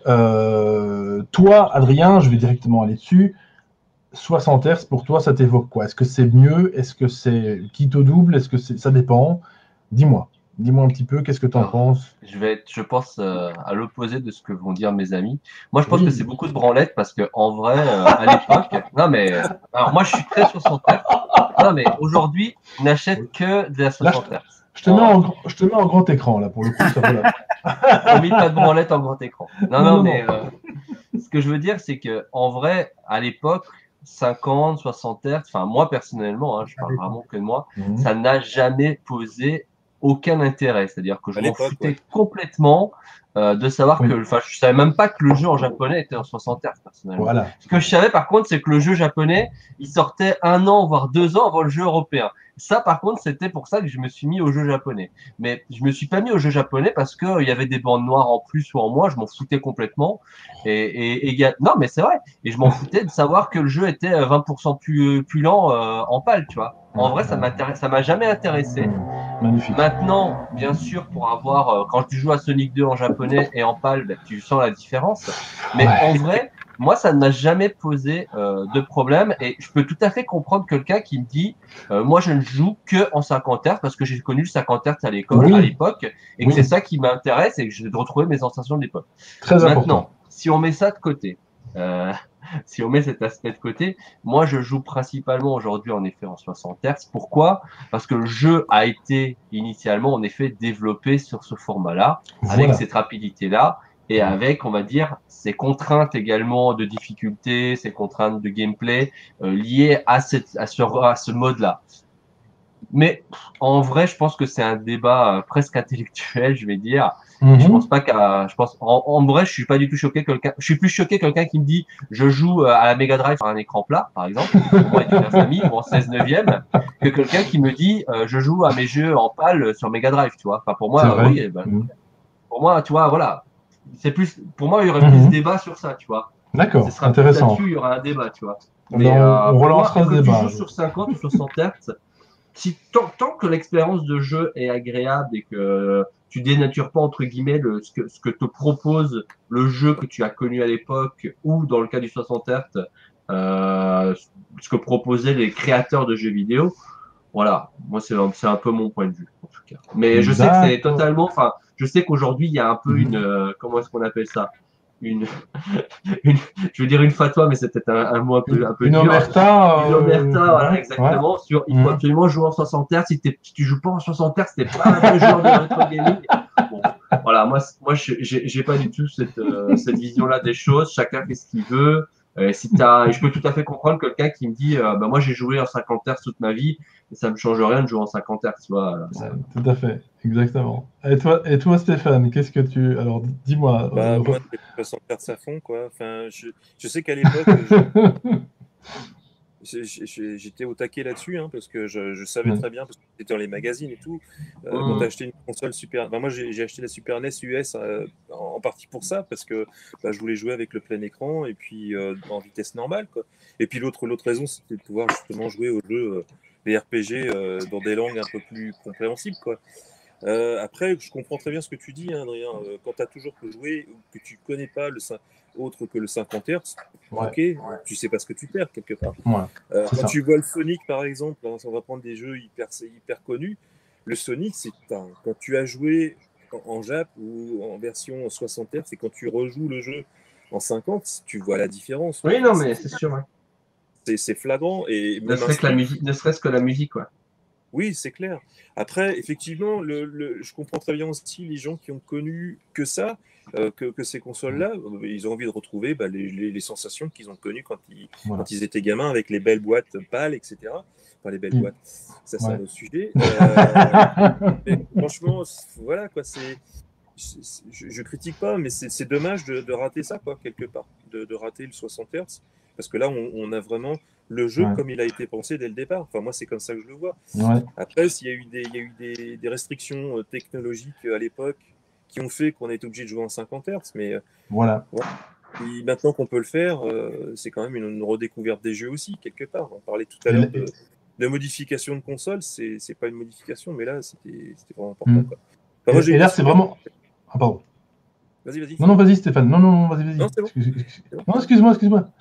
Toi, Adrien, je vais directement aller dessus. 60 Hz, pour toi, ça t'évoque quoi? Est-ce que c'est mieux? Est-ce que c'est quitte au double? Est-ce que ça dépend? Dis-moi. Dis-moi un petit peu, qu'est-ce que tu en penses? Je pense à l'opposé de ce que vont dire mes amis. Moi, je pense que c'est beaucoup de branlettes parce que en vrai, à l'époque, non mais, alors moi, je suis très 60 Hz. Non mais aujourd'hui, on n'achète que de la 60 Hz. Je te mets en grand écran là pour le coup, ça vaut la On met pas de branlette en grand écran. Non, mais ce que je veux dire, c'est que en vrai, à l'époque, 50, 60 Hz, enfin moi personnellement, je parle vraiment que de moi, ça n'a jamais posé aucun intérêt. C'est-à-dire que je m'en foutais complètement de savoir que, enfin, je savais même pas que le jeu en japonais était en 60 Hz personnellement. Voilà. Ce que je savais par contre, c'est que le jeu japonais, il sortait 1 an voire 2 ans avant le jeu européen. Ça, par contre, c'était pour ça que je me suis mis au jeu japonais. Mais je me suis pas mis au jeu japonais parce que il y avait des bandes noires en plus ou en moins. Je m'en foutais complètement. Non, mais c'est vrai. Et je m'en foutais de savoir que le jeu était 20% plus lent en PAL, tu vois. En vrai, ça m'a jamais intéressé. Magnifique. Maintenant, bien sûr, pour avoir, quand tu joues à Sonic 2 en japonais et en PAL, ben, tu sens la différence. Mais en vrai, moi, ça ne m'a jamais posé de problème et je peux tout à fait comprendre quelqu'un qui me dit moi, je ne joue que en 50 Hz parce que j'ai connu le 50 Hz à l'époque et que c'est ça qui m'intéresse et que je vais retrouver mes sensations de l'époque. Très important. Maintenant, si on met ça de côté, si on met cet aspect de côté, moi, je joue principalement aujourd'hui en effet en 60 Hz. Pourquoi? Parce que le jeu a été initialement en effet développé sur ce format-là, avec cette rapidité-là. Et avec, on va dire, ces contraintes également de difficulté, ces contraintes de gameplay liées à ce mode-là. Mais en vrai, je pense que c'est un débat presque intellectuel, je vais dire. Je pense pas en vrai, je suis pas du tout choqué je suis plus choqué quelqu'un qui me dit je joue à la Mega Drive sur un écran plat, par exemple, pour moi avec une famille ou en 16/9, que quelqu'un qui me dit je joue à mes jeux en PAL sur Mega Drive, tu vois. Enfin, pour moi, oui, pour moi, tu vois, voilà. C'est plus, pour moi, il y aurait plus de débat sur ça, tu vois. D'accord, intéressant. Là-dessus, il y aura un débat, tu vois. Mais on relancera ce débat. Tu joues sur 50 ou 60 Hz, tant que l'expérience de jeu est agréable et que tu dénatures pas entre guillemets ce que te propose le jeu que tu as connu à l'époque ou dans le cas du 60 Hz, ce que proposaient les créateurs de jeux vidéo. Voilà, moi c'est un peu mon point de vue en tout cas. Mais je sais que c'est totalement, enfin, je sais qu'aujourd'hui il y a un peu une, comment est-ce qu'on appelle ça, je veux dire une fatwa, mais c'est peut-être un mot un peu une dur. omerta. Une omerta, voilà, exactement. Sur, il faut absolument jouer en 60 Hz. Si tu joues pas en 60 Hz, t'es pas un joueur de rétro gaming. Bon, voilà, moi, j'ai pas du tout cette vision-là des choses. Chacun fait ce qu'il veut. Je peux tout à fait comprendre quelqu'un qui me dit, bah moi j'ai joué en 50 Hz toute ma vie, et ça me change rien de jouer en 50 Hz, tu vois. Tout à fait, exactement. Et toi Stéphane, qu'est-ce que tu... Alors, dis-moi. Moi, c'est 60 Hz à fond, quoi. Enfin, je sais qu'à l'époque, j'étais au taquet là-dessus, parce que je savais très bien, parce que c'était dans les magazines et tout. Quand tu as acheté une console Super... moi, j'ai acheté la Super NES US en partie pour ça, parce que je voulais jouer avec le plein écran et puis en vitesse normale, quoi. Et puis l'autre raison, c'était de pouvoir justement jouer aux jeux, les RPG, dans des langues un peu plus compréhensibles, quoi. Après, je comprends très bien ce que tu dis, Adrien. Quand tu as toujours joué ou que tu connais pas autre que le 50 Hz, ok, tu sais pas ce que tu perds quelque part. Quand tu vois le Sonic, par exemple, on va prendre des jeux hyper connus. Le Sonic, c'est quand tu as joué en Jap ou en version 60 Hz, et quand tu rejoues le jeu en 50, tu vois la différence. Oui, non, mais c'est sûr. Ouais. C'est flagrant. Et ne serait-ce que la musique, quoi. Oui, c'est clair. Après, effectivement, je comprends très bien aussi les gens qui ont connu que ça, que ces consoles-là, ils ont envie de retrouver les sensations qu'ils ont connues quand ils étaient gamins, avec les belles boîtes pâles, etc. Enfin, les belles boîtes, ça c'est un autre sujet. Mais franchement, voilà, quoi, je critique pas, mais c'est dommage de rater ça, quoi, quelque part, de rater le 60 Hz. Parce que là, on a vraiment le jeu comme il a été pensé dès le départ. Enfin, moi, c'est comme ça que je le vois. Après, il y a eu des restrictions technologiques à l'époque qui ont fait qu'on a été obligé de jouer en 50 Hz. Mais voilà. Et maintenant qu'on peut le faire, c'est quand même une redécouverte des jeux aussi, quelque part. On parlait tout à l'heure de modification de console. C'est pas une modification, mais là, c'était vraiment important. Quoi. Enfin, moi, et là, c'est vraiment... Ah, pardon. Vas-y. Non, vas-y, Stéphane. Non, vas-y. Non, c'est bon. Non, excuse-moi.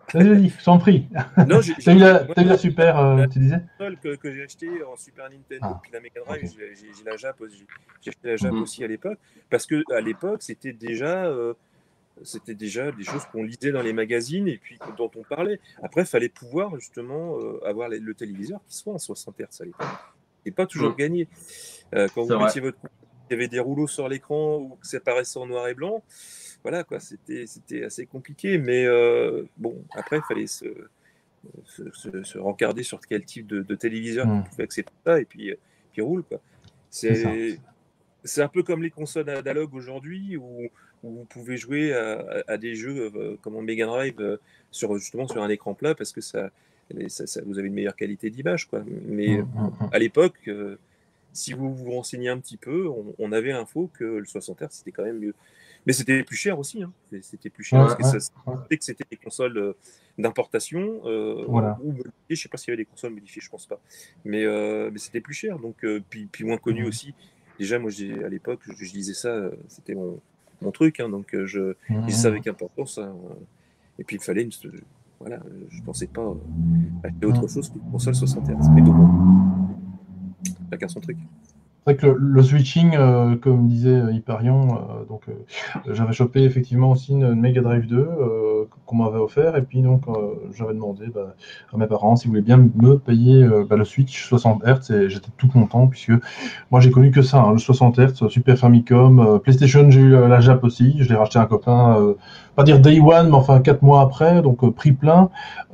Vas-y, je t'en prie. Non, t'as eu la super, tu disais que j'ai acheté en Super Nintendo, puis la Mega Drive, okay. j'ai la Jap aussi. J'ai acheté la Jap aussi à l'époque, parce que à l'époque, c'était déjà des choses qu'on lisait dans les magazines et puis dont on parlait. Après, il fallait pouvoir justement avoir le téléviseur qui soit en 60 Hz à l'époque. C'est pas toujours gagné. Quand vous mettiez votre coup, il y avait des rouleaux sur l'écran ou que ça paraissait en noir et blanc. Voilà, quoi, c'était assez compliqué. Mais bon, après, il fallait se rencarder sur quel type de téléviseur qui pouvait accepter ça et puis roule, quoi. C'est un peu comme les consoles analogues aujourd'hui où vous pouvez jouer à des jeux comme en Mega Drive justement sur un écran plat parce que vous avez une meilleure qualité d'image, quoi. Mais à l'époque, si vous vous renseignez un petit peu, on avait l'info que le 60 Hz c'était quand même mieux. Mais c'était plus cher aussi, hein. C'était plus cher parce que c'était des consoles d'importation voilà. ou modifiées. Je ne sais pas s'il y avait des consoles modifiées, je ne pense pas. Mais c'était plus cher, donc puis moins connu aussi. Déjà, moi, à l'époque, je lisais ça, c'était mon truc, hein, donc je lisais ça avec importance. Hein, et puis il fallait voilà, je ne pensais pas acheter autre chose qu'une console 60 Hz. Mais bon, chacun son truc. C'est vrai que le switching, comme disait Hyperion, donc j'avais chopé effectivement aussi une Mega Drive 2 qu'on m'avait offert, et puis donc j'avais demandé à mes parents s'ils voulaient bien me payer le Switch 60 Hz, et j'étais tout content puisque moi j'ai connu que ça, hein, le 60 Hz, Super Famicom, PlayStation, j'ai eu la Jap aussi, je l'ai racheté à un copain, pas dire Day One, mais enfin 4 mois après, donc prix plein,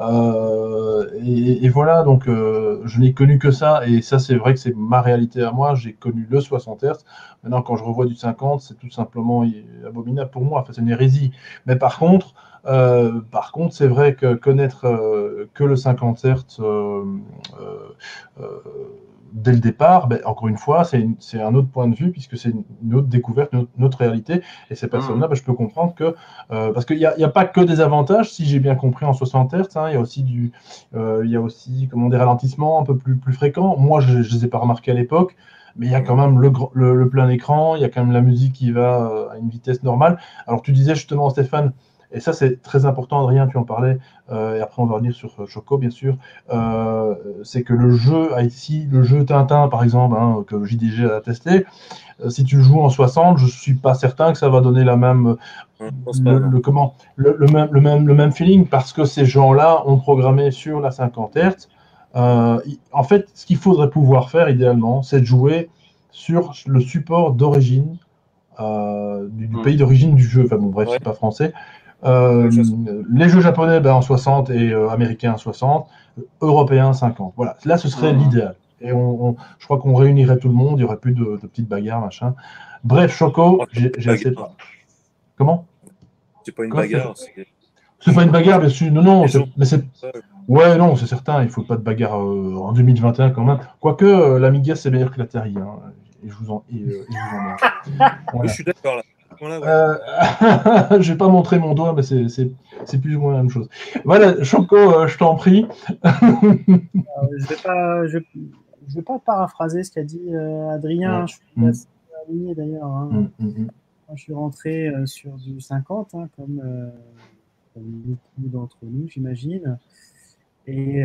et voilà, donc je n'ai connu que ça, et ça c'est vrai que c'est ma réalité à moi, j'ai connu le 60 Hz. Maintenant, quand je revois du 50, c'est tout simplement abominable pour moi. Enfin, c'est une hérésie. Mais par contre, c'est vrai que connaître que le 50 Hz dès le départ, encore une fois, c'est un autre point de vue puisque c'est une autre découverte, une autre réalité. Et ces personnes-là, je peux comprendre que parce qu'il n'y a pas que des avantages, si j'ai bien compris, en 60 Hz. Hein, il y a aussi comment, des ralentissements un peu plus fréquents. Moi, je ne les ai pas remarqués à l'époque. Mais il y a quand même le plein écran, il y a quand même la musique qui va à une vitesse normale. Alors tu disais justement, Stéphane, et ça c'est très important, Adrien, tu en parlais, et après on va revenir sur Choco bien sûr, c'est que le jeu Tintin par exemple, hein, que JDG a testé, si tu le joues en 60, je suis pas certain que ça va donner la même, le même feeling, parce que ces gens-là ont programmé sur la 50 Hz. En fait, ce qu'il faudrait pouvoir faire idéalement, c'est de jouer sur le support d'origine du pays d'origine du jeu. Enfin bon, bref, c'est pas français. Les jeux japonais en 60 et américains 60, européens 50. Voilà, là ce serait l'idéal. Et je crois qu'on réunirait tout le monde, il n'y aurait plus de petites bagarres, machin. Bref, Choco, j'ai assez. Comment? C'est pas une bagarre. C'est pas une bagarre, bien sûr. Non, mais c'est. Ouais, non, c'est certain, il faut pas de bagarre en 2021 quand même. Quoique, l'Amiga, c'est meilleur que l'Atari. Hein, et je vous en merde. Voilà. Je suis d'accord là. Je vais pas montrer mon doigt, mais c'est plus ou moins la même chose. Voilà, Choco, je t'en prie. Je vais pas paraphraser ce qu'a dit Adrien. Je suis assez aligné d'ailleurs. Hein. Quand je suis rentré sur du 50, hein, comme beaucoup d'entre nous, j'imagine. Et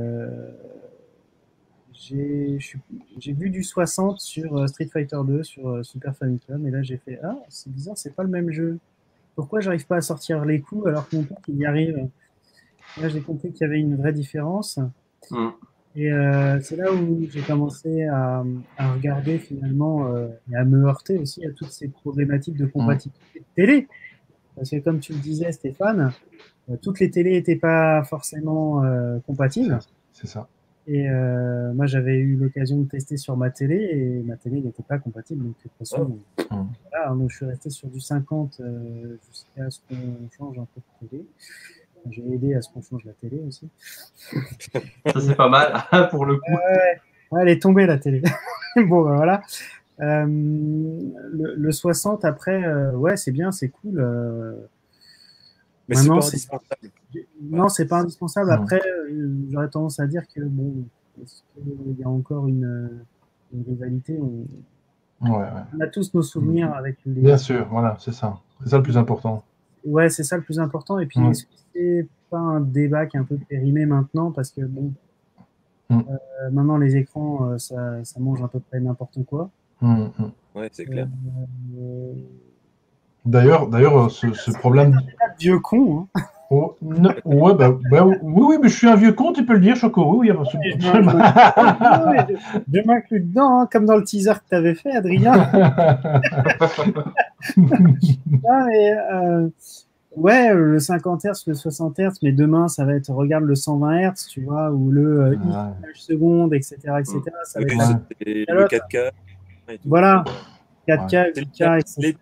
j'ai vu du 60 sur Street Fighter 2 sur Super Famicom, et là j'ai fait ah, c'est bizarre, c'est pas le même jeu. Pourquoi j'arrive pas à sortir les coups alors que mon pote il y arrive? Là j'ai compris qu'il y avait une vraie différence. Et c'est là où j'ai commencé à regarder finalement et à me heurter aussi à toutes ces problématiques de compatibilité de télé. Parce que comme tu le disais, Stéphane, toutes les télés n'étaient pas forcément compatibles. C'est ça. Et moi, j'avais eu l'occasion de tester sur ma télé et ma télé n'était pas compatible. Donc, de toute façon, voilà, donc je suis resté sur du 50 jusqu'à ce qu'on change un peu de télé. J'ai aidé à ce qu'on change la télé aussi. Ça, c'est pas mal pour le coup. Ouais, elle est tombée, la télé. Bon, ben, voilà. Le 60, après, ouais, c'est bien, c'est cool. Mais c'est pas indispensable. Non, c'est pas indispensable. Après, j'aurais tendance à dire que, bon, est-ce qu'il y a encore une rivalité? On a tous nos souvenirs avec les... Bien sûr, voilà, c'est ça. C'est ça le plus important. Ouais, c'est ça le plus important. Et puis, est-ce que c'est pas un débat qui est un peu périmé maintenant parce que bon, maintenant les écrans, ça mange à peu près n'importe quoi. Ouais, c'est clair. D'ailleurs, ce problème. Vieux con. Hein. Oh, ouais, oui, mais je suis un vieux con, tu peux le dire, Choco. Oui, absolument. Je m'inclus dedans, hein, comme dans le teaser que tu avais fait, Adrien. Non, mais, ouais, le 50 Hz, le 60 Hz, mais demain, ça va être, regarde le 120 Hz, tu vois, ou le image seconde, etc. Ça va être le 4K. Et tout. Voilà, 4K, 8K, etc.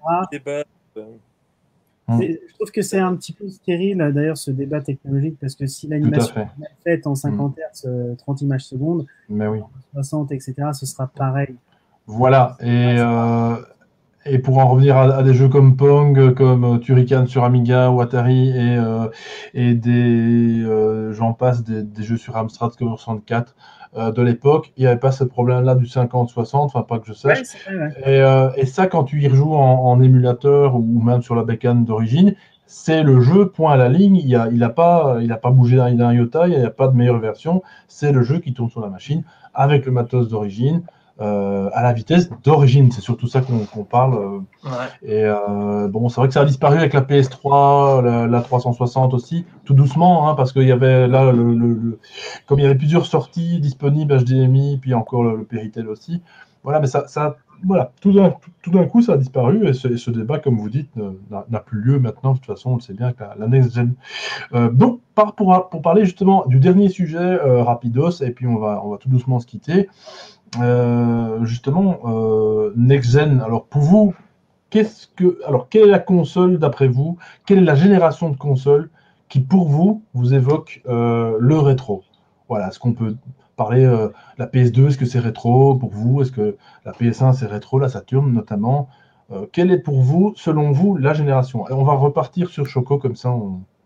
Je trouve que c'est un petit peu stérile, d'ailleurs, ce débat technologique, parce que si l'animation est mal faite en 50 Hz, 30 images secondes, mais oui. 60, etc., ce sera pareil. Voilà, et pour en revenir à des jeux comme Pong, comme Turrican sur Amiga ou Atari, et j'en passe, des jeux sur Amstrad Commodore 64 de l'époque, il n'y avait pas ce problème-là du 50-60, enfin pas que je sache. Ouais. Et ça, quand tu y rejoues en émulateur ou même sur la bécane d'origine, c'est le jeu, point à la ligne, il n'a pas bougé d'un iota, il n'y a pas de meilleure version, c'est le jeu qui tourne sur la machine avec le matos d'origine. À la vitesse d'origine, c'est surtout ça qu'on parle. Et bon, c'est vrai que ça a disparu avec la PS3, la 360 aussi, tout doucement, hein, parce qu'il y avait là, comme il y avait plusieurs sorties disponibles, HDMI, puis encore le Péritel aussi. Voilà, mais voilà, tout d'un coup, ça a disparu, et ce débat, comme vous dites, n'a plus lieu maintenant. De toute façon, on le sait bien que la next gen. Donc, pour parler justement du dernier sujet, rapidos, et puis on va tout doucement se quitter. Justement, next gen. Alors pour vous, quelle est la console d'après vous? Quelle est la génération de consoles qui pour vous évoque le rétro? Voilà, est-ce qu'on peut parler la PS2, est-ce que c'est rétro pour vous? Est-ce que la PS1 c'est rétro, la Saturn notamment? Quelle est pour vous, selon vous, la génération? Et on va repartir sur Choco comme ça.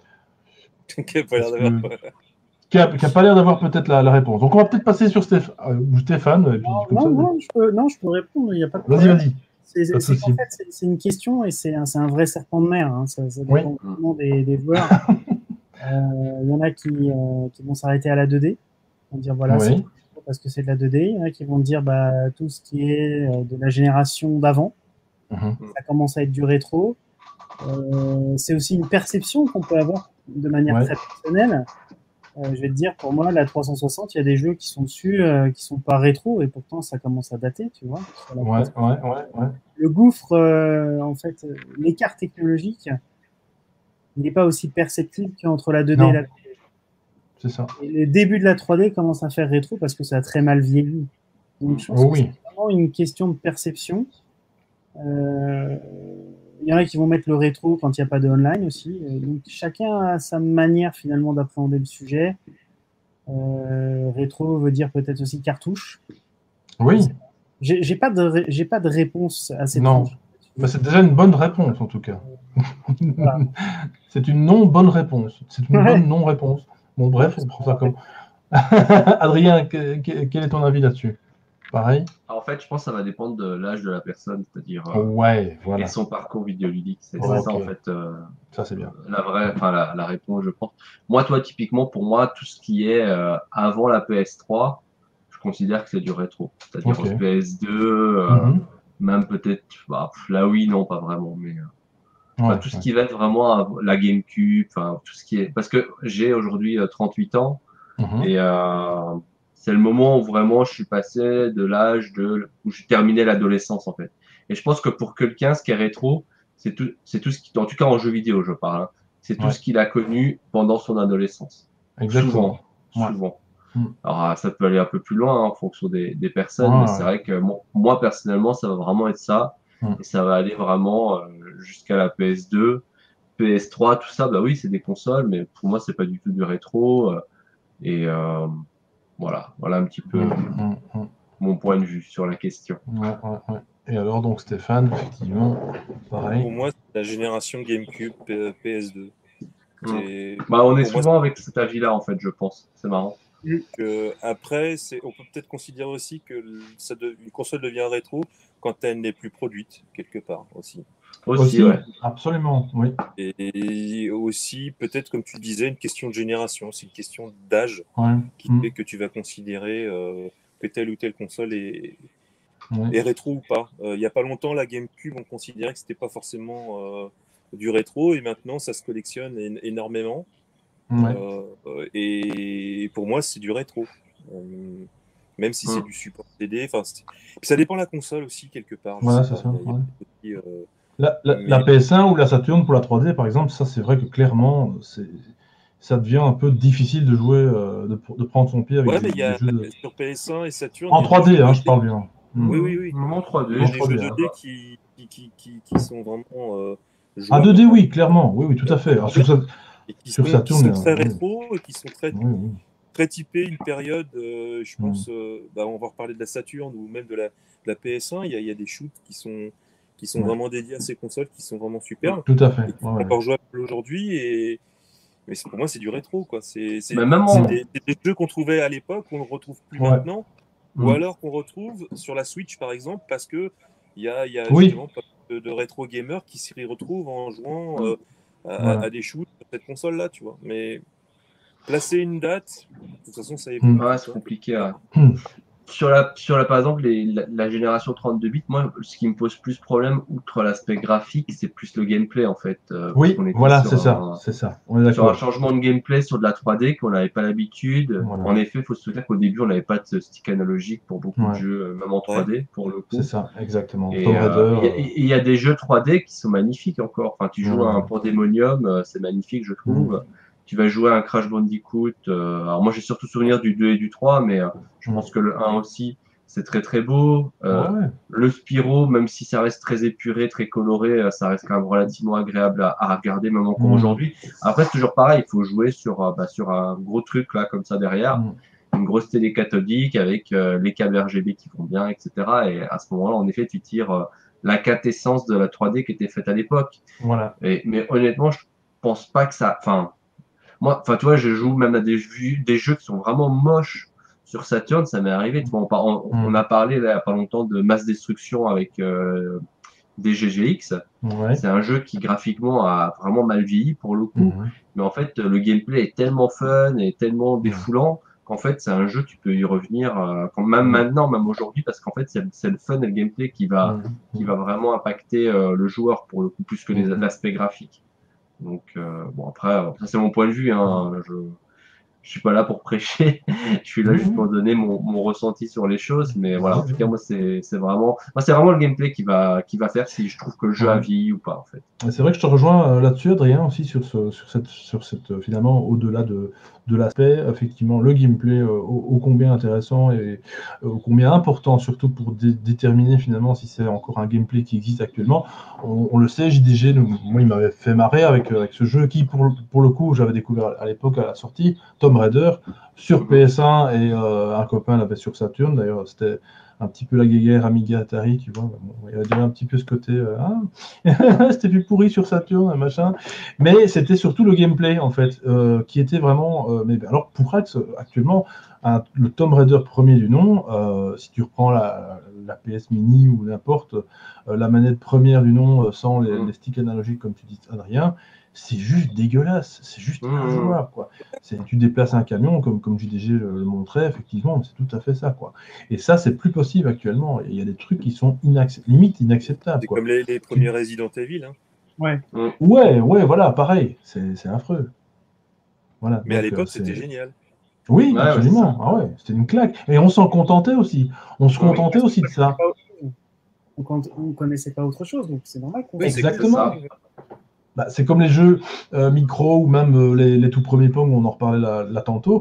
Qui n'a pas l'air d'avoir peut-être la réponse. Donc on va peut-être passer sur Stéphane. Et puis, je peux répondre, il n'y a pas de problème. Vas-y. En fait, c'est une question et c'est un vrai serpent de mer. Hein. Ça dépend vraiment des joueurs. Il y en a qui vont s'arrêter à la 2D. Ils vont dire voilà, c'est parce que c'est de la 2D. Il y en a qui vont dire tout ce qui est de la génération d'avant. Ça commence à être du rétro. C'est aussi une perception qu'on peut avoir de manière très personnelle. Je vais te dire, pour moi, la 360, il y a des jeux qui sont dessus, qui sont pas rétro, et pourtant ça commence à dater, tu vois. Le gouffre, en fait, l'écart technologique, il n'est pas aussi perceptible qu'entre la 2D et la 3D. C'est ça. Et le début de la 3D commence à faire rétro parce que ça a très mal vieilli. Donc je pense que c'est vraiment une question de perception. Il y en a qui vont mettre le rétro quand il n'y a pas de online aussi. Donc chacun a sa manière finalement d'appréhender le sujet. Rétro veut dire peut-être aussi cartouche. Oui. J'ai pas de réponse à cette question. Mais c'est déjà une bonne réponse en tout cas. Voilà. C'est une non-bonne réponse. C'est une bonne non-réponse. Bon bref, on prend ça comme. Adrien, quel est ton avis là-dessus? Pareil. En fait, je pense que ça va dépendre de l'âge de la personne, c'est-à-dire voilà. et son parcours vidéoludique. C'est ça en fait. Ça c'est bien. La réponse, je pense. Moi, typiquement, pour moi, tout ce qui est avant la PS3, je considère que c'est du rétro. C'est-à-dire PS2, même peut-être, là oui, non, pas vraiment, mais tout ce qui va être vraiment la GameCube, tout ce qui est, parce que j'ai aujourd'hui 38 ans et c'est le moment où vraiment je suis passé de l'âge où j'ai terminé l'adolescence en fait. Et je pense que pour quelqu'un, ce qui est rétro, c'est tout ce qui, en tout cas en jeu vidéo, je parle, hein, c'est tout ce qu'il a connu pendant son adolescence. Exactement. Souvent. Alors ça peut aller un peu plus loin en fonction des personnes, mais c'est vrai que moi personnellement, ça va vraiment être ça. Et ça va aller vraiment jusqu'à la PS2, PS3, tout ça. Bah oui, c'est des consoles, mais pour moi, c'est pas du tout du rétro. Et voilà un petit peu mon point de vue sur la question. Et alors, donc, Stéphane, effectivement, pareil. Pour moi, c'est la génération GameCube, PS2. On est souvent avec cet avis-là, en fait, je pense. C'est marrant. Après, on peut peut-être considérer aussi que une console devient rétro quand elle n'est plus produite, quelque part, aussi. Aussi, ouais. Absolument, oui. Et aussi, peut-être, comme tu disais, une question de génération, c'est une question d'âge qui fait que tu vas considérer que telle ou telle console est rétro ou pas. Il n'y a pas longtemps, la GameCube, on considérait que c'était pas forcément du rétro, et maintenant, ça se collectionne énormément. Et pour moi, c'est du rétro. Même si c'est du support CD. Ça dépend de la console aussi, quelque part. Voilà, c'est ça. La PS1 ou la Saturn pour la 3D, par exemple, ça, c'est vrai que clairement, ça devient un peu difficile de jouer, de prendre son pied avec des jeux de... Sur PS1 et Saturn... En 3D, hein, je parle bien. Oui. En 3D. Il y a des jeux 2D qui sont vraiment... Ah, 2D, oui, clairement. Oui, tout à fait. Alors, qui sont très rétro et qui sont très typés une période, je pense, on va reparler de la Saturn ou même de la PS1, il y a des shoots qui sont vraiment dédiés à ces consoles, qui sont vraiment super. Tout à fait. Qui sont encore jouables aujourd'hui, mais pour moi, c'est du rétro, quoi. C'est des jeux qu'on trouvait à l'époque, qu'on ne retrouve plus maintenant, ou alors qu'on retrouve sur la Switch, par exemple, parce que il y a justement pas de rétro gamers qui s'y retrouvent en jouant à des shoots sur cette console-là, tu vois. Mais placer une date, de toute façon, ça évolue. C'est compliqué. Sur par exemple, la génération 32 bits, moi, ce qui me pose plus problème, outre l'aspect graphique, c'est plus le gameplay, en fait. Oui, voilà, c'est ça. On est sur un changement de gameplay sur de la 3D qu'on n'avait pas l'habitude. Voilà. En effet, il faut se souvenir qu'au début, on n'avait pas de stick analogique pour beaucoup de jeux, même en 3D, pour le coup. C'est ça, exactement. Il y a des jeux 3D qui sont magnifiques encore. Enfin, tu joues à un Pandemonium, c'est magnifique, je trouve. Tu vas jouer à un Crash Bandicoot. Alors moi, j'ai surtout souvenir du 2 et du 3, mais je pense que le 1 aussi, c'est très très beau. Le Spyro, même si ça reste très épuré, très coloré, ça reste quand même relativement agréable à regarder, même encore aujourd'hui. Après, c'est toujours pareil, il faut jouer sur un gros truc là, comme ça derrière. Une grosse télé cathodique avec les câbles RGB qui vont bien, etc. Et à ce moment-là, en effet, tu tires la quintessence de la 3D qui était faite à l'époque. Voilà. Mais honnêtement, je pense pas que ça... Moi, tu vois, je joue même à des jeux qui sont vraiment moches sur Saturn, ça m'est arrivé. Tu vois, on a parlé là, il n'y a pas longtemps de Mass Destruction avec des GGX. C'est un jeu qui graphiquement a vraiment mal vieilli pour le coup. Mais en fait, le gameplay est tellement fun et tellement défoulant qu'en fait, c'est un jeu, tu peux y revenir même maintenant, même aujourd'hui, parce qu'en fait, c'est le fun et le gameplay qui va vraiment impacter le joueur pour le coup, plus que l'aspect graphique. Donc, après, ça c'est mon point de vue. Je suis pas là pour prêcher. Je suis là juste pour donner mon ressenti sur les choses. Mais voilà, en tout cas, moi, c'est vraiment le gameplay qui va faire si je trouve que le jeu a vieilli ou pas, en fait. C'est vrai que je te rejoins là-dessus, Adrien, aussi sur cette finalement, au-delà de l'aspect, effectivement, le gameplay ô combien intéressant et ô combien important, surtout pour déterminer finalement si c'est encore un gameplay qui existe actuellement. On le sait, JDG, moi, il m'avait fait marrer avec ce jeu qui, pour le coup, j'avais découvert à l'époque à la sortie, Tomb Raider, sur PS1 et un copain l'avait sur Saturn. D'ailleurs, c'était un petit peu la guéguerre Amiga Atari, tu vois. Bon, il y avait déjà un petit peu ce côté c'était plus pourri sur Saturn, machin. Mais c'était surtout le gameplay, en fait, qui était vraiment... mais alors, pour Axe, actuellement, le Tomb Raider premier du nom, si tu reprends la PS Mini ou n'importe, la manette première du nom sans les sticks analogiques, comme tu dis, Adrien, c'est juste dégueulasse, c'est juste injouable, quoi. Tu déplaces un camion, comme JDG le montrait, effectivement, c'est tout à fait ça, quoi. Et ça, c'est plus possible actuellement. Il y a des trucs qui sont limite inacceptables. C'est comme les premiers Resident Evil. Hein. Ouais, voilà, pareil, c'est affreux. Voilà, mais donc, à l'époque, c'était génial. Oui, absolument. C'était une claque. Et on s'en contentait aussi. On se contentait aussi de ça. On ne connaissait pas autre chose, donc c'est normal qu'on... Exactement. C'est comme les jeux micro ou même les tout premiers Pong, on en reparlait là tantôt,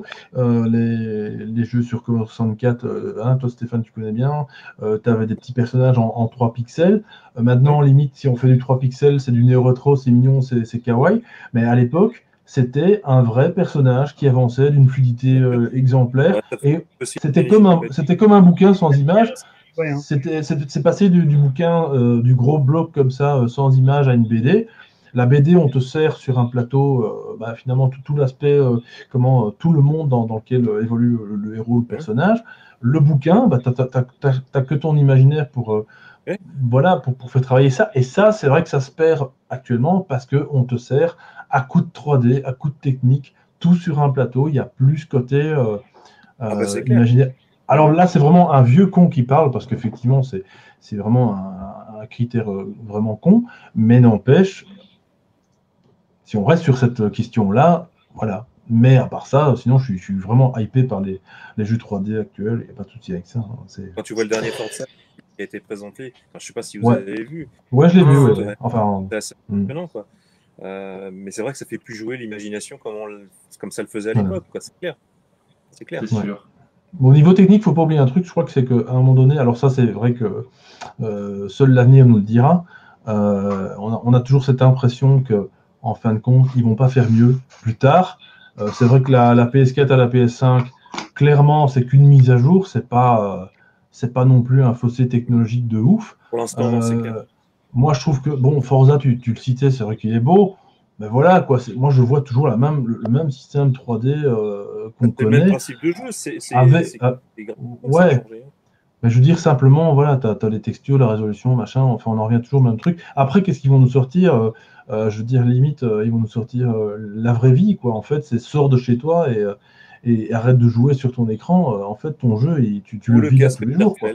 les jeux sur Commodore 64, toi Stéphane tu connais bien, tu avais des petits personnages en 3 pixels, maintenant limite si on fait du 3 pixels c'est du néo-rétro, c'est mignon, c'est kawaii, mais à l'époque c'était un vrai personnage qui avançait d'une fluidité exemplaire, et c'était comme un bouquin sans images. C'est passé du bouquin, du gros bloc comme ça, sans images à une BD. La BD, on te sert sur un plateau finalement tout l'aspect, tout le monde dans lequel évolue le héros, le personnage. Le bouquin, tu n'as que ton imaginaire pour faire travailler ça. Et ça, c'est vrai que ça se perd actuellement parce qu'on te sert à coup de 3D, à coup de technique, tout sur un plateau. Il n'y a plus ce côté imaginaire. Alors là, c'est vraiment un vieux con qui parle, parce qu'effectivement, c'est vraiment un critère vraiment con, mais n'empêche, si on reste sur cette question-là, voilà. Mais à part ça, sinon, je suis vraiment hypé par les jeux 3D actuels, il n'y a pas de souci avec ça. Quand tu vois le dernier Forza qui a été présenté, je ne sais pas si vous avez vu. Ouais, je l'ai vu, ouais. Enfin, c'est assez impressionnant, quoi. Mais c'est vrai que ça fait plus jouer l'imagination comme ça le faisait à l'époque, quoi. C'est clair. C'est clair. C'est sûr. Au niveau technique, il ne faut pas oublier un truc, je crois que c'est qu'à un moment donné, alors ça c'est vrai que seul l'avenir nous le dira, on a toujours cette impression qu'en fin de compte, ils ne vont pas faire mieux plus tard. C'est vrai que la PS4 à la PS5, clairement, c'est qu'une mise à jour, c'est pas non plus un fossé technologique de ouf. Pour l'instant, c'est clair. Moi, je trouve que, bon, Forza, tu le citais, c'est vrai qu'il est beau, mais voilà, quoi. Moi, je vois toujours le même système 3D qu'on connaît. C'est le même principe de jeu, ouais. Mais je veux dire, simplement, voilà, tu as les textures, la résolution, machin, enfin, on en revient toujours au même truc. Après, qu'est-ce qu'ils vont nous sortir je veux dire, limite, ils vont nous sortir la vraie vie, quoi. En fait, c'est sors de chez toi et arrête de jouer sur ton écran. En fait, ton jeu, tu le vis tous les jours, quoi.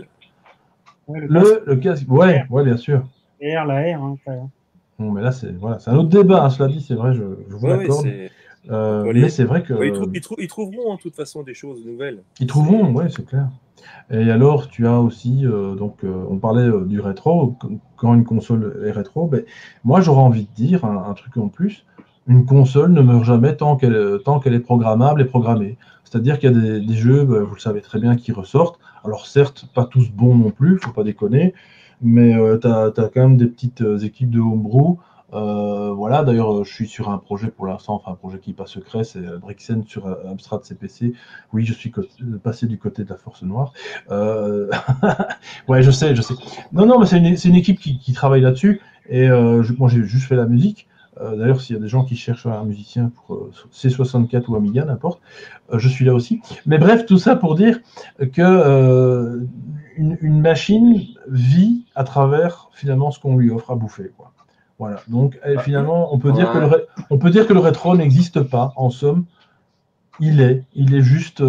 Le casque, ouais, bien sûr. La R, Bon, mais là, c'est un autre débat, hein, cela dit, c'est vrai, je vous l'accorde. Mais c'est vrai que... Ils trouveront, de toute façon, des choses nouvelles. Ils trouveront, ouais, c'est clair. Et alors, tu as aussi, on parlait du rétro, quand une console est rétro, moi, j'aurais envie de dire un truc en plus, une console ne meurt jamais tant qu'elle est programmable et programmée. C'est-à-dire qu'il y a des jeux, vous le savez très bien, qui ressortent. Alors certes, pas tous bons non plus, faut pas déconner, mais tu as quand même des petites équipes de homebrew. Voilà, d'ailleurs, je suis sur un projet pour l'instant, enfin un projet qui n'est pas secret, c'est Brixen sur Amstrad CPC. Oui, je suis passé du côté de la Force Noire. Ouais, je sais. Non, mais c'est une équipe qui travaille là-dessus. Et moi, j'ai juste fait la musique. D'ailleurs, s'il y a des gens qui cherchent un musicien pour C64 ou Amiga, n'importe, je suis là aussi. Mais bref, tout ça pour dire que une machine vit à travers finalement ce qu'on lui offre à bouffer, quoi. Voilà. Donc finalement, on peut dire que le rétro n'existe pas. En somme, il est juste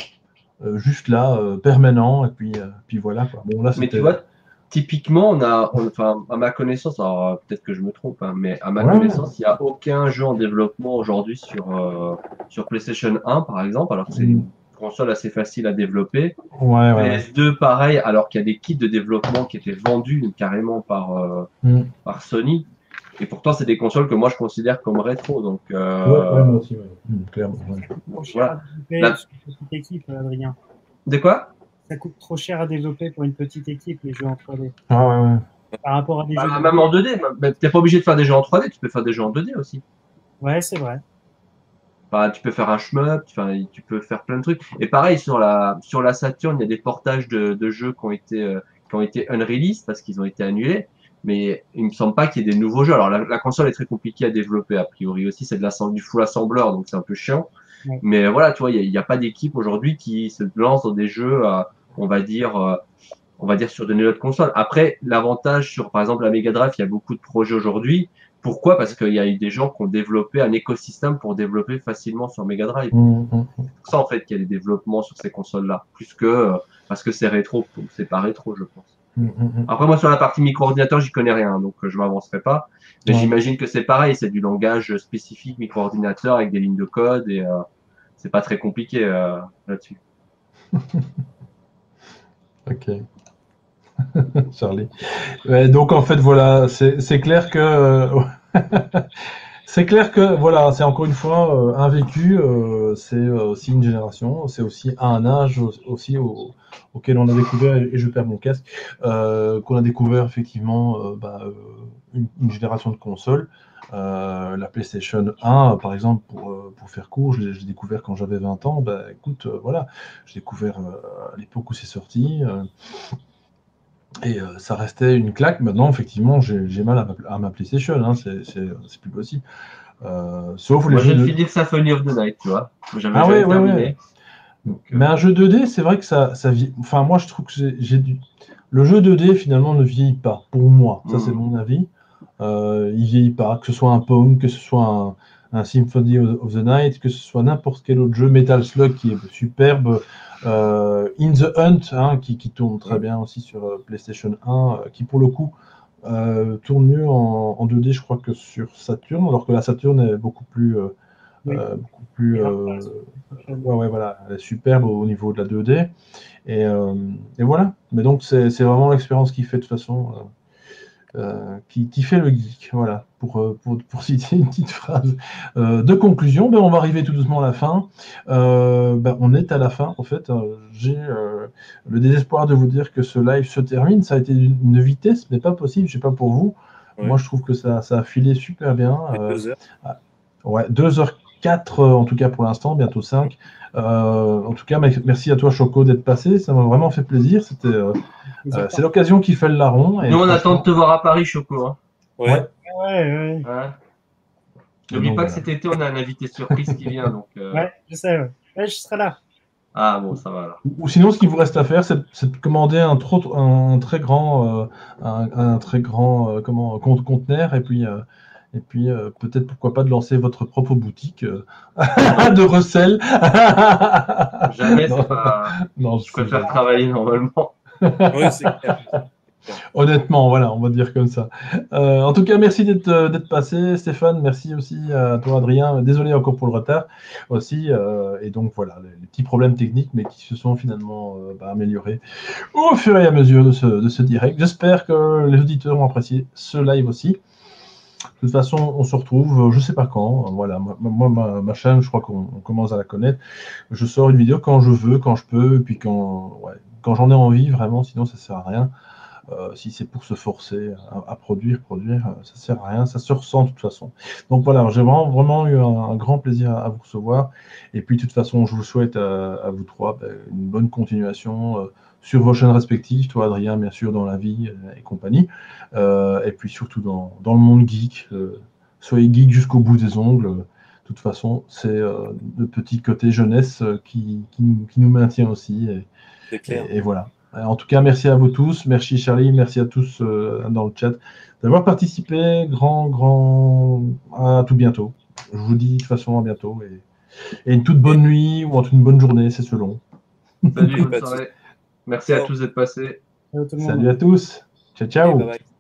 là, permanent. Et puis voilà, quoi. Bon, là, mais tu vois, typiquement, enfin, à ma connaissance, alors peut-être que je me trompe, hein, mais à ma connaissance, il n'y a aucun jeu en développement aujourd'hui sur PlayStation 1, par exemple, alors que c'est une console assez facile à développer. PS2, pareil, alors qu'il y a des kits de développement qui étaient vendus carrément par Sony. Et pourtant, c'est des consoles que moi je considère comme rétro. Donc, moi aussi, clairement. Voilà. Une petite équipe, Adrien. De quoi? Ça coûte trop cher à développer pour une petite équipe, les jeux en 3D. Ah ouais. Par rapport à des jeux. Même en 2D. T'es pas obligé de faire des jeux en 3D, tu peux faire des jeux en 2D aussi. Ouais, c'est vrai. Enfin, tu peux faire un shmup, tu peux faire plein de trucs. Et pareil, sur la Saturn, il y a des portages de jeux qui ont été unreleased parce qu'ils ont été annulés. Mais il me semble pas qu'il y ait des nouveaux jeux. Alors la console est très compliquée à développer a priori aussi, c'est du full assembleur, donc c'est un peu chiant. Ouais. Mais voilà, tu vois, il y a pas d'équipe aujourd'hui qui se lance dans des jeux, on va dire sur de nouvelles consoles. Après, l'avantage sur par exemple la Mega Drive, il y a beaucoup de projets aujourd'hui. Pourquoi? Parce qu'il y a eu des gens qui ont développé un écosystème pour développer facilement sur Mega Drive. C'est pour ça en fait qu'il y a des développements sur ces consoles-là, plus que parce que c'est rétro, c'est pas rétro, je pense. Après, moi, sur la partie micro-ordinateur, j'y connais rien, donc je m'avancerai pas. Mais j'imagine que c'est pareil, c'est du langage spécifique micro-ordinateur avec des lignes de code et c'est pas très compliqué là-dessus. Ok. Charlie. Ouais, donc en fait, voilà, c'est clair que c'est clair que voilà, c'est encore une fois un vécu, c'est aussi une génération, c'est aussi un âge aussi auquel on a découvert, et je perds mon casque, qu'on a découvert effectivement une génération de consoles. La PlayStation 1, par exemple, pour faire court, je l'ai découvert quand j'avais 20 ans. Écoute, voilà, j'ai découvert à l'époque où c'est sorti. Et ça restait une claque. Maintenant, effectivement, j'ai mal à ma PlayStation. Hein. C'est plus possible. Sauf les jeux de... finir Symphony of the Night, tu vois. J'avais jamais terminé. Ouais. Donc, mais un jeu 2D, c'est vrai que ça vieillit. Enfin, moi, je trouve que le jeu 2D, finalement, ne vieillit pas. Pour moi, ça, c'est mon avis. Il vieillit pas. Que ce soit un Pong, que ce soit un Symphony of the Night, que ce soit n'importe quel autre jeu, Metal Slug qui est superbe, In the Hunt, hein, qui tourne très bien aussi sur PlayStation 1, qui pour le coup tourne mieux en 2D, je crois, que sur Saturn, alors que la Saturn est beaucoup plus, voilà, elle est superbe au niveau de la 2D. Et voilà. Mais donc c'est vraiment l'expérience qui fait de toute façon. Qui fait le geek, voilà, pour citer une petite phrase de conclusion. On va arriver tout doucement à la fin. On est à la fin, en fait. J'ai le désespoir de vous dire que ce live se termine. Ça a été une vitesse, mais pas possible, je sais pas pour vous. Ouais. Moi, je trouve que ça a filé super bien. 2 heures. Ouais, 2h04 en tout cas pour l'instant, bientôt 5. En tout cas, merci à toi, Choco, d'être passé. Ça m'a vraiment fait plaisir. C'est l'occasion qui fait le larron. Nous, on attend de te voir à Paris, Choco. Hein. Ouais. N'oublie pas que cet été, on a un invité surprise qui vient. Donc, Ouais, je sais. Ouais, je serai là. Ah bon, ça va. Alors. Ou sinon, ce qu'il vous reste à faire, c'est de commander un très grand conteneur et puis peut-être pourquoi pas de lancer votre propre boutique de recel. Jamais, c'est pas. Non, je préfère travailler normalement. Oui, c'est clair. Honnêtement, voilà, on va dire comme ça. En tout cas, merci d'être passé, Stéphane. Merci aussi à toi, Adrien. Désolé encore pour le retard aussi. Et donc voilà, les petits problèmes techniques, mais qui se sont finalement améliorés au fur et à mesure de ce direct. J'espère que les auditeurs ont apprécié ce live aussi. De toute façon, on se retrouve, je sais pas quand. Voilà, moi, ma chaîne, je crois qu'on commence à la connaître. Je sors une vidéo quand je veux, quand je peux, et puis quand j'en ai envie, vraiment. Sinon, ça sert à rien. Si c'est pour se forcer à produire, ça sert à rien, ça se ressent de toute façon. Donc voilà, j'ai vraiment eu un grand plaisir à vous recevoir. Et puis de toute façon, je vous souhaite à vous trois une bonne continuation sur vos chaînes respectives, toi Adrien, bien sûr, dans la vie et compagnie. Et puis surtout dans le monde geek. Soyez geek jusqu'au bout des ongles. De toute façon, c'est le petit côté jeunesse qui nous maintient aussi. Et voilà. En tout cas, merci à vous tous. Merci Charlie, merci à tous dans le chat d'avoir participé. À tout bientôt. Je vous dis de toute façon à bientôt. Et une toute bonne nuit ou une bonne journée, c'est selon. Salut, bonne soirée. Merci à tous d'être passés. Salut à tous. Ciao, ciao. Bye bye.